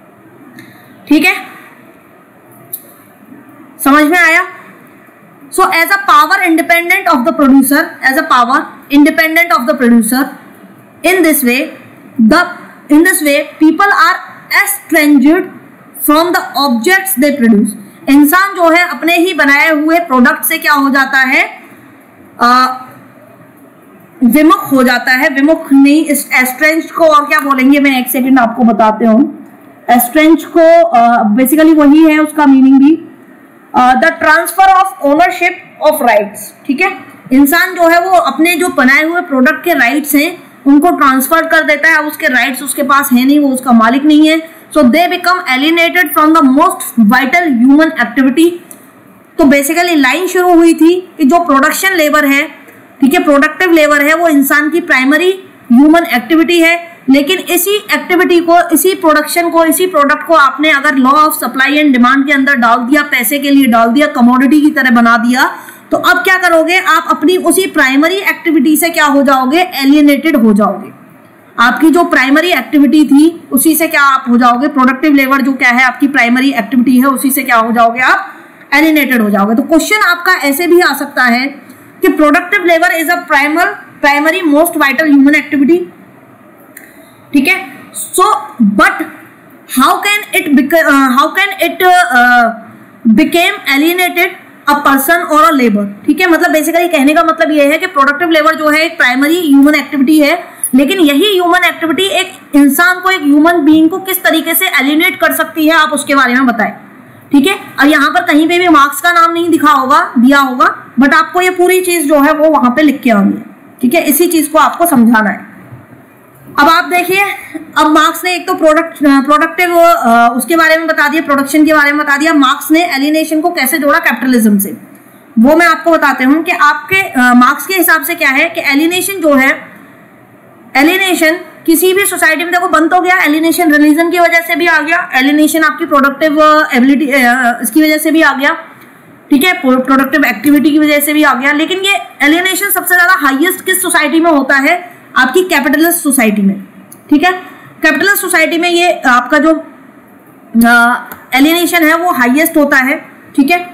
ठीक है, समझ में आया। So as a power independent of the producer, as a power independent of the producer, in this way the in this way people are estranged from the objects they produce. इंसान जो है अपने ही बनाए हुए प्रोडक्ट से क्या हो जाता है, आ, विमुख हो जाता है। विमुख नहीं, इस एस्ट्रेंज्ड को और क्या बोलेंगे, मैं एक सेकंड आपको बताते हूँ। एस्ट्रेंज्ड को बेसिकली uh, वही है उसका मीनिंग भी, the transfer of ownership of rights. ठीक है, इंसान जो है वो अपने जो बनाए हुए प्रोडक्ट के राइट्स हैं उनको ट्रांसफर कर देता है। उसके राइट्स उसके पास है नहीं, वो उसका मालिक नहीं है। So they become alienated from the most vital human activity. तो बेसिकली लाइन शुरू हुई थी कि जो प्रोडक्शन लेबर है, ठीक है, प्रोडक्टिव लेबर है, वो इंसान की प्राइमरी ह्यूमन एक्टिविटी है। लेकिन इसी एक्टिविटी को, इसी प्रोडक्शन को, इसी प्रोडक्ट को आपने अगर law of supply and demand के अंदर डाल दिया, पैसे के लिए डाल दिया, कमोडिटी की तरह बना दिया, तो अब क्या करोगे, आप अपनी उसी प्राइमरी एक्टिविटी से क्या हो जाओगे, एलियनेटेड हो जाओगे। आपकी जो प्राइमरी एक्टिविटी थी उसी से क्या आप हो जाओगे, प्रोडक्टिव लेबर जो क्या है आपकी प्राइमरी एक्टिविटी है, उसी से क्या हो जाओगे, आप एलियनेटेड हो जाओगे। तो क्वेश्चन आपका ऐसे भी आ सकता है कि productive labour is a primer primary most vital human activity. ठीक है, so but how can it how can it became alienated a person or a labour. ठीक है, मतलब बेसिकली कहने का मतलब यह है कि प्रोडक्टिव लेबर जो है एक प्राइमरी ह्यूमन एक्टिविटी है, लेकिन यही ह्यूमन एक्टिविटी एक इंसान को, एक ह्यूमन बीइंग को किस तरीके से एलियनेट कर सकती है, आप उसके बारे में बताएं। ठीक है, अब यहाँ पर कहीं पे भी मार्क्स का नाम नहीं दिखा होगा, दिया होगा, बट आपको ये पूरी चीज जो है वो वहां पे लिख के आनी है। ठीक है, इसी चीज को आपको समझाना है। अब आप देखिए, अब मार्क्स ने एक तो प्रोडक्ट प्रोडक्टिव उसके बारे में बता दिया, प्रोडक्शन के बारे में बता दिया। मार्क्स ने एलियनेशन को कैसे जोड़ा कैपिटलिज्म से, वो मैं आपको बताते हूँ कि आपके मार्क्स के हिसाब से क्या है कि एलियनेशन जो है, एलियनेशन किसी भी सोसाइटी में, देखो बंद तो गया, एलियनेशन रिलीजन की वजह से भी आ गया, एलियनेशन आपकी प्रोडक्टिव एबिलिटी इसकी वजह से भी आ गया, ठीक है, प्रोडक्टिव एक्टिविटी की वजह से भी आ गया। लेकिन ये एलियनेशन सबसे ज्यादा हाईएस्ट किस सोसाइटी में होता है, आपकी कैपिटलिस्ट सोसाइटी में। ठीक है, कैपिटलिस्ट सोसाइटी में ये आपका जो एलियनेशन है वो हाईएस्ट होता है। ठीक है,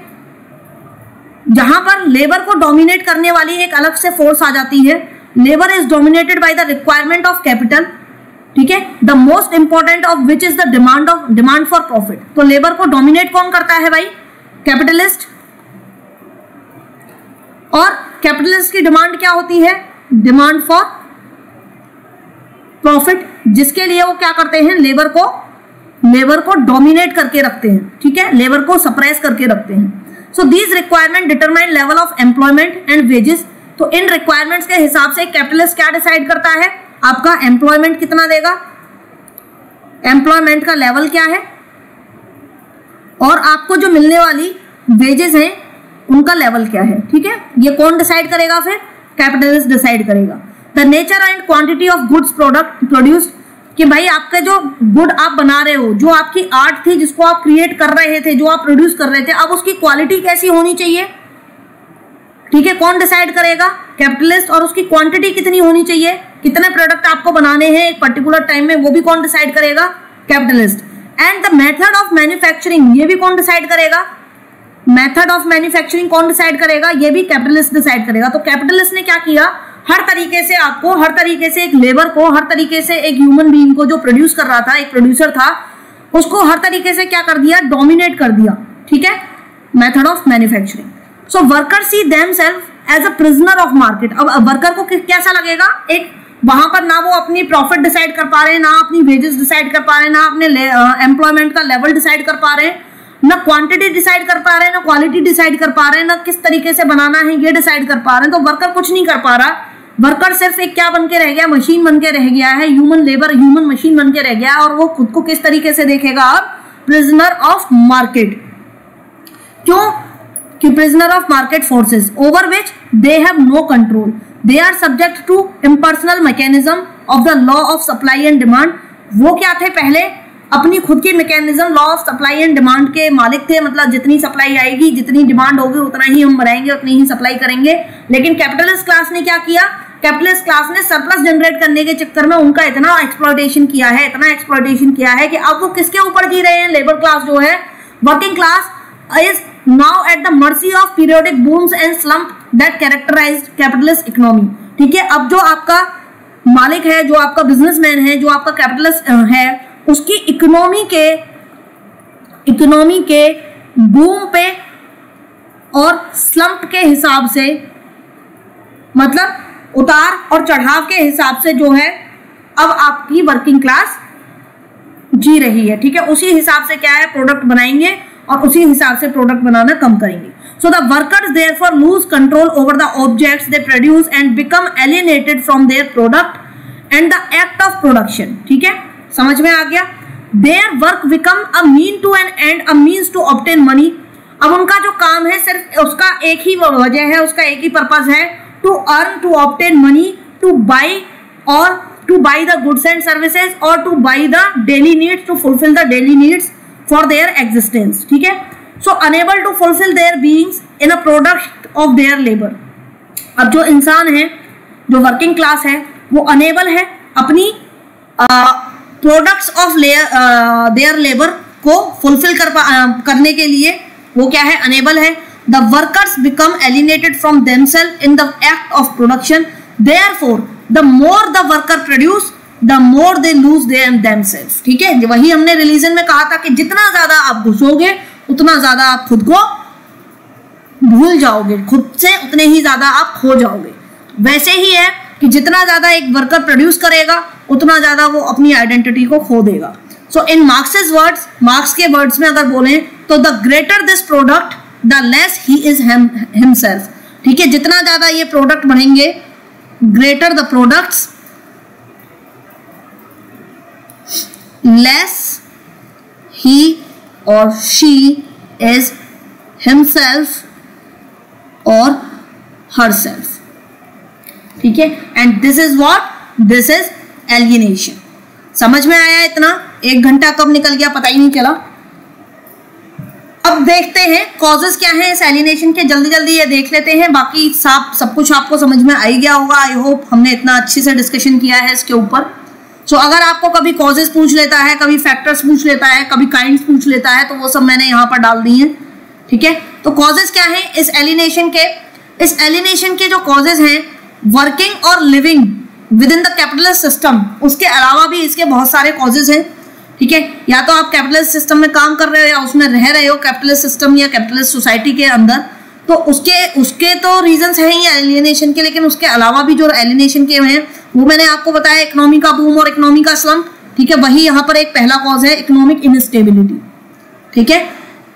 जहां पर लेबर को डोमिनेट करने वाली एक अलग से फोर्स आ जाती है। Labour is dominated by the requirement of capital. ठीक है, the most important of which is the demand of demand for profit. तो लेबर को डोमिनेट कौन करता है भाई, कैपिटलिस्ट। और कैपिटलिस्ट की डिमांड क्या होती है, डिमांड फॉर प्रॉफिट, जिसके लिए वो क्या करते हैं, लेबर को लेबर को डोमिनेट करके रखते हैं। ठीक है, लेबर को सप्रेस करके रखते हैं। So these requirement determine level of employment and wages. तो इन रिक्वायरमेंट्स के हिसाब से कैपिटलिस्ट क्या डिसाइड करता है, आपका एम्प्लॉयमेंट कितना देगा, एम्प्लॉयमेंट का लेवल क्या है, और आपको जो मिलने वाली वेजेस हैं उनका लेवल क्या है। ठीक है, ये कौन डिसाइड करेगा, फिर कैपिटलिस्ट डिसाइड करेगा। The nature and quantity of goods product produced, कि भाई आपका जो गुड आप बना रहे हो, जो आपकी आर्ट थी जिसको आप क्रिएट कर रहे थे, जो आप प्रोड्यूस कर रहे थे, अब उसकी क्वालिटी कैसी होनी चाहिए। ठीक है, कौन डिसाइड करेगा, कैपिटलिस्ट। और उसकी क्वांटिटी कितनी होनी चाहिए, कितने प्रोडक्ट आपको बनाने हैं एक पर्टिकुलर टाइम में, वो भी कौन डिसाइड करेगा, capitalist. And the method of manufacturing, ये भी कौन डिसाइड करेगा, मेथड ऑफ मैन्युफैक्चरिंग कौन डिसाइड करेगा, ये भी कैपिटलिस्ट डिसाइड करेगा। तो कैपिटलिस्ट ने क्या किया, हर तरीके से आपको, हर तरीके से एक लेबर को, हर तरीके से एक ह्यूमन बीइंग को जो प्रोड्यूस कर रहा था, एक प्रोड्यूसर था, उसको हर तरीके से क्या कर दिया, डोमिनेट कर दिया। ठीक है, method of manufacturing. So worker see themselves as a prisoner of market. अब वर्कर को कैसा लगेगा, एक वहां पर ना वो अपनी प्रॉफिट डिसाइड कर पा रहे हैं, ना अपनी वेजेस डिसाइड कर पा रहे हैं, ना अपने एम्प्लॉयमेंट का लेवल डिसाइड कर पा रहे हैं, ना क्वांटिटी डिसाइड कर पा रहे हैं, ना क्वालिटी डिसाइड कर पा रहे हैं, ना किस तरीके से बनाना है ये डिसाइड कर पा रहे हैं। तो वर्कर कुछ नहीं कर पा रहा, वर्कर सिर्फ एक क्या बन के रह गया, मशीन बन के रह गया है, ह्यूमन लेबर, ह्यूमन मशीन बन के रह गया। और वो खुद को किस तरीके से देखेगा, अब प्रिजनर ऑफ मार्केट। क्यों कि prisoner of market forces over which they have no control, they are subject to impersonal mechanism of the law of supply and demand. वो क्या थे, पहले अपनी खुद की mechanism, law of supply and demand के मालिक थे। मतलब जितनी सप्लाई आएगी, जितनी डिमांड होगी, उतना ही हम बनाएंगे, उतनी ही सप्लाई करेंगे। लेकिन कैपिटलिस्ट क्लास ने क्या किया, कैपिटलिस्ट क्लास ने सरप्लस जनरेट करने के चक्कर में उनका इतना एक्सप्लॉयटेशन किया है, इतना एक्सप्लॉयटेशन किया है कि अब वो किसके ऊपर जी रहे हैं, लेबर क्लास जो है, working class is now at the mercy of periodic booms and slump that characterised capitalist economy. ठीक है, अब जो आपका मालिक है, जो आपका बिजनेसमैन है, जो आपका कैपिटलिस्ट है, उसकी इकोनॉमी के इकोनॉमी के बूम पे और स्लम्प के हिसाब से, मतलब उतार और चढ़ाव के हिसाब से जो है अब आपकी वर्किंग क्लास जी रही है, ठीक है। उसी हिसाब से क्या है, प्रोडक्ट बनाएंगे और उसी हिसाब से प्रोडक्ट बनाना कम करेंगे। So the workers therefore lose control over the objects they produce and become alienated from their product and the act of production, ठीक है, समझ में आ गया। Their work become a mean to an end, a means to obtain money। अब उनका जो काम है सिर्फ उसका एक ही वजह है, उसका एक ही पर्पज है, to earn, to obtain money, to buy or to buy the goods and services or to buy the daily needs, to fulfill the daily needs for their existence, ठीक है। So unable to fulfill their beings in a product of their labor। अब जो इंसान है, जो working class है, वो enable है अपनी प्रोडक्ट्स ऑफ देयर लेबर को फुलफिल कर uh, करने के लिए वो क्या है, अनेबल है। The workers become alienated from themselves in the act of production, therefore the more the worker produce the more they lose themselves, ठीक है। वही हमने रिलीजन में कहा था कि जितना ज्यादा आप घुसोगे उतना ज्यादा आप खुद को भूल जाओगे, खुद से उतने ही ज्यादा आप खो जाओगे। वैसे ही है कि जितना ज्यादा एक वर्कर प्रोड्यूस करेगा उतना ज्यादा वो अपनी आइडेंटिटी को खो देगा। So in Marx words, Marx के वर्ड्स में अगर बोलें तो the greater this product the less he is himself, ठीक है। जितना ज्यादा ये प्रोडक्ट बनेंगे, greater the products less he or she is himself or herself, ठीक है। And this is what, this is alienation. समझ में आया इतना? एक घंटा कब निकल गया पता ही नहीं चला। अब देखते हैं कॉजेस क्या हैं इस एलियनेशन के, जल्दी जल्दी ये देख लेते हैं। बाकी सब सब कुछ आपको समझ में आ ही गया होगा। आई होप हमने इतना अच्छे से डिस्कशन किया है इसके ऊपर। सो so, अगर आपको कभी कॉजेस पूछ लेता है, कभी फैक्टर्स पूछ लेता है, कभी काइंड्स पूछ लेता है, तो वो सब मैंने यहाँ पर डाल दी हैं, ठीक है। तो कॉजेस क्या हैं इस एलियनेशन के? इस एलियनेशन के जो कॉजेस हैं, वर्किंग और living within the capitalist system, उसके अलावा भी इसके बहुत सारे कॉजेस हैं, ठीक है। या तो आप कैपिटलिस्ट सिस्टम में काम कर रहे हो या उसमें रह रहे हो, कैपिटलिस्ट सिस्टम या कैपिटलिस्ट सोसाइटी के अंदर, तो उसके उसके तो रीजंस हैं ही एलियनेशन के, लेकिन उसके अलावा भी जो एलियनेशन के हैं वो मैंने आपको बताया, इकोनॉमी का बूम और इकोनॉमी का स्लम्प, ठीक है। वही यहाँ पर एक पहला कॉज है, इकोनॉमिक इनस्टेबिलिटी, ठीक है।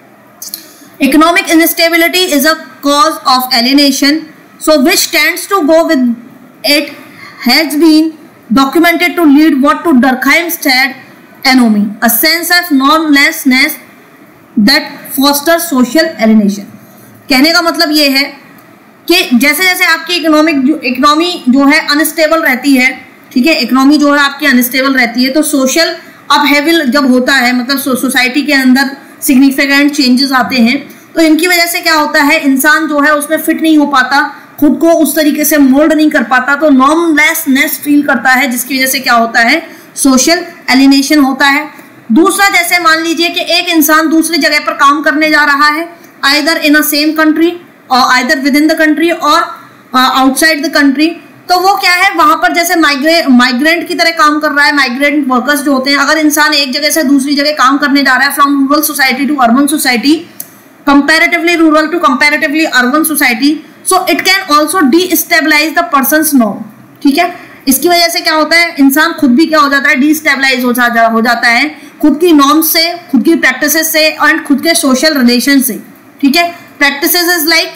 Economic instability is a cause of alienation, so which tends to go with it has been documented to lead what to Durkheim said anomie, a sense of normlessness that fosters social alienation। कहने का मतलब ये है कि जैसे जैसे आपकी economic जो इकोनॉमी जो है अनस्टेबल रहती है, ठीक है, इकोनॉमी जो है आपकी अनस्टेबल रहती है, तो सोशल अपहेविल जब होता है, मतलब सो, सोसाइटी के अंदर सिग्निफिकेंट चेंजेस आते हैं, तो इनकी वजह से क्या होता है, इंसान जो है उसमें फिट नहीं हो पाता, खुद को उस तरीके से मोल्ड नहीं कर पाता, तो नॉर्मलेसनेस फील करता है, जिसकी वजह से क्या होता है, सोशल एलियनेशन होता है। दूसरा, जैसे मान लीजिए कि एक इंसान दूसरी जगह पर काम करने जा रहा है, either in a same country or either within the country or outside the country, तो वो क्या है, वहां पर जैसे माइग्रे माइग्रेंट की तरह काम कर रहा है। माइग्रेंट वर्कर्स जो होते हैं, अगर इंसान एक जगह से दूसरी जगह काम करने जा रहा है, from rural society to urban society, comparatively rural to comparatively urban society, so it can also destabilise the person's norm, ठीक है। इसकी वजह से क्या होता है, इंसान खुद भी क्या हो जाता है, डीस्टेबलाइज हो, जा, हो जाता है, खुद की नॉर्म्स से, खुद की प्रैक्टिसेस से एंड खुद के सोशल रिलेशन से, ठीक है। प्रैक्टिसेस इज लाइक,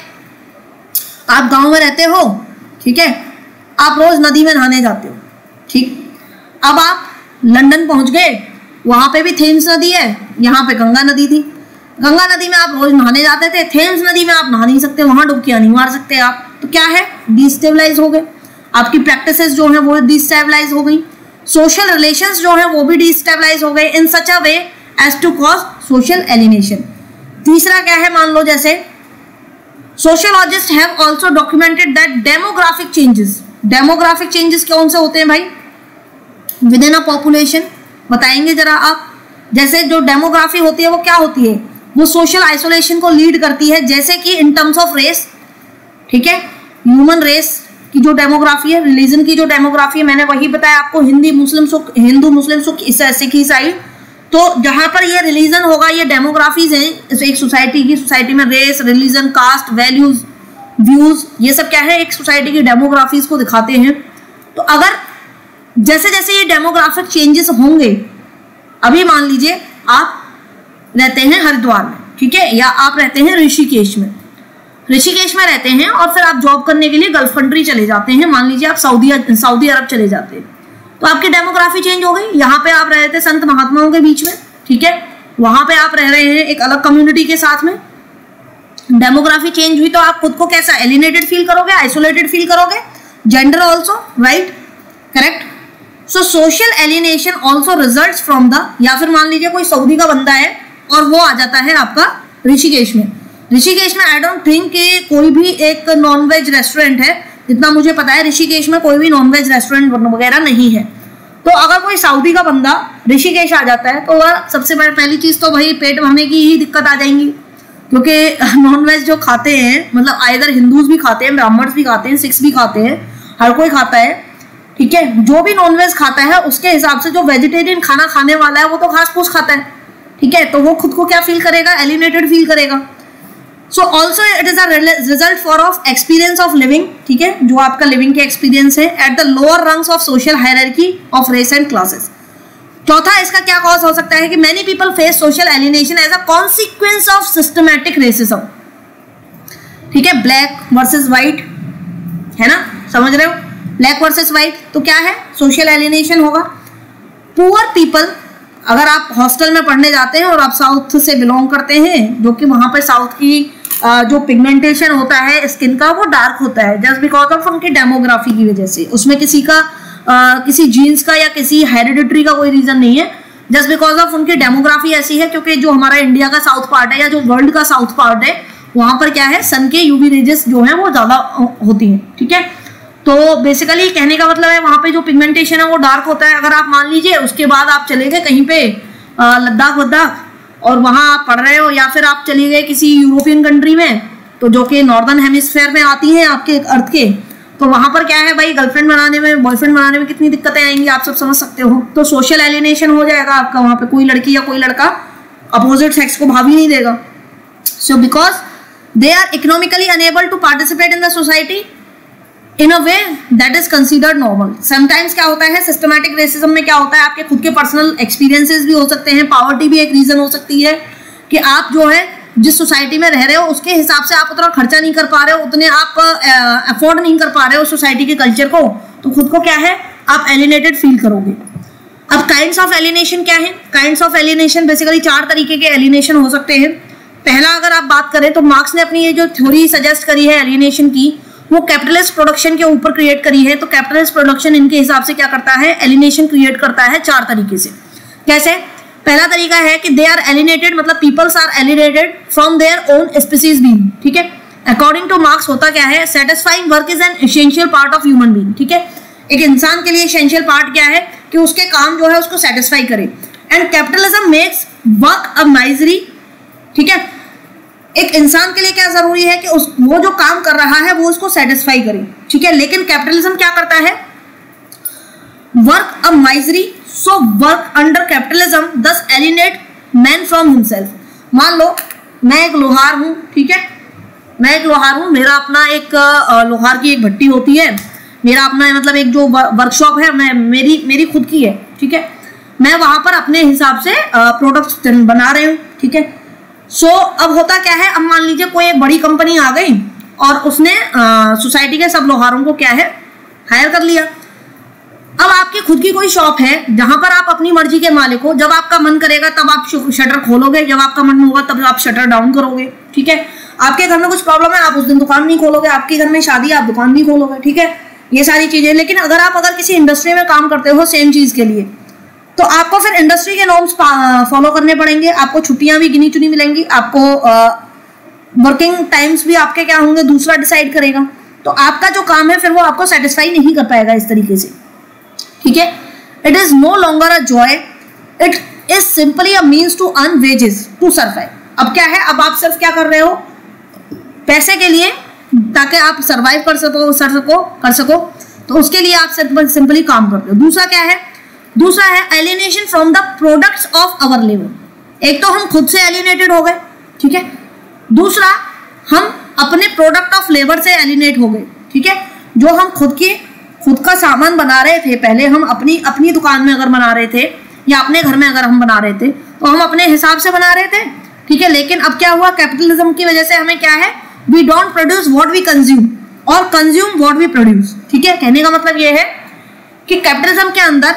आप गांव में रहते हो, ठीक है, आप रोज नदी में नहाने जाते हो, ठीक। अब आप लंदन पहुंच गए, वहां पे भी थेम्स नदी है, यहाँ पे गंगा नदी थी, गंगा नदी में आप रोज नहाने जाते थे, थेम्स नदी में आप नहा नहीं सकते, वहां डुबकियां नहीं मार सकते आप, तो क्या है, डिस्टेबलाइज हो गए, आपकी प्रैक्टिसेस जो है वो डिस्टेबलाइज हो गई, सोशल रिलेशंस जो है वो भी डिस्टेबलाइज हो गए, in such a way as to cause social alienation. तीसरा क्या है, मान लो जैसे sociologist have also documented that demographic changes, demographic changes कौन से होते हैं भाई, विद इन अ पॉपुलेशन, बताएंगे जरा आप। जैसे जो डेमोग्राफी होती है वो क्या होती है, वो सोशल आइसोलेशन को लीड करती है, जैसे कि इन टर्म्स ऑफ रेस, ठीक है, ह्यूमन रेस की जो डेमोग्राफी है, रिलीजन की जो डेमोग्राफी है, मैंने वही बताया आपको, हिंदी मुस्लिम सुख, हिंदू मुस्लिम सुख, सिख ईसाई। तो जहां पर ये रिलीजन होगा, ये डेमोग्राफीज हैं एक सोसाइटी की, सोसाइटी में race, religion, caste, values, views, ये सब क्या है, एक सोसाइटी की डेमोग्राफीज को दिखाते हैं। तो अगर जैसे जैसे ये डेमोग्राफिक चेंजेस होंगे, अभी मान लीजिए आप रहते हैं हरिद्वार में, ठीक है, या आप रहते हैं ऋषिकेश में, ऋषिकेश में रहते हैं और फिर आप जॉब करने के लिए गल्फ कंट्री चले जाते हैं, मान लीजिए आप सऊदी सऊदी अरब चले जाते हैं, तो आपकी डेमोग्राफी चेंज हो गई। यहाँ पे आप रह रहे थे संत महात्माओं के बीच में, ठीक है, वहां पे आप रह रहे हैं एक अलग कम्युनिटी के साथ में, डेमोग्राफी चेंज हुई तो आप खुद को कैसा एलिनेटेड फील करोगे, आइसोलेटेड फील करोगे, gender also, right, correct. So social alienation also results from the, या फिर मान लीजिए कोई सऊदी का बंदा है और वो आ जाता है आपका ऋषिकेश में। ऋषिकेश में आई डोंट थिंक कि कोई भी एक नॉनवेज रेस्टोरेंट है, जितना मुझे पता है ऋषिकेश में कोई भी नॉनवेज रेस्टोरेंट वगैरह नहीं है। तो अगर कोई सऊदी का बंदा ऋषिकेश आ जाता है तो वह सबसे पहली चीज तो भाई पेट भरने की ही दिक्कत आ जाएंगी, क्योंकि नॉनवेज जो खाते हैं, मतलब आइदर हिंदूज भी खाते हैं, ब्राह्मण्स भी खाते हैं, सिख्स भी खाते हैं, हर कोई खाता है, ठीक है। जो भी नॉनवेज खाता है उसके हिसाब से जो वेजिटेरियन खाना खाने वाला है वो तो घास फूस खाता है, ठीक है, तो वो खुद को क्या फील करेगा, एलिनेटेड फील करेगा। So also it is a result for of experience of living, ठीक है, जो आपका लिविंग के एक्सपीरियंस है at the lower rungs of social hierarchy of race and classes. चौथा इसका क्या कॉज हो सकता है कि many people face social alienation as a consequence of systematic racism, ठीक है, ब्लैक वर्सेस व्हाइट, है ना, समझ रहे हो, ब्लैक वर्सेस व्हाइट, तो क्या है, सोशल एलिनेशन होगा। पुअर पीपल, अगर आप हॉस्टल में पढ़ने जाते हैं और आप साउथ से बिलोंग करते हैं, जो कि वहां पर साउथ की जो पिगमेंटेशन होता है स्किन का वो डार्क होता है, जस्ट बिकॉज ऑफ उनकी डेमोग्राफी की वजह से, उसमें किसी का आ, किसी जीन्स का या किसी हेरिडिटरी का कोई रीजन नहीं है, जस्ट बिकॉज ऑफ उनकी डेमोग्राफी ऐसी है। क्योंकि जो हमारा इंडिया का साउथ पार्ट है या जो वर्ल्ड का साउथ पार्ट है, वहां पर क्या है, सन के यूवी रेजेस जो है वो ज्यादा होती हैं, ठीक है। तो बेसिकली कहने का मतलब है वहां पे जो पिगमेंटेशन है वो डार्क होता है। अगर आप मान लीजिए उसके बाद आप चले गए कहीं पे लद्दाख वद्दाख और वहां आप पढ़ रहे हो, या फिर आप चले गए किसी यूरोपियन कंट्री में, तो जो कि नॉर्दर्न हेमिस्फेयर में आती हैं आपके अर्थ के, तो वहां पर क्या है भाई, गर्लफ्रेंड बनाने में, बॉयफ्रेंड बनाने में कितनी दिक्कतें आएंगी, आप सब समझ सकते हो। तो सोशल एलिनेशन हो जाएगा आपका, वहां पे कोई लड़की या कोई लड़का अपोजिट सेक्स को भाव ही नहीं देगा। So because they are economically unable to participate in the society in a way that is considered normal. Sometimes क्या होता है, सिस्टमैटिक रेसिज्म में क्या होता है, आपके खुद के पर्सनल एक्सपीरियंसेस भी हो सकते हैं, पॉवर्टी भी एक रीजन हो सकती है कि आप जो है जिस सोसाइटी में रह रहे हो उसके हिसाब से आप उतना खर्चा नहीं कर पा रहे हो, उतने आप अफोर्ड नहीं कर पा रहे हो सोसाइटी के कल्चर को, तो खुद को क्या है, आप एलिनेटेड फील करोगे। अब काइंड्स ऑफ एलिनेशन क्या है, काइंड्स ऑफ एलिनेशन बेसिकली चार तरीके के एलिनेशन हो सकते हैं। पहला अगर आप बात करें तो मार्क्स ने अपनी ये जो थ्योरी सजेस्ट करी है एलिनेशन की, वो कैपिटलिस्ट प्रोडक्शन के ऊपर क्रिएट करी है। तो कैपिटलिस्ट प्रोडक्शन इनके हिसाब से क्या करता है, एलिनेशन क्रिएट करता है चार तरीके से। कैसे, पहला तरीका है कि दे आर एलिनेटेड, मतलब peoples are alienated from their own species being, ठीक है। अकॉर्डिंग टू मार्क्स होता क्या है, satisfying work is an essential part of human being, ठीक है। एक इंसान के लिए एसेंशियल पार्ट क्या है कि उसके काम जो है उसको सेटिस्फाई करे। And capitalism makes work a misery, ठीक है। एक इंसान के लिए क्या जरूरी है कि उस वो जो काम कर रहा है वो उसको सेटिस्फाई करे, ठीक है। लेकिन कैपिटलिज्म क्या करता है, work a misery, so work under capitalism thus alienate man from himself. मान लो मैं एक लोहार हूं, ठीक है, मैं एक लोहार हूं, मेरा अपना एक लोहार की एक भट्टी होती है, मेरा अपना मतलब एक जो वर्कशॉप है, मैं मेरी मेरी खुद की है, ठीक है। मैं वहां पर अपने हिसाब से प्रोडक्ट्स बना रहे हूँ, ठीक है। सो so, अब होता क्या है, अब मान लीजिए कोई एक बड़ी कंपनी आ गई और उसने सोसाइटी के सब लोहारों को क्या है, हायर कर लिया। अब आपकी खुद की कोई शॉप है जहां पर आप अपनी मर्जी के मालिक हो, जब आपका मन करेगा तब आप शटर खोलोगे, जब आपका मन होगा तब आप शटर डाउन करोगे, ठीक है। आपके घर में कुछ प्रॉब्लम है, आप उस दिन दुकान नहीं खोलोगे, आपके घर में शादी, आप दुकान नहीं खोलोगे, ठीक है, ये सारी चीजें। लेकिन अगर आप अगर किसी इंडस्ट्री में काम करते हो सेम चीज के लिए, तो आपको फिर इंडस्ट्री के नॉर्म्स फॉलो करने पड़ेंगे, आपको छुट्टियां भी गिनी चुनी मिलेंगी, आपको वर्किंग टाइम्स भी आपके क्या होंगे दूसरा डिसाइड करेगा। तो आपका जो काम है फिर वो आपको सेटिस्फाई नहीं कर पाएगा इस तरीके से, ठीक है। It is no longer a joy, it is simply a means to earn wages to survive. अब क्या है, अब आप सिर्फ क्या कर रहे हो, पैसे के लिए ताकि आप सरवाइव कर सको सर सको कर सको तो उसके लिए आप सिंपली काम करते हो। दूसरा क्या है, दूसरा है alienation from the products of our labour. एक तो हम खुद से एलिनेटेड हो गए, ठीक है, दूसरा हम अपने प्रोडक्ट ऑफ लेबर से एलिनेट हो गए, ठीक है। जो हम खुद की खुद का सामान बना रहे थे, पहले हम अपनी अपनी दुकान में अगर बना रहे थे या अपने घर में अगर हम बना रहे थे तो हम अपने हिसाब से बना रहे थे, ठीक है। लेकिन अब क्या हुआ, कैपिटलिज्म की वजह से हमें क्या है, we don't produce what we consume और कंज्यूम व्हाट वी प्रोड्यूस, ठीक है। कहने का मतलब ये है कि कैपिटलिज्म के अंदर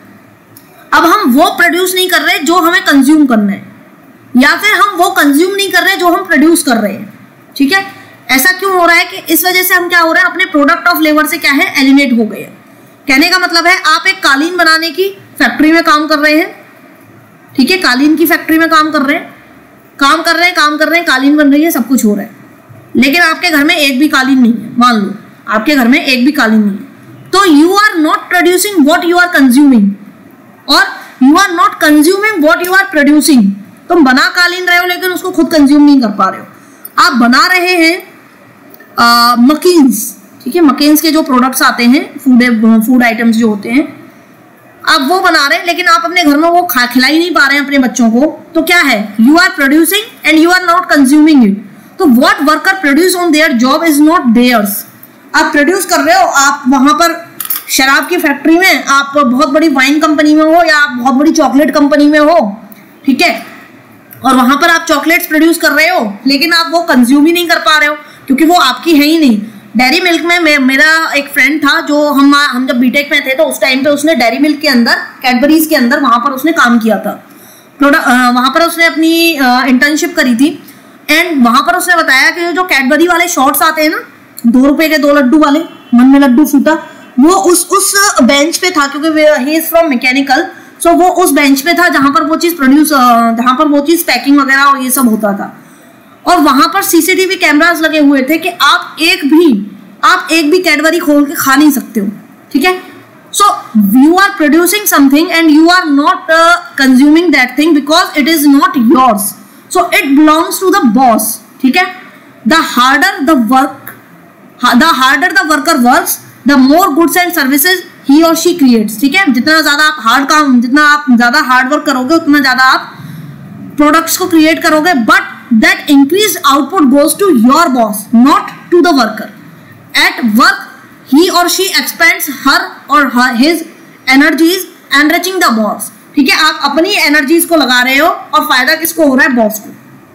अब हम वो प्रोड्यूस नहीं कर रहे जो हमें कंज्यूम करना है, या फिर हम वो कंज्यूम नहीं कर रहे जो हम प्रोड्यूस कर रहे हैं, ठीक है। ऐसा क्यों हो रहा है कि इस वजह से हम क्या हो रहे हैं, अपने प्रोडक्ट ऑफ लेबर से क्या है, एलिनेट हो गए हैं। कहने का मतलब है आप एक कालीन बनाने की फैक्ट्री में काम कर रहे हैं, ठीक है, कालीन की फैक्ट्री में काम कर रहे हैं काम कर रहे हैं काम कर रहे हैं कालीन बन रही है, सब कुछ हो रहा है, लेकिन आपके घर में एक भी कालीन नहीं है। मान लो आपके घर में एक भी कालीन नहीं है, तो you are not producing what you are consuming और you are not consuming what you are producing. तुम बना कालीन रहे हो लेकिन उसको खुद कंज्यूम नहीं कर पा रहे हो। आप बना रहे हैं मकीन्स, ठीक है, मकीन्स के जो प्रोडक्ट्स आते हैं, फूड फूड आइटम्स जो होते हैं, आप वो बना रहे हैं लेकिन आप अपने घर में वो खा खिला ही नहीं पा रहे हैं अपने बच्चों को, तो क्या है, you are producing and you are not consuming it. तो what worker produce on their job is not theirs. आप प्रोड्यूस कर रहे हो, आप वहां पर शराब की फैक्ट्री में, आप बहुत बड़ी वाइन कंपनी में हो या आप बहुत बड़ी चॉकलेट कंपनी में हो, ठीक है, और वहां पर आप चॉकलेट्स प्रोड्यूस कर रहे हो लेकिन आप वो कंज्यूम ही नहीं कर पा रहे हो क्योंकि वो आपकी है ही नहीं। डेयरी मिल्क में मे, मेरा एक फ्रेंड था जो हम हम जब बीटेक में थे तो उस टाइम पे उसने डेयरी मिल्क के अंदर, कैडबरीज के अंदर, वहां पर उसने काम किया था, प्रोडक्ट वहां पर उसने अपनी इंटर्नशिप करी थी। एंड वहां पर उसने बताया कि जो कैडबरी वाले शॉर्ट्स आते हैं ना, दो रुपए के दो लड्डू वाले, मन में लड्डू फूटा, वो उस उस बेंच पे था क्योंकि he is from mechanical, so वो उस बेंच पे था जहां पर वो चीज प्रोड्यूस जहां पर वो चीज पैकिंग वगैरह और ये सब होता था। और वहां पर सीसीटीवी कैमरास लगे हुए थे कि आप एक भी आप एक भी कैडबरी खोल के खा नहीं सकते हो, ठीक है। So you are producing something and you are not consuming that thing because it is not yours, so it belongs to the boss, ठीक है। The harder the work the harder the worker works the more goods and services he और she creates, ठीक है। जितना ज्यादा आप hard काम जितना आप ज्यादा हार्ड वर्क करोगे उतना ज्यादा आप प्रोडक्ट्स को क्रिएट करोगे, but that increased output goes to your boss, not to the worker. At work, he or she expends her or her, his energies enriching the boss. ठीक है, आप अपनी एनर्जीज को लगा रहे हो और फायदा किसको हो रहा है, बॉस को।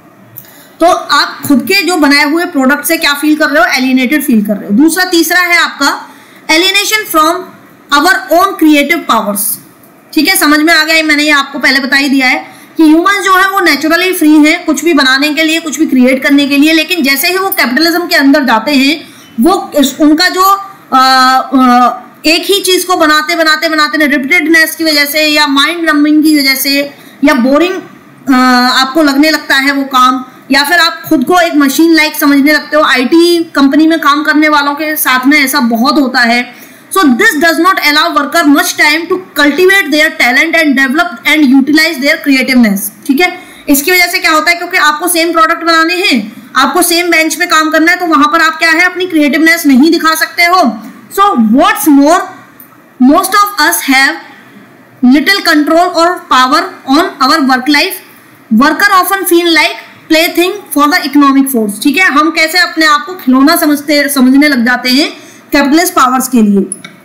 तो आप खुद के जो बनाए हुए प्रोडक्ट से क्या फील कर रहे हो, एलिनेटेड फील कर रहे हो। दूसरा तीसरा है आपका alienation from our own creative powers, ठीक है। समझ में आ गया, मैंने ये आपको पहले बता ही दिया है कि ह्यूमंस जो है वो नेचुरली फ्री हैं कुछ भी बनाने के लिए, कुछ भी क्रिएट करने के लिए, लेकिन जैसे ही वो कैपिटलिज्म के अंदर जाते हैं वो उनका जो आ, आ, एक ही चीज को बनाते बनाते बनाते रिपीटेडनेस की वजह से या माइंड नंबिंग की वजह से या बोरिंग आपको लगने लगता है वो काम, या फिर आप खुद को एक मशीन लाइक समझने लगते हो। आईटी कंपनी में काम करने वालों के साथ में ऐसा बहुत होता है। So this does not allow worker much time to cultivate their talent and develop and utilize their creativeness, ठीक है। इसकी वजह से क्या होता है, क्योंकि आपको सेम प्रोडक्ट बनाने हैं, आपको सेम बेंच पे काम करना है, तो वहां पर आप क्या है, अपनी क्रिएटिवनेस नहीं दिखा सकते हो। So what's more, most of us have little control or power on our work life. Worker often feel like plaything for the economic force, ठीक है। हम कैसे अपने आप को खिलौना समझते समझने लग जाते हैं कैपिटलिस्ट पावर्स के लिए,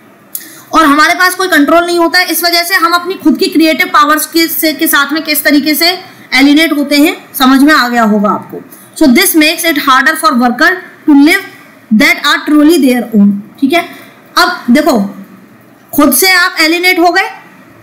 और हमारे पास कोई कंट्रोल नहीं होता है। इस वजह से हम अपनी खुद की क्रिएटिव पावर्स के, से, के साथ में किस तरीके से एलिनेट होते हैं, समझ में आ गया होगा आपको। So this makes it harder for worker to live that are truly their own, ठीक है। अब देखो, खुद से आप एलिनेट हो गए,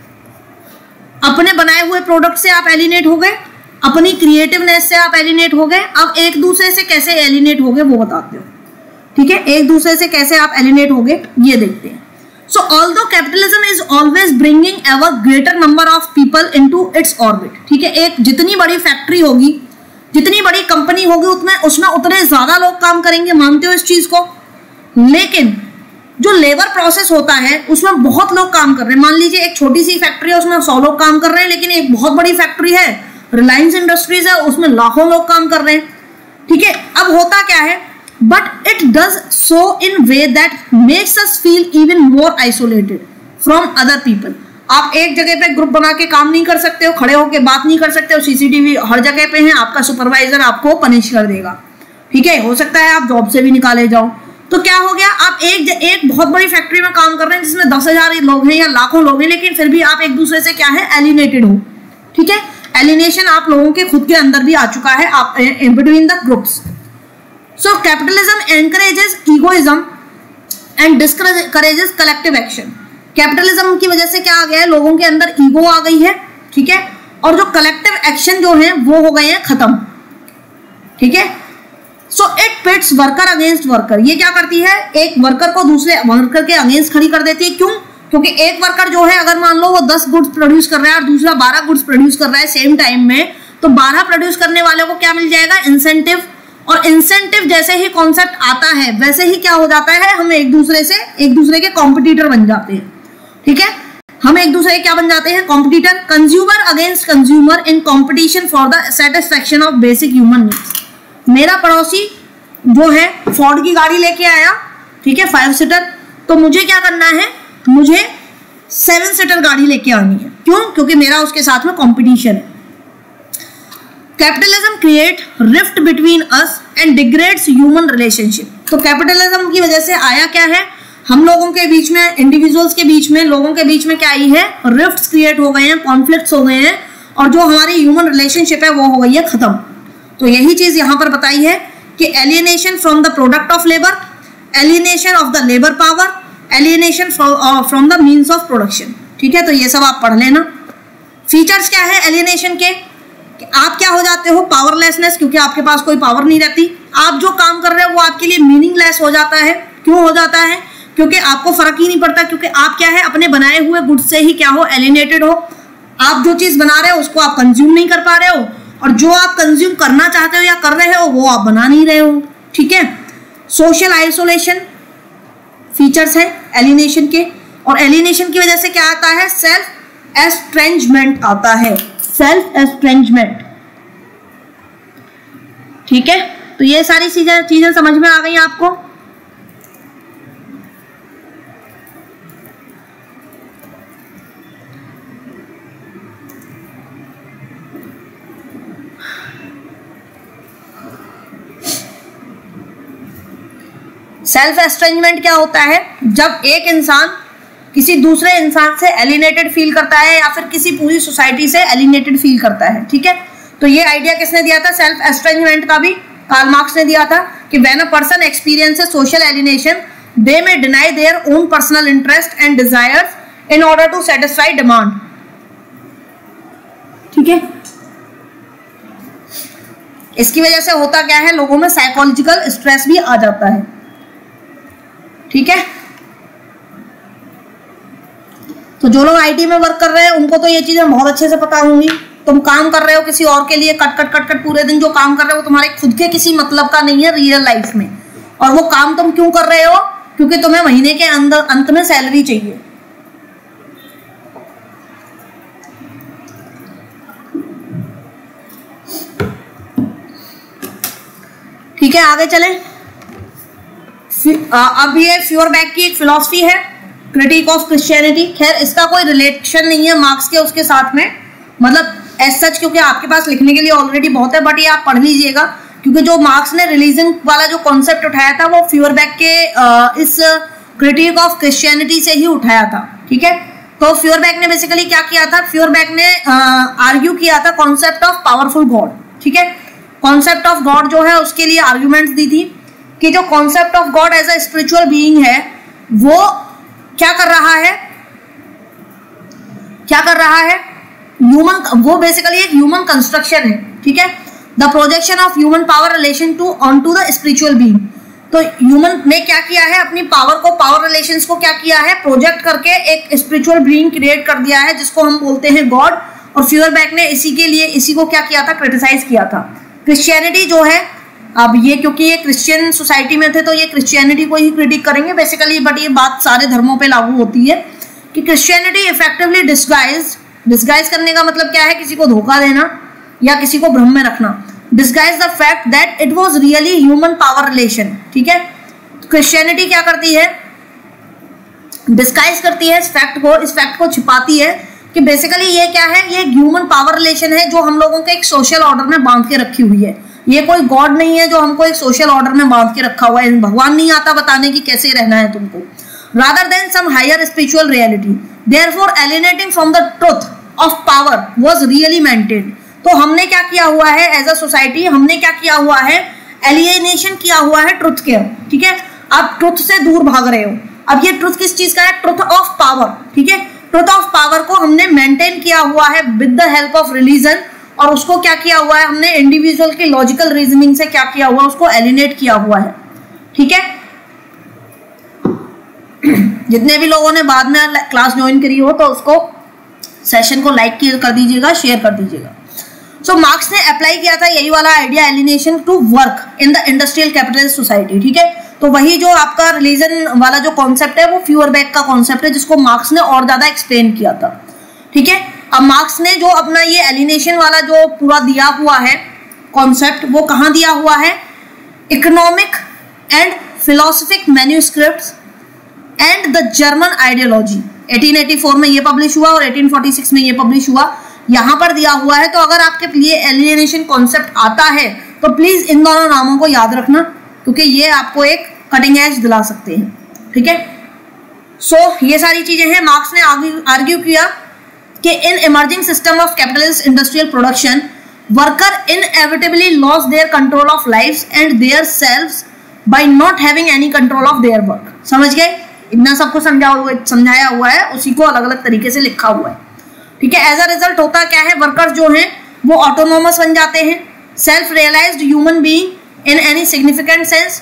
अपने बनाए हुए प्रोडक्ट से आप एलिनेट हो गए, अपनी क्रिएटिवनेस से आप एलिनेट हो गए। अब एक दूसरे से कैसे एलिनेट हो गए वो बताते हो, ठीक है। एक दूसरे से कैसे आप एलिनेट हो गए ये देखते हैं। So although capitalism is always bringing ever greater number of people into its orbit, ठीक है। एक जितनी बड़ी फैक्ट्री होगी, जितनी बड़ी कंपनी होगी, उतने उसमें उतने ज्यादा लोग काम करेंगे, मानते हो इस चीज को। लेकिन जो लेबर प्रोसेस होता है उसमें बहुत लोग काम कर रहे हैं। मान लीजिए एक छोटी सी फैक्ट्री है, उसमें सौ लोग काम कर रहे हैं, लेकिन एक बहुत बड़ी फैक्ट्री है, रिलायंस इंडस्ट्रीज है, उसमें लाखों लोग काम कर रहे हैं, ठीक है। अब होता क्या है, but it does so in way that makes us feel even more isolated from other people. आप एक जगह पे ग्रुप बना के काम नहीं कर सकते हो, खड़े होके बात नहीं कर सकते हो, सीसीटीवी हर जगह पे है, आपका सुपरवाइजर आपको पनिश कर देगा, ठीक है, हो सकता है आप जॉब से भी निकाले जाओ। तो क्या हो गया, आप एक एक बहुत बड़ी फैक्ट्री में काम कर रहे हैं जिसमें दस हजार लोग हैं या लाखों लोग हैं, लेकिन फिर भी आप एक दूसरे से क्या है, एलिनेटेड हो, ठीक है। एलिनेशन आप लोगों के खुद के अंदर भी आ चुका है, आप between the groups. So capitalism encourages egoism and discourages collective action. Capitalism की वजह से क्या आ गया है, लोगों के अंदर ईगो आ गई है, ठीक है, और जो कलेक्टिव एक्शन जो है वो हो गए हैं खत्म, ठीक है। So it pits worker against worker. ये क्या करती है, एक वर्कर को दूसरे वर्कर के अगेंस्ट खड़ी कर देती है। क्यों? क्योंकि एक वर्कर जो है अगर मान लो वो दस गुड्स प्रोड्यूस कर रहा है और दूसरा बारह गुड्स प्रोड्यूस कर रहा है सेम टाइम में, तो बारह प्रोड्यूस करने वाले को क्या मिल जाएगा, इंसेंटिव। और इंसेंटिव जैसे ही कॉन्सेप्ट आता है वैसे ही क्या हो जाता है, हम एक दूसरे से एक दूसरे के कॉम्पिटिटर बन जाते हैं, ठीक है, हम एक दूसरे के क्या बन जाते हैं, competitor. Consumer against consumer in competition for the satisfaction of basic human needs. मेरा पड़ोसी जो है फोर्ड की गाड़ी लेके आया, ठीक है, फाइव सीटर, तो मुझे क्या करना है, मुझे सेवन सीटर गाड़ी लेके आनी है। क्यों? क्योंकि मेरा उसके साथ में कंपटीशन है। Capitalism create rift between us and degrades human relationship. तो कैपिटलिज्म की वजह से आया क्या है, हम लोगों के बीच में, इंडिविजुअल्स के बीच में, लोगों के बीच में क्या आई है, रिफ्ट्स क्रिएट हो गए हैं, कॉन्फ्लिक्ट्स हो गए हैं, और जो हमारी ह्यूमन रिलेशनशिप है वो हो गई है खत्म। तो यही चीज यहां पर बताई है कि alienation from the product of labour, alienation of the labour power, alienation from the means of production, ठीक है। तो ये सब आप पढ़ लेना। फीचर्स क्या है एलियनेशन के, कि आप क्या हो जाते हो, पावरलेसनेस, क्योंकि आपके पास कोई पावर नहीं रहती। आप जो काम कर रहे हो वो आपके लिए मीनिंगलेस हो जाता है। क्यों हो जाता है? क्योंकि आपको फर्क ही नहीं पड़ता, क्योंकि आप क्या है, अपने बनाए हुए गुड्स से ही क्या हो, एलियनेटेड हो। आप जो चीज बना रहे हो उसको आप कंज्यूम नहीं कर पा रहे हो, और जो आप कंज्यूम करना चाहते हो या कर रहे हो वो आप बना नहीं रहे हो, ठीक है। सोशल आइसोलेशन फीचर्स है एलियनेशन के, और एलियनेशन की वजह से क्या आता है, सेल्फ एस्ट्रेंजमेंट आता है, सेल्फ एस्ट्रेंजमेंट, ठीक है। तो ये सारी चीजें चीजें समझ में आ गई आपको। सेल्फ एस्ट्रेंजमेंट क्या होता है, जब एक इंसान किसी दूसरे इंसान से एलिनेटेड फील करता है या फिर किसी पूरी सोसाइटी से एलिनेटेड फील करता है, ठीक है। तो ये आइडिया किसने दिया था, सेल्फ एस्ट्रेंजमेंट का भी कार्ल मार्क्स ने दिया था, कि when a person experiences social alienation they may deny their own personal interest and desires in order to satisfy demand, ठीक है। इसकी वजह से होता क्या है, लोगों में साइकोलॉजिकल स्ट्रेस भी आ जाता है, ठीक है। तो जो लोग आईटी में वर्क कर रहे हैं उनको तो ये चीजें बहुत अच्छे से पता होंगी। तुम काम कर रहे हो किसी और के लिए, कट कट कट कट पूरे दिन जो काम कर रहे हो वो तुम्हारे खुद के किसी मतलब का नहीं है रियल लाइफ में, और वो काम तुम क्यों कर रहे हो, क्योंकि तुम्हें महीने के अंदर अंत में सैलरी चाहिए, ठीक है। आगे चलें। अब ये फ्यूरबैक की एक फिलॉसफी है, क्रिटिक ऑफ क्रिश्चियनिटी। खैर इसका कोई रिलेशन नहीं है मार्क्स के उसके साथ में, मतलब एज सच, क्योंकि आपके पास लिखने के लिए ऑलरेडी बहुत है, बट ये आप पढ़ लीजिएगा, क्योंकि जो मार्क्स ने रिलीजन वाला जो कॉन्सेप्ट उठाया था वो फ्यूरबैक के आ, इस क्रिटिक ऑफ क्रिश्चियनिटी से ही उठाया था, ठीक है। तो फ्यूरबैक ने बेसिकली क्या किया था, फ्यूरबैक ने आर्ग्यू किया था कॉन्सेप्ट ऑफ पावरफुल गॉड, ठीक है। कॉन्सेप्ट ऑफ गॉड जो है उसके लिए आर्ग्यूमेंट्स दी थी कि जो concept of God as a spiritual being है वो क्या कर रहा है, क्या कर रहा है ह्यूमन, वो बेसिकली एक ह्यूमन कंस्ट्रक्शन है, ठीक है। The projection of human power relation to on to the spiritual being. तो ह्यूमन ने क्या किया है, अपनी पावर को, पावर रिलेशंस को क्या किया है, प्रोजेक्ट करके एक स्पिरिचुअल बीइंग क्रिएट कर दिया है जिसको हम बोलते हैं गॉड। और फ्यूरबैक ने इसी के लिए इसी को क्या किया था, क्रिटिसाइज किया था। क्रिश्चियनिटी जो है, अब ये क्योंकि ये क्रिश्चियन सोसाइटी में थे तो ये क्रिश्चियनिटी को ही क्रिटिक करेंगे बेसिकली, बट ये बात सारे धर्मों पे लागू होती है कि क्रिश्चियनिटी इफेक्टिवली डिस्गाइज, डिस्गाइज करने का मतलब क्या है, किसी को धोखा देना या किसी को भ्रम में रखना। Disguise the fact that it was really human power relation. ठीक है, क्रिश्चियनिटी क्या करती है, डिस्गाइज करती है इस फैक्ट को, इस फैक्ट को छिपाती है कि बेसिकली ये क्या है, ये ह्यूमन पावर रिलेशन है जो हम लोगों के एक सोशल ऑर्डर में बांध के रखी हुई है। ये कोई गॉड नहीं है जो हमको एक सोशल ऑर्डर में बांध के रखा हुआ है, भगवान नहीं आता बताने की कैसे रहना है तुमको, rather than some higher spiritual reality, therefore alienating from the truth of power was really maintained। तो हमने क्या किया हुआ है एज अ सोसाइटी, हमने क्या किया हुआ है, एलियनेशन किया हुआ है ट्रुथ के। ठीक है, आप ट्रुथ से दूर भाग रहे हो। अब ये ट्रुथ किस चीज का है, ट्रुथ ऑफ पावर। ठीक है, ट्रुथ ऑफ पावर को हमने मेंटेन किया हुआ है with the help of religion, और उसको क्या किया हुआ है हमने, इंडिविजुअल की लॉजिकल रीजनिंग से क्या किया हुआ, उसको एलिनेट किया हुआ है। ठीक है, जितने भी लोगों ने बाद में क्लास ज्वाइन करी हो तो उसको सेशन को लाइक कर दीजिएगा, शेयर कर दीजिएगा। सो मार्क्स ने अप्लाई किया था यही वाला idea, alienation to work in the industrial capitalist society. ठीक है, तो वही जो आपका रिलीजन वाला जो कॉन्सेप्ट है वो फ्यूअरबैक का कॉन्सेप्ट है जिसको मार्क्स ने और ज्यादा एक्सप्लेन किया था। ठीक है, अब मार्क्स ने जो अपना ये एलिनेशन वाला जो पूरा दिया हुआ है कॉन्सेप्ट, वो कहाँ दिया हुआ है, economic and philosophic manuscripts and the German ideology, अठारह सौ चौरासी में ये पब्लिश हुआ और अठारह सौ छियालीस में ये पब्लिश हुआ, यहाँ पर दिया हुआ है। तो अगर आपके लिए एलिनेशन कॉन्सेप्ट आता है तो प्लीज इन दोनों नामों को याद रखना, क्योंकि ये आपको एक कटिंग एज दिला सकते हैं। ठीक है, सो so, ये सारी चीजें हैं। मार्क्स ने आर्ग्यू किया कि in emerging system of capitalist industrial production worker inevitably lose their control of lives and their selves by not having any control of their work. समझ गए, इतना सबको समझा हुआ समझाया हुआ है, उसी को अलग अलग तरीके से लिखा हुआ है। ठीक है, एज अ रिजल्ट होता क्या है, वर्कर्स जो हैं वो ऑटोनोमस बन जाते हैं, self realized human being in any significant sense.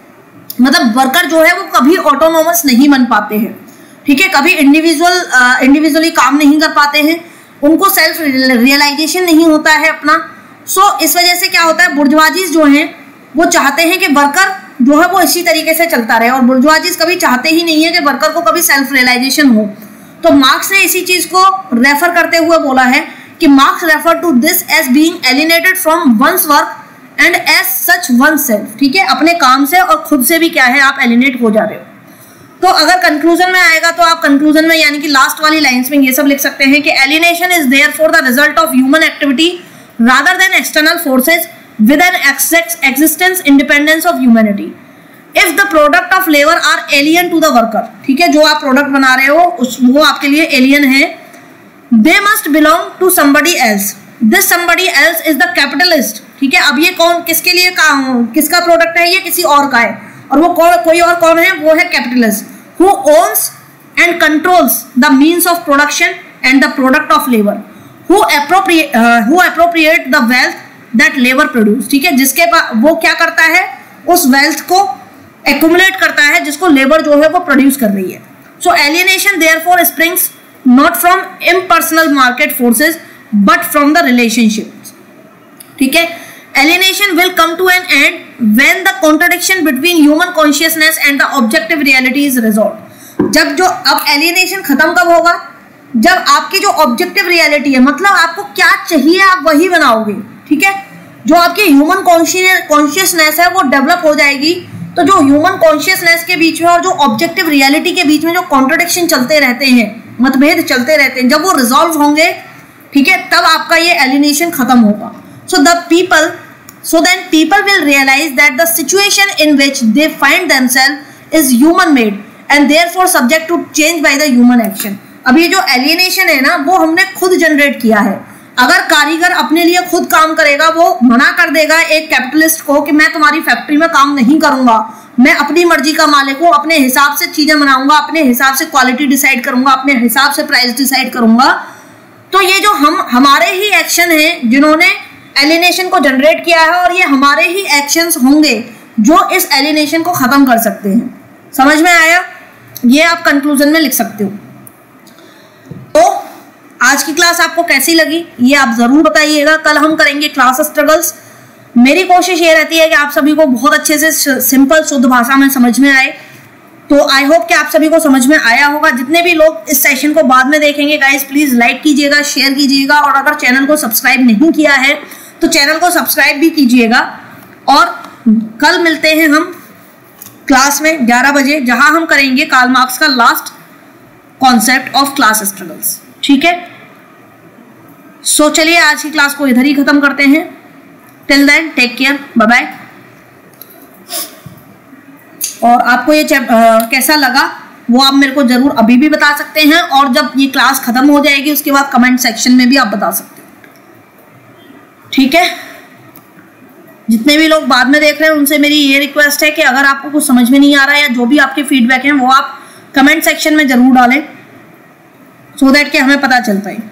मतलब वर्कर जो है वो कभी ऑटोनोमस नहीं बन पाते हैं। ठीक है, कभी इंडिविजुअल इंडिविजुअली काम नहीं कर पाते हैं, उनको सेल्फ रियलाइजेशन नहीं होता है अपना। सो so, इस वजह से क्या होता है, बुर्जुआजीज जो हैं वो चाहते हैं कि वर्कर जो है वो इसी तरीके से चलता रहे, और बुर्जुआजीज कभी चाहते ही नहीं है कि वर्कर को कभी सेल्फ रियलाइजेशन हो। तो मार्क्स ने इसी चीज को रेफर करते हुए बोला है कि Marx refer to this as being alienated from one's work and as such one self. ठीक है, अपने काम से और खुद से भी क्या है आप एलिनेट हो जा रहे हो। तो अगर कंक्लूजन में आएगा तो आप कंक्लूजन में यानी कि लास्ट वाली लाइंस में ये सब लिख सकते हैं कि alienation is therefore the result of human activity rather than external forces with an existence independence of humanity if the product of labor are alien to the worker। ठीक है, जो आप प्रोडक्ट बना रहे हो उस वो आपके लिए एलियन है। they must belong to somebody else, this somebody else is the capitalist। ठीक है, अब ये कौन किसके लिए का, किसका प्रोडक्ट है, ये किसी और का है, और वो कौन कोई और कौन है, वो है capitalist who owns and controls the means of production and the product of labor, who appropriate uh, who appropriate the wealth that labour produce. ठीक है, जिसके पास वो क्या करता है, उस वेल्थ को एक्यूमुलेट करता है जिसको लेबर जो है वो प्रोड्यूस कर रही है। So alienation therefore springs not from impersonal market forces but from the relationships. ठीक है, alienation will come to an end when the contradiction between human consciousness and the objective reality is resolve. जब जो अब alienation खत्म कब होगा, जब आपकी जो ऑब्जेक्टिव रियलिटी है, मतलब आपको क्या चाहिए आप वही बनाओगे। ठीक है, जो आपकी ह्यूमन कॉन्शियसनेस है वो डेवलप हो जाएगी। तो जो ह्यूमन कॉन्शियसनेस के बीच में और जो ऑब्जेक्टिव रियलिटी के बीच में जो कॉन्ट्रडिक्शन चलते रहते हैं, मतभेद चलते रहते हैं, जब वो रिजॉल्व होंगे, ठीक है, तब आपका ये एलिनेशन खत्म होगा। So the people so then people will realize that the situation in which they find themselves is human made and therefore subject to change by the human action. अब ये जो एलिनेशन है ना वो हमने खुद जनरेट किया है। अगर कारीगर अपने लिए खुद काम करेगा, वो मना कर देगा एक कैपिटलिस्ट को कि मैं तुम्हारी फैक्ट्री में काम नहीं करूंगा, मैं अपनी मर्जी का मालिक हूँ, अपने हिसाब से चीजें बनाऊंगा, अपने हिसाब से क्वालिटी डिसाइड करूंगा, अपने हिसाब से प्राइस डिसाइड करूंगा। तो ये जो हम हमारे ही एक्शन हैं जिन्होंने एलिनेशन को जनरेट किया है, और ये हमारे ही एक्शंस होंगे जो इस एलिनेशन को खत्म कर सकते हैं। समझ में आया, ये आप कंक्लूजन में लिख सकते हो। तो आज की क्लास आपको कैसी लगी ये आप जरूर बताइएगा। कल हम करेंगे क्लास स्ट्रगल्स। मेरी कोशिश ये रहती है कि आप सभी को बहुत अच्छे से सिंपल शुद्ध भाषा में समझ में आए। तो आई होप कि आप सभी को समझ में आया होगा। जितने भी लोग इस सेशन को बाद में देखेंगे गाइस, प्लीज लाइक कीजिएगा, शेयर कीजिएगा, और अगर चैनल को सब्सक्राइब नहीं किया है तो चैनल को सब्सक्राइब भी कीजिएगा। और कल मिलते हैं हम क्लास में ग्यारह बजे, जहां हम करेंगे कार्ल मार्क्स का last concept of class struggles. ठीक है, सो चलिए आज की क्लास को इधर ही खत्म करते हैं। Till then take care, bye bye. और आपको ये आ, कैसा लगा वो आप मेरे को जरूर अभी भी बता सकते हैं, और जब ये क्लास खत्म हो जाएगी उसके बाद कमेंट सेक्शन में भी आप बता सकते हो। ठीक है, जितने भी लोग बाद में देख रहे हैं उनसे मेरी ये रिक्वेस्ट है कि अगर आपको कुछ समझ में नहीं आ रहा है या जो भी आपके फीडबैक हैं वो आप कमेंट सेक्शन में जरूर डालें, सो दैट कि हमें पता चल पाए।